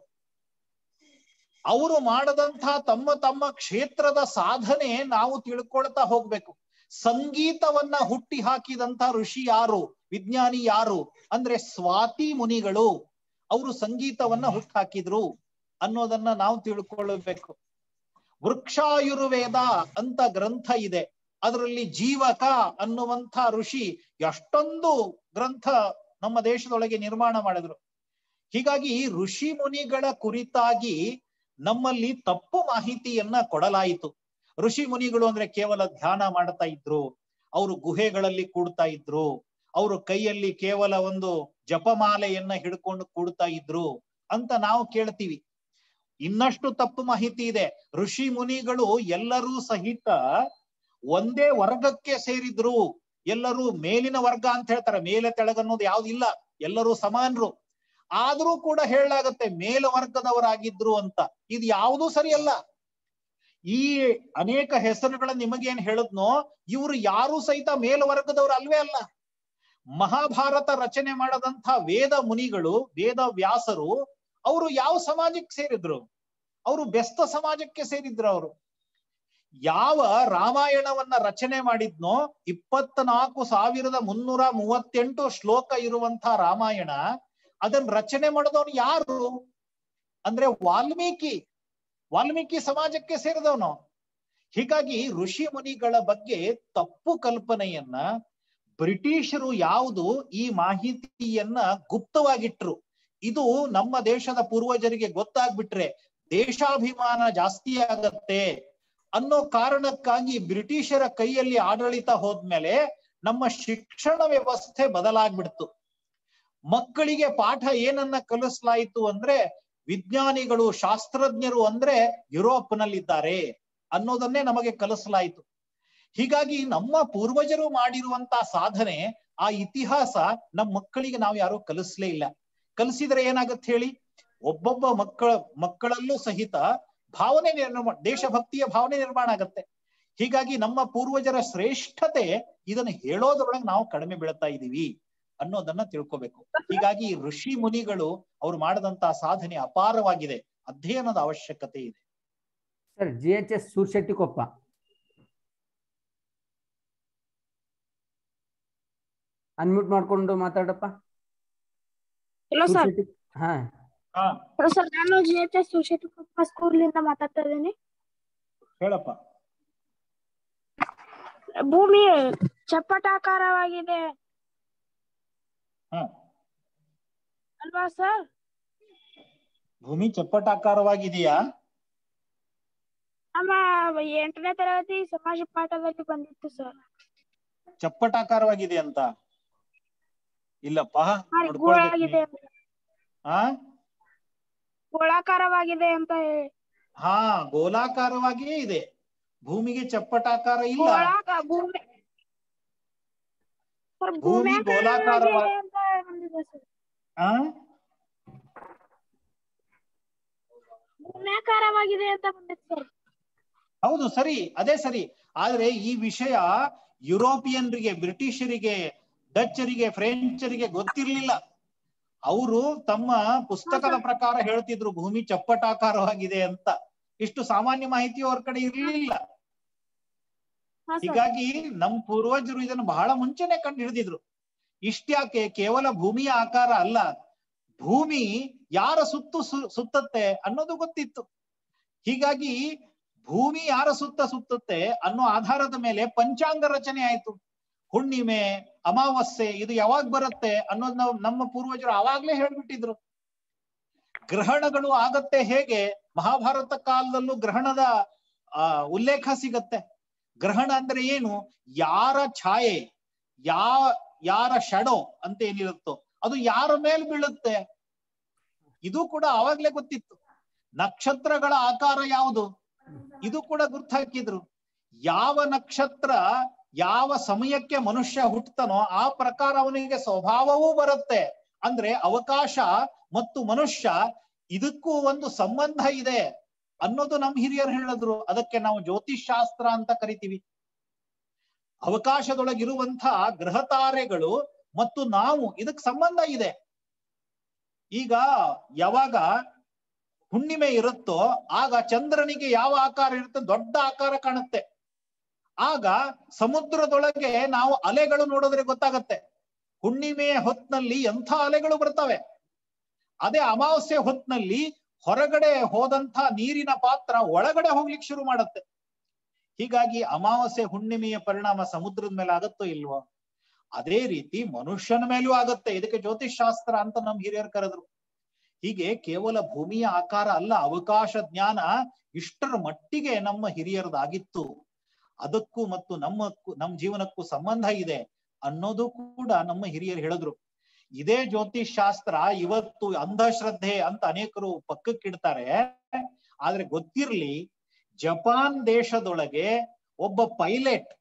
ಅವರು ಮಾಡದಂತ ತಮ್ಮ ತಮ್ಮ ಕ್ಷೇತ್ರದ ಸಾಧನೆ ನಾವು ತಿಳ್ಕೊಳ್ತಾ ಹೋಗ್ಬೇಕು. ಸಂಗೀತವನ್ನ ಹುಟ್ಟಿ ಹಾಕಿದಂತ ಋಷಿ ಯಾರು, ವಿಜ್ಞಾನಿ ಯಾರು ಅಂದ್ರೆ ಸ್ವಾತಿ ಮುನಿಗಳು. ಅವರು ಸಂಗೀತವನ್ನ ಹುಟ್ಟು ಹಾಕಿದ್ರು ಅನ್ನೋದನ್ನ ನಾವು ತಿಳ್ಕೊಳ್ಬೇಕು. ವೃಕ್ಷಾಯುರ್ವೇದ ಅಂತ ಗ್ರಂಥ ಇದೆ, ಅದರಲ್ಲಿ ಜೀವಕ ಅನ್ನುವಂಥ ಋಷಿ ಎಷ್ಟೊಂದು ಗ್ರಂಥ ನಮ್ಮ ದೇಶದೊಳಗೆ ನಿರ್ಮಾಣ ಮಾಡಿದ್ರು. ಹೀಗಾಗಿ ಋಷಿ ಮುನಿಗಳ ಕುರಿತಾಗಿ ನಮ್ಮಲ್ಲಿ ತಪ್ಪು ಮಾಹಿತಿಯನ್ನ ಕೊಡಲಾಯಿತು. ಋಷಿ ಮುನಿಗಳು ಅಂದ್ರೆ ಕೇವಲ ಧ್ಯಾನ ಮಾಡ್ತಾ ಇದ್ರು, ಅವರು ಗುಹೆಗಳಲ್ಲಿ ಕೂಡ್ತಾ ಇದ್ರು, ಅವರು ಕೈಯಲ್ಲಿ ಕೇವಲ ಒಂದು ಜಪಮಾಲೆಯನ್ನ ಹಿಡ್ಕೊಂಡು ಕೂಡ್ತಾ ಇದ್ರು ಅಂತ ನಾವು ಕೇಳ್ತೀವಿ. ಇನ್ನಷ್ಟು ತಪ್ಪು ಮಾಹಿತಿ ಇದೆ. ಋಷಿ ಮುನಿಗಳು ಎಲ್ಲರೂ ಸಹಿತ ಒಂದೇ ವರ್ಗಕ್ಕೆ ಸೇರಿದ್ರು. ಎಲ್ಲರೂ ಮೇಲಿನ ವರ್ಗ ಅಂತ ಹೇಳ್ತಾರೆ, ಮೇಲೆ ತೆಳಗನ್ನೋದು ಯಾವ್ದಿಲ್ಲ, ಎಲ್ಲರೂ ಸಮಾನರು. ಆದ್ರೂ ಕೂಡ ಹೇಳಲಾಗತ್ತೆ ಮೇಲ್ವರ್ಗದವರಾಗಿದ್ರು ಅಂತ. ಇದು ಯಾವುದೂ ಸರಿಯಲ್ಲ. ಈ ಅನೇಕ ಹೆಸರುಗಳ ನಿಮಗೇನ್ ಹೇಳದ್ನೋ ಇವರು ಯಾರು ಸಹಿತ ಮೇಲ್ವರ್ಗದವರು ಅಲ್ವೇ ಅಲ್ಲ. ಮಹಾಭಾರತ ರಚನೆ ಮಾಡದಂತ ವೇದ ಮುನಿಗಳು, ವೇದ ವ್ಯಾಸರು, ಅವರು ಯಾವ ಸಮಾಜಕ್ಕೆ ಸೇರಿದ್ರು? ಅವರು ಬೆಸ್ತ ಸಮಾಜಕ್ಕೆ ಸೇರಿದ್ರು. ಅವರು ಯಾವ ರಾಮಾಯಣವನ್ನ ರಚನೆ ಮಾಡಿದ್ನೋ ಇಪ್ಪತ್ನಾಲ್ಕು ಸಾವಿರದ ಮುನ್ನೂರ ಮೂವತ್ತೆಂಟು ಶ್ಲೋಕ ಇರುವಂತ ರಾಮಾಯಣ, ಅದನ್ನ ರಚನೆ ಮಾಡಿದವನು ಯಾರು ಅಂದ್ರೆ ವಾಲ್ಮೀಕಿ. ವಾಲ್ಮೀಕಿ ಸಮಾಜಕ್ಕೆ ಸೇರಿದವನು. ಹೀಗಾಗಿ ಋಷಿ ಮುನಿಗಳ ಬಗ್ಗೆ ತಪ್ಪು ಕಲ್ಪನೆಯನ್ನ ಬ್ರಿಟಿಷರು ಯಾವುದು ಈ ಮಾಹಿತಿಯನ್ನ ಗುಪ್ತವಾಗಿಟ್ರು. ಇದು ನಮ್ಮ ದೇಶದ ಪೂರ್ವಜರಿಗೆ ಗೊತ್ತಾಗ್ಬಿಟ್ರೆ ದೇಶಾಭಿಮಾನ ಜಾಸ್ತಿ ಆಗತ್ತೆ, ಅನ್ನೋ ಕಾರಣಕ್ಕಾಗಿ ಬ್ರಿಟಿಷರ ಕೈಯಲ್ಲಿ ಆಡಳಿತ ಹೋದ್ಮೇಲೆ ನಮ್ಮ ಶಿಕ್ಷಣ ವ್ಯವಸ್ಥೆ ಬದಲಾಗ್ಬಿಡ್ತು. ಮಕ್ಕಳಿಗೆ ಪಾಠ ಏನನ್ನ ಕಲಿಸಲಾಯಿತು ಅಂದ್ರೆ ವಿಜ್ಞಾನಿಗಳು ಶಾಸ್ತ್ರಜ್ಞರು ಅಂದ್ರೆ ಯುರೋಪ್ ನಲ್ಲಿದ್ದಾರೆ ಅನ್ನೋದನ್ನೇ ನಮಗೆ ಕಲಿಸಲಾಯಿತು. ಹೀಗಾಗಿ ನಮ್ಮ ಪೂರ್ವಜರು ಮಾಡಿರುವಂತಹ ಸಾಧನೆ, ಆ ಇತಿಹಾಸ ನಮ್ಮ ಮಕ್ಕಳಿಗೆ ನಾವು ಯಾರು ಕಲಿಸ್ಲೇ ಇಲ್ಲ. ಕಲಿಸಿದ್ರೆ ಏನಾಗತ್ತೆ ಹೇಳಿ, ಒಬ್ಬೊಬ್ಬ ಮಕ್ಕಳ ಮಕ್ಕಳಲ್ಲೂ ಸಹಿತ ಭಾವನೆ ನಿರ್ಮಾಣ, ದೇಶಭಕ್ತಿಯ ಭಾವನೆ ನಿರ್ಮಾಣ ಆಗತ್ತೆ. ಹೀಗಾಗಿ ನಮ್ಮ ಪೂರ್ವಜರ ಶ್ರೇಷ್ಠತೆ ಇದನ್ನ ಹೇಳೋದ್ರೊಳಗೆ ನಾವು ಕಡಿಮೆ ಬೀಳ್ತಾ ಇದೀವಿ ಅನ್ನೋದನ್ನ ತಿಳ್ಕೊಬೇಕು. ಹೀಗಾಗಿ ಋಷಿ ಮುನಿಗಳು ಅವ್ರು ಮಾಡಿದಂತಹ ಸಾಧನೆ ಅಪಾರವಾಗಿದೆ, ಅಧ್ಯಯನದ ಅವಶ್ಯಕತೆ ಇದೆ. Sir, G H S Surshettikoppa. Unmute ಮಾಡ್ಕೊಂಡು ಮಾತಾಡಪ್ಪ. Hello sir. ಹಾ ಹಲೋ ಸರ್, ನಾನು ಜಿ ಎಚ್ ಎಸ್ ಸೂರ್ಶೆಟ್ಟಿಕೊಪ್ಪ ಸ್ಕೂಲಿಂದ ಮಾತಾಡ್ತಾ ಇದ್ದೀನಿ. ಹೇಳಪ್ಪ. ಭೂಮಿ ಚಪ್ಪಟಾಕಾರವಾಗಿದೆ ಹ ಅಲ್ವಾ ಸರ್? ಭೂಮಿ ಚಪ್ಪಟಾಕಾರವಾಗಿದೆಯಾ? ನಮ್ಮ ಎಂಟನೇ ತರಗತಿ ಸಮಾಜ ಪಾಠದಲ್ಲಿ ಬಂದಿತ್ತು ಸರ್. ಚಪ್ಪಟಾಕಾರವಾಗಿದೆ ಅಂತ? ಇಲ್ಲಪ್ಪ, ಗೋಳಾಗಿದೆ ಹಾ ಗೋಳಾಕಾರವಾಗಿದೆ ಅಂತ ಹೇಳಿ. ಹಾ, ಗೋಲಾಕಾರವಾಗಿಯೇ ಇದೆ, ಭೂಮಿಗೆ ಚಪ್ಪಟಾಕಾರ ಇಲ್ಲ. ಭೂಮಿ ಭೂಮಿ ಗೋಲಾಕಾರವಾಗಿ ಅಂತ ಬಂದಿದೆ ಸರ್. ಆ ಭೂಮ್ಯಾಕಾರವಾಗಿದೆ ಅಂತ ಬಂದಿದೆ ಸರ್. ಹೌದು, ಸರಿ, ಅದೇ ಸರಿ. ಆದ್ರೆ ಈ ವಿಷಯ ಯುರೋಪಿಯನ್ರಿಗೆ, ಬ್ರಿಟಿಷರಿಗೆ, ಡಚ್ಚರಿಗೆ, ಫ್ರೆಂಚರಿಗೆ ಗೊತ್ತಿರ್ಲಿಲ್ಲ. ಅವರು ತಮ್ಮ ಪುಸ್ತಕದ ಪ್ರಕಾರ ಹೇಳ್ತಿದ್ರು ಭೂಮಿ ಚಪ್ಪಟಾಕಾರವಾಗಿದೆ ಅಂತ. ಇಷ್ಟು ಸಾಮಾನ್ಯ ಮಾಹಿತಿ ಅವ್ರ ಕಡೆ ಇರ್ಲಿಲ್ಲ. ಹೀಗಾಗಿ ನಮ್ ಪೂರ್ವಜರು ಇದನ್ನು ಬಹಳ ಮುಂಚೆನೆ ಕಂಡು ಹಿಡಿದಿದ್ರು. ಇಷ್ಟ್ಯಾಕೆ, ಕೇವಲ ಭೂಮಿಯ ಆಕಾರ ಅಲ್ಲ, ಭೂಮಿ ಯಾರ ಸುತ್ತು ಸುತ್ತತ್ತೆ ಅನ್ನೋದು ಗೊತ್ತಿತ್ತು. ಹೀಗಾಗಿ ಭೂಮಿ ಯಾರ ಸುತ್ತ ಸುತ್ತತ್ತೆ ಅನ್ನೋ ಆಧಾರದ ಮೇಲೆ ಪಂಚಾಂಗ ರಚನೆ ಆಯ್ತು. ಹುಣ್ಣಿಮೆ, ಅಮಾವಾಸ್ಯೆ ಇದು ಯಾವಾಗ ಬರುತ್ತೆ ಅನ್ನೋದ್ ನಾವು ನಮ್ಮ ಪೂರ್ವಜರು ಆವಾಗ್ಲೇ ಹೇಳ್ಬಿಟ್ಟಿದ್ರು. ಗ್ರಹಣಗಳು ಆಗತ್ತೆ ಹೇಗೆ, ಮಹಾಭಾರತ ಕಾಲದಲ್ಲೂ ಗ್ರಹಣದ ಆ ಉಲ್ಲೇಖ ಸಿಗತ್ತೆ. ಗ್ರಹಣ ಅಂದ್ರೆ ಏನು, ಯಾರ ಛಾಯೆ, ಯಾ ಯಾರ ಶಡೋ ಅಂತ ಏನಿರುತ್ತೋ ಅದು ಯಾರ ಮೇಲೆ ಬೀಳುತ್ತೆ, ಇದು ಕೂಡ ಆವಾಗ್ಲೇ ಗೊತ್ತಿತ್ತು. ನಕ್ಷತ್ರಗಳ ಆಕಾರ ಯಾವುದು, ಇದು ಕೂಡ ಗುರ್ತಾಕಿದ್ರು. ಯಾವ ನಕ್ಷತ್ರ ಯಾವ ಸಮಯಕ್ಕೆ ಮನುಷ್ಯ ಹುಟ್ಟತಾನೋ ಆ ಪ್ರಕಾರ ಅವನಿಗೆ ಸ್ವಭಾವವೂ ಬರುತ್ತೆ. ಅಂದ್ರೆ ಅವಕಾಶ ಮತ್ತು ಮನುಷ್ಯ ಇದಕ್ಕೂ ಒಂದು ಸಂಬಂಧ ಇದೆ ಅನ್ನೋದು ನಮ್ ಹಿರಿಯರು ಹೇಳಿದ್ರು. ಅದಕ್ಕೆ ನಾವು ಜ್ಯೋತಿಷ್ ಶಾಸ್ತ್ರ ಅಂತ ಕರಿತೀವಿ. ಅವಕಾಶದೊಳಗಿರುವಂತಹ ಗ್ರಹ ತಾರೆಗಳು ಮತ್ತು ನಾವು ಇದಕ್ ಸಂಬಂಧ ಇದೆ. ಈಗ ಯಾವಾಗ ಹುಣ್ಣಿಮೆ ಇರುತ್ತೋ ಆಗ ಚಂದ್ರನಿಗೆ ಯಾವ ಆಕಾರ ಇರುತ್ತೆ, ದೊಡ್ಡ ಆಕಾರ ಕಾಣುತ್ತೆ. ಆಗ ಸಮುದ್ರದೊಳಗೆ ನಾವು ಅಲೆಗಳು ನೋಡಿದ್ರೆ ಗೊತ್ತಾಗತ್ತೆ ಹುಣ್ಣಿಮೆಯ ಹೊತ್ನಲ್ಲಿ ಎಂಥ ಅಲೆಗಳು ಬರ್ತವೆ. ಅದೇ ಅಮಾವಾಸ್ಯೆ ಹೊತ್ನಲ್ಲಿ ಹೊರಗಡೆ ಹೋದಂತ ನೀರಿನ ಪಾತ್ರ ಒಳಗಡೆ ಹೋಗ್ಲಿಕ್ಕೆ ಶುರು ಮಾಡುತ್ತೆ. ಹೀಗಾಗಿ ಅಮಾವಾಸ್ಯೆ ಹುಣ್ಣಿಮೆಯ ಪರಿಣಾಮ ಸಮುದ್ರದ ಮೇಲೆ ಆಗತ್ತೋ ಇಲ್ವೋ, ಅದೇ ರೀತಿ ಮನುಷ್ಯನ ಮೇಲೂ ಆಗತ್ತೆ. ಇದಕ್ಕೆ ಜ್ಯೋತಿಷ್ ಶಾಸ್ತ್ರ ಅಂತ ನಮ್ ಹಿರಿಯರು ಕರೆದ್ರು. ಹೀಗೆ ಕೇವಲ ಭೂಮಿಯ ಆಕಾರ ಅಲ್ಲ, ಅವಕಾಶ ಜ್ಞಾನ ಇಷ್ಟರ ಮಟ್ಟಿಗೆ ನಮ್ಮ ಹಿರಿಯರದಾಗಿತ್ತು. ಅದಕ್ಕೂ ಮತ್ತು ನಮ್ಮಕ್ಕೂ ನಮ್ಮ ಜೀವನಕ್ಕೂ ಸಂಬಂಧ ಇದೆ ಅನ್ನೋದು ಕೂಡ ನಮ್ಮ ಹಿರಿಯರು ಹೇಳಿದ್ರು. ಇದೇ ಜ್ಯೋತಿಷ್ ಶಾಸ್ತ್ರ ಇವತ್ತು ಅಂಧಶ್ರದ್ಧೆ ಅಂತ ಅನೇಕರು ಪಕ್ಕಕ್ಕಿಡ್ತಾರೆ. ಆದ್ರೆ ಗೊತ್ತಿರ್ಲಿ, ಜಪಾನ್ ದೇಶದೊಳಗೆ ಒಬ್ಬ ಪೈಲಟ್,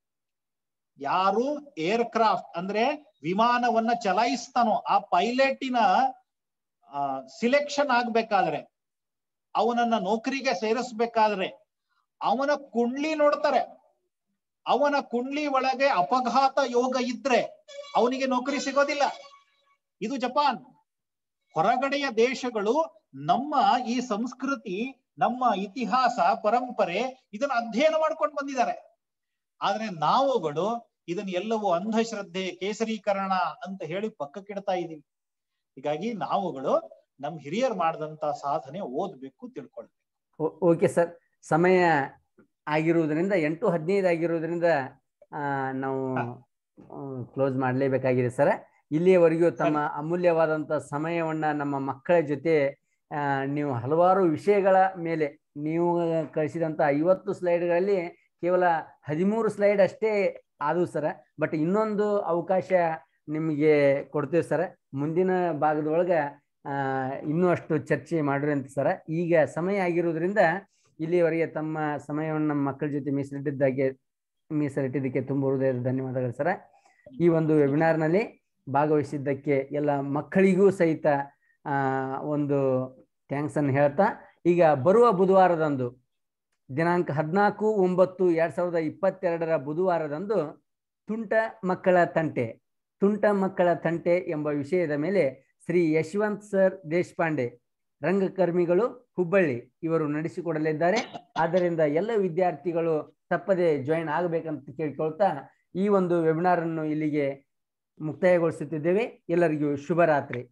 ಯಾರು ಏರ್ ಕ್ರಾಫ್ಟ್ ಅಂದ್ರೆ ವಿಮಾನವನ್ನ ಚಲಾಯಿಸ್ತಾನೋ ಆ ಪೈಲಟಿನ ಆ ಸಿಲೆಕ್ಷನ್ ಆಗ್ಬೇಕಾದ್ರೆ, ಅವನನ್ನ ನೌಕರಿಗೆ ಸೇರಿಸ್ಬೇಕಾದ್ರೆ ಅವನ ಕುಂಡ್ಲಿ ನೋಡ್ತಾರೆ. ಅವನ ಕುಂಡ್ಲಿ ಒಳಗೆ ಅಪಘಾತ ಯೋಗ ಇದ್ರೆ ಅವನಿಗೆ ನೌಕರಿ ಸಿಗೋದಿಲ್ಲ. ಇದು ಜಪಾನ್. ಹೊರಗಡೆಯ ದೇಶಗಳು ನಮ್ಮ ಈ ಸಂಸ್ಕೃತಿ, ನಮ್ಮ ಇತಿಹಾಸ, ಪರಂಪರೆ ಇದನ್ನ ಅಧ್ಯಯನ ಮಾಡ್ಕೊಂಡು ಬಂದಿದ್ದಾರೆ. ಆದ್ರೆ ನಾವುಗಳು ಇದನ್ನ ಎಲ್ಲವೂ ಅಂಧಶ್ರದ್ಧೆ, ಕೇಸರೀಕರಣ ಅಂತ ಹೇಳಿ ಪಕ್ಕಕ್ಕಿಡ್ತಾ ಇದೀವಿ. ಹೀಗಾಗಿ ನಾವುಗಳು ನಮ್ ಹಿರಿಯರು ಮಾಡಿದಂತ ಸಾಧನೆ ಓದ್ಬೇಕು, ತಿಳ್ಕೊಳ್ಬೇಕು. ಓಕೆ ಸರ್, ಸಮಯ ಆಗಿರುವುದರಿಂದ ಎಂಟು ಹದಿನೈದು ಆಗಿರುವುದರಿಂದ ಆ ನಾವು ಕ್ಲೋಸ್ ಮಾಡಲೇಬೇಕಾಗಿದೆ ಸರ್. ಇಲ್ಲಿಯವರೆಗೂ ತಮ್ಮ ಅಮೂಲ್ಯವಾದಂಥ ಸಮಯವನ್ನ ನಮ್ಮ ಮಕ್ಕಳ ಜೊತೆ ನೀವು ಹಲವಾರು ವಿಷಯಗಳ ಮೇಲೆ ನೀವು ಕಳಿಸಿದಂಥ ಐವತ್ತು ಸ್ಲೈಡ್ಗಳಲ್ಲಿ ಕೇವಲ ಹದಿಮೂರು ಸ್ಲೈಡ್ ಅಷ್ಟೇ ಆದವು ಸರ. ಬಟ್ ಇನ್ನೊಂದು ಅವಕಾಶ ನಿಮಗೆ ಕೊಡ್ತೇವೆ ಸರ, ಮುಂದಿನ ಭಾಗದೊಳಗೆ ಇನ್ನೂ ಅಷ್ಟು ಚರ್ಚೆ ಮಾಡ್ರಿ ಅಂತ ಸರ. ಈಗ ಸಮಯ ಆಗಿರೋದ್ರಿಂದ ಇಲ್ಲಿವರೆಗೆ ತಮ್ಮ ಸಮಯವನ್ನು ನಮ್ಮ ಮಕ್ಕಳ ಜೊತೆ ಮೀಸಲಿಟ್ಟಿದ್ದಾಗೆ ಮೀಸಲಿಟ್ಟಿದ್ದಕ್ಕೆ ತುಂಬ ಹೃದಯದ ಧನ್ಯವಾದಗಳು ಸರ. ಈ ಒಂದು ವೆಬಿನಾರ್ನಲ್ಲಿ ಭಾಗವಹಿಸಿದ್ದಕ್ಕೆ ಎಲ್ಲ ಮಕ್ಕಳಿಗೂ ಸಹಿತ ಆ ಒಂದು ಥ್ಯಾಂಕ್ಸ್ ಅನ್ನು ಹೇಳ್ತಾ, ಈಗ ಬರುವ ಬುಧವಾರದಂದು ದಿನಾಂಕ ಹದಿನಾಲ್ಕು ಒಂಬತ್ತು ಎರಡ್ ಸಾವಿರದ ಇಪ್ಪತ್ತೆರಡರ ಬುಧವಾರದಂದು ತುಂಟ ಮಕ್ಕಳ ತಂಟೆ ತುಂಟ ಮಕ್ಕಳ ತಂಟೆ ಎಂಬ ವಿಷಯದ ಮೇಲೆ ಶ್ರೀ ಯಶವಂತ್ ಸರ್ ದೇಶಪಾಂಡೆ, ರಂಗಕರ್ಮಿಗಳು, ಹುಬ್ಬಳ್ಳಿ ಇವರು ನಡೆಸಿಕೊಡಲಿದ್ದಾರೆ. ಆದ್ದರಿಂದ ಎಲ್ಲ ವಿದ್ಯಾರ್ಥಿಗಳು ತಪ್ಪದೆ ಜಾಯಿನ್ ಆಗಬೇಕಂತ ಕೇಳಿಕೊಳ್ತಾ ಈ ಒಂದು ವೆಬಿನಾರ್ ಅನ್ನು ಇಲ್ಲಿಗೆ ಮುಕ್ತಾಯಗೊಳಿಸುತ್ತಿದ್ದೇವೆ. ಎಲ್ಲರಿಗೂ ಶುಭರಾತ್ರಿ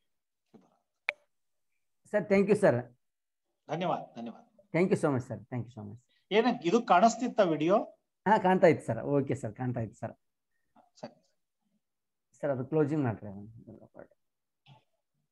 ಸರ್. Thank you sir. ಧನ್ಯವಾದ ಧನ್ಯವಾದ thank you so much sir. Thank you so much. ಏನ ಇದು ಕಾಣಿಸ್ತಿತ್ತ ವಿಡಿಯೋ? ಹಾ ಕಾಣ್ತಾ ಇತ್ತು ಸರ್. ಓಕೆ ಸರ್, ಕಾಣ್ತಾ ಇತ್ತು ಸರ್. ಸರಿ ಸರ್ ಅದು ಕ್ಲೋಸಿಂಗ್ ಮಾಡ್ರಿ.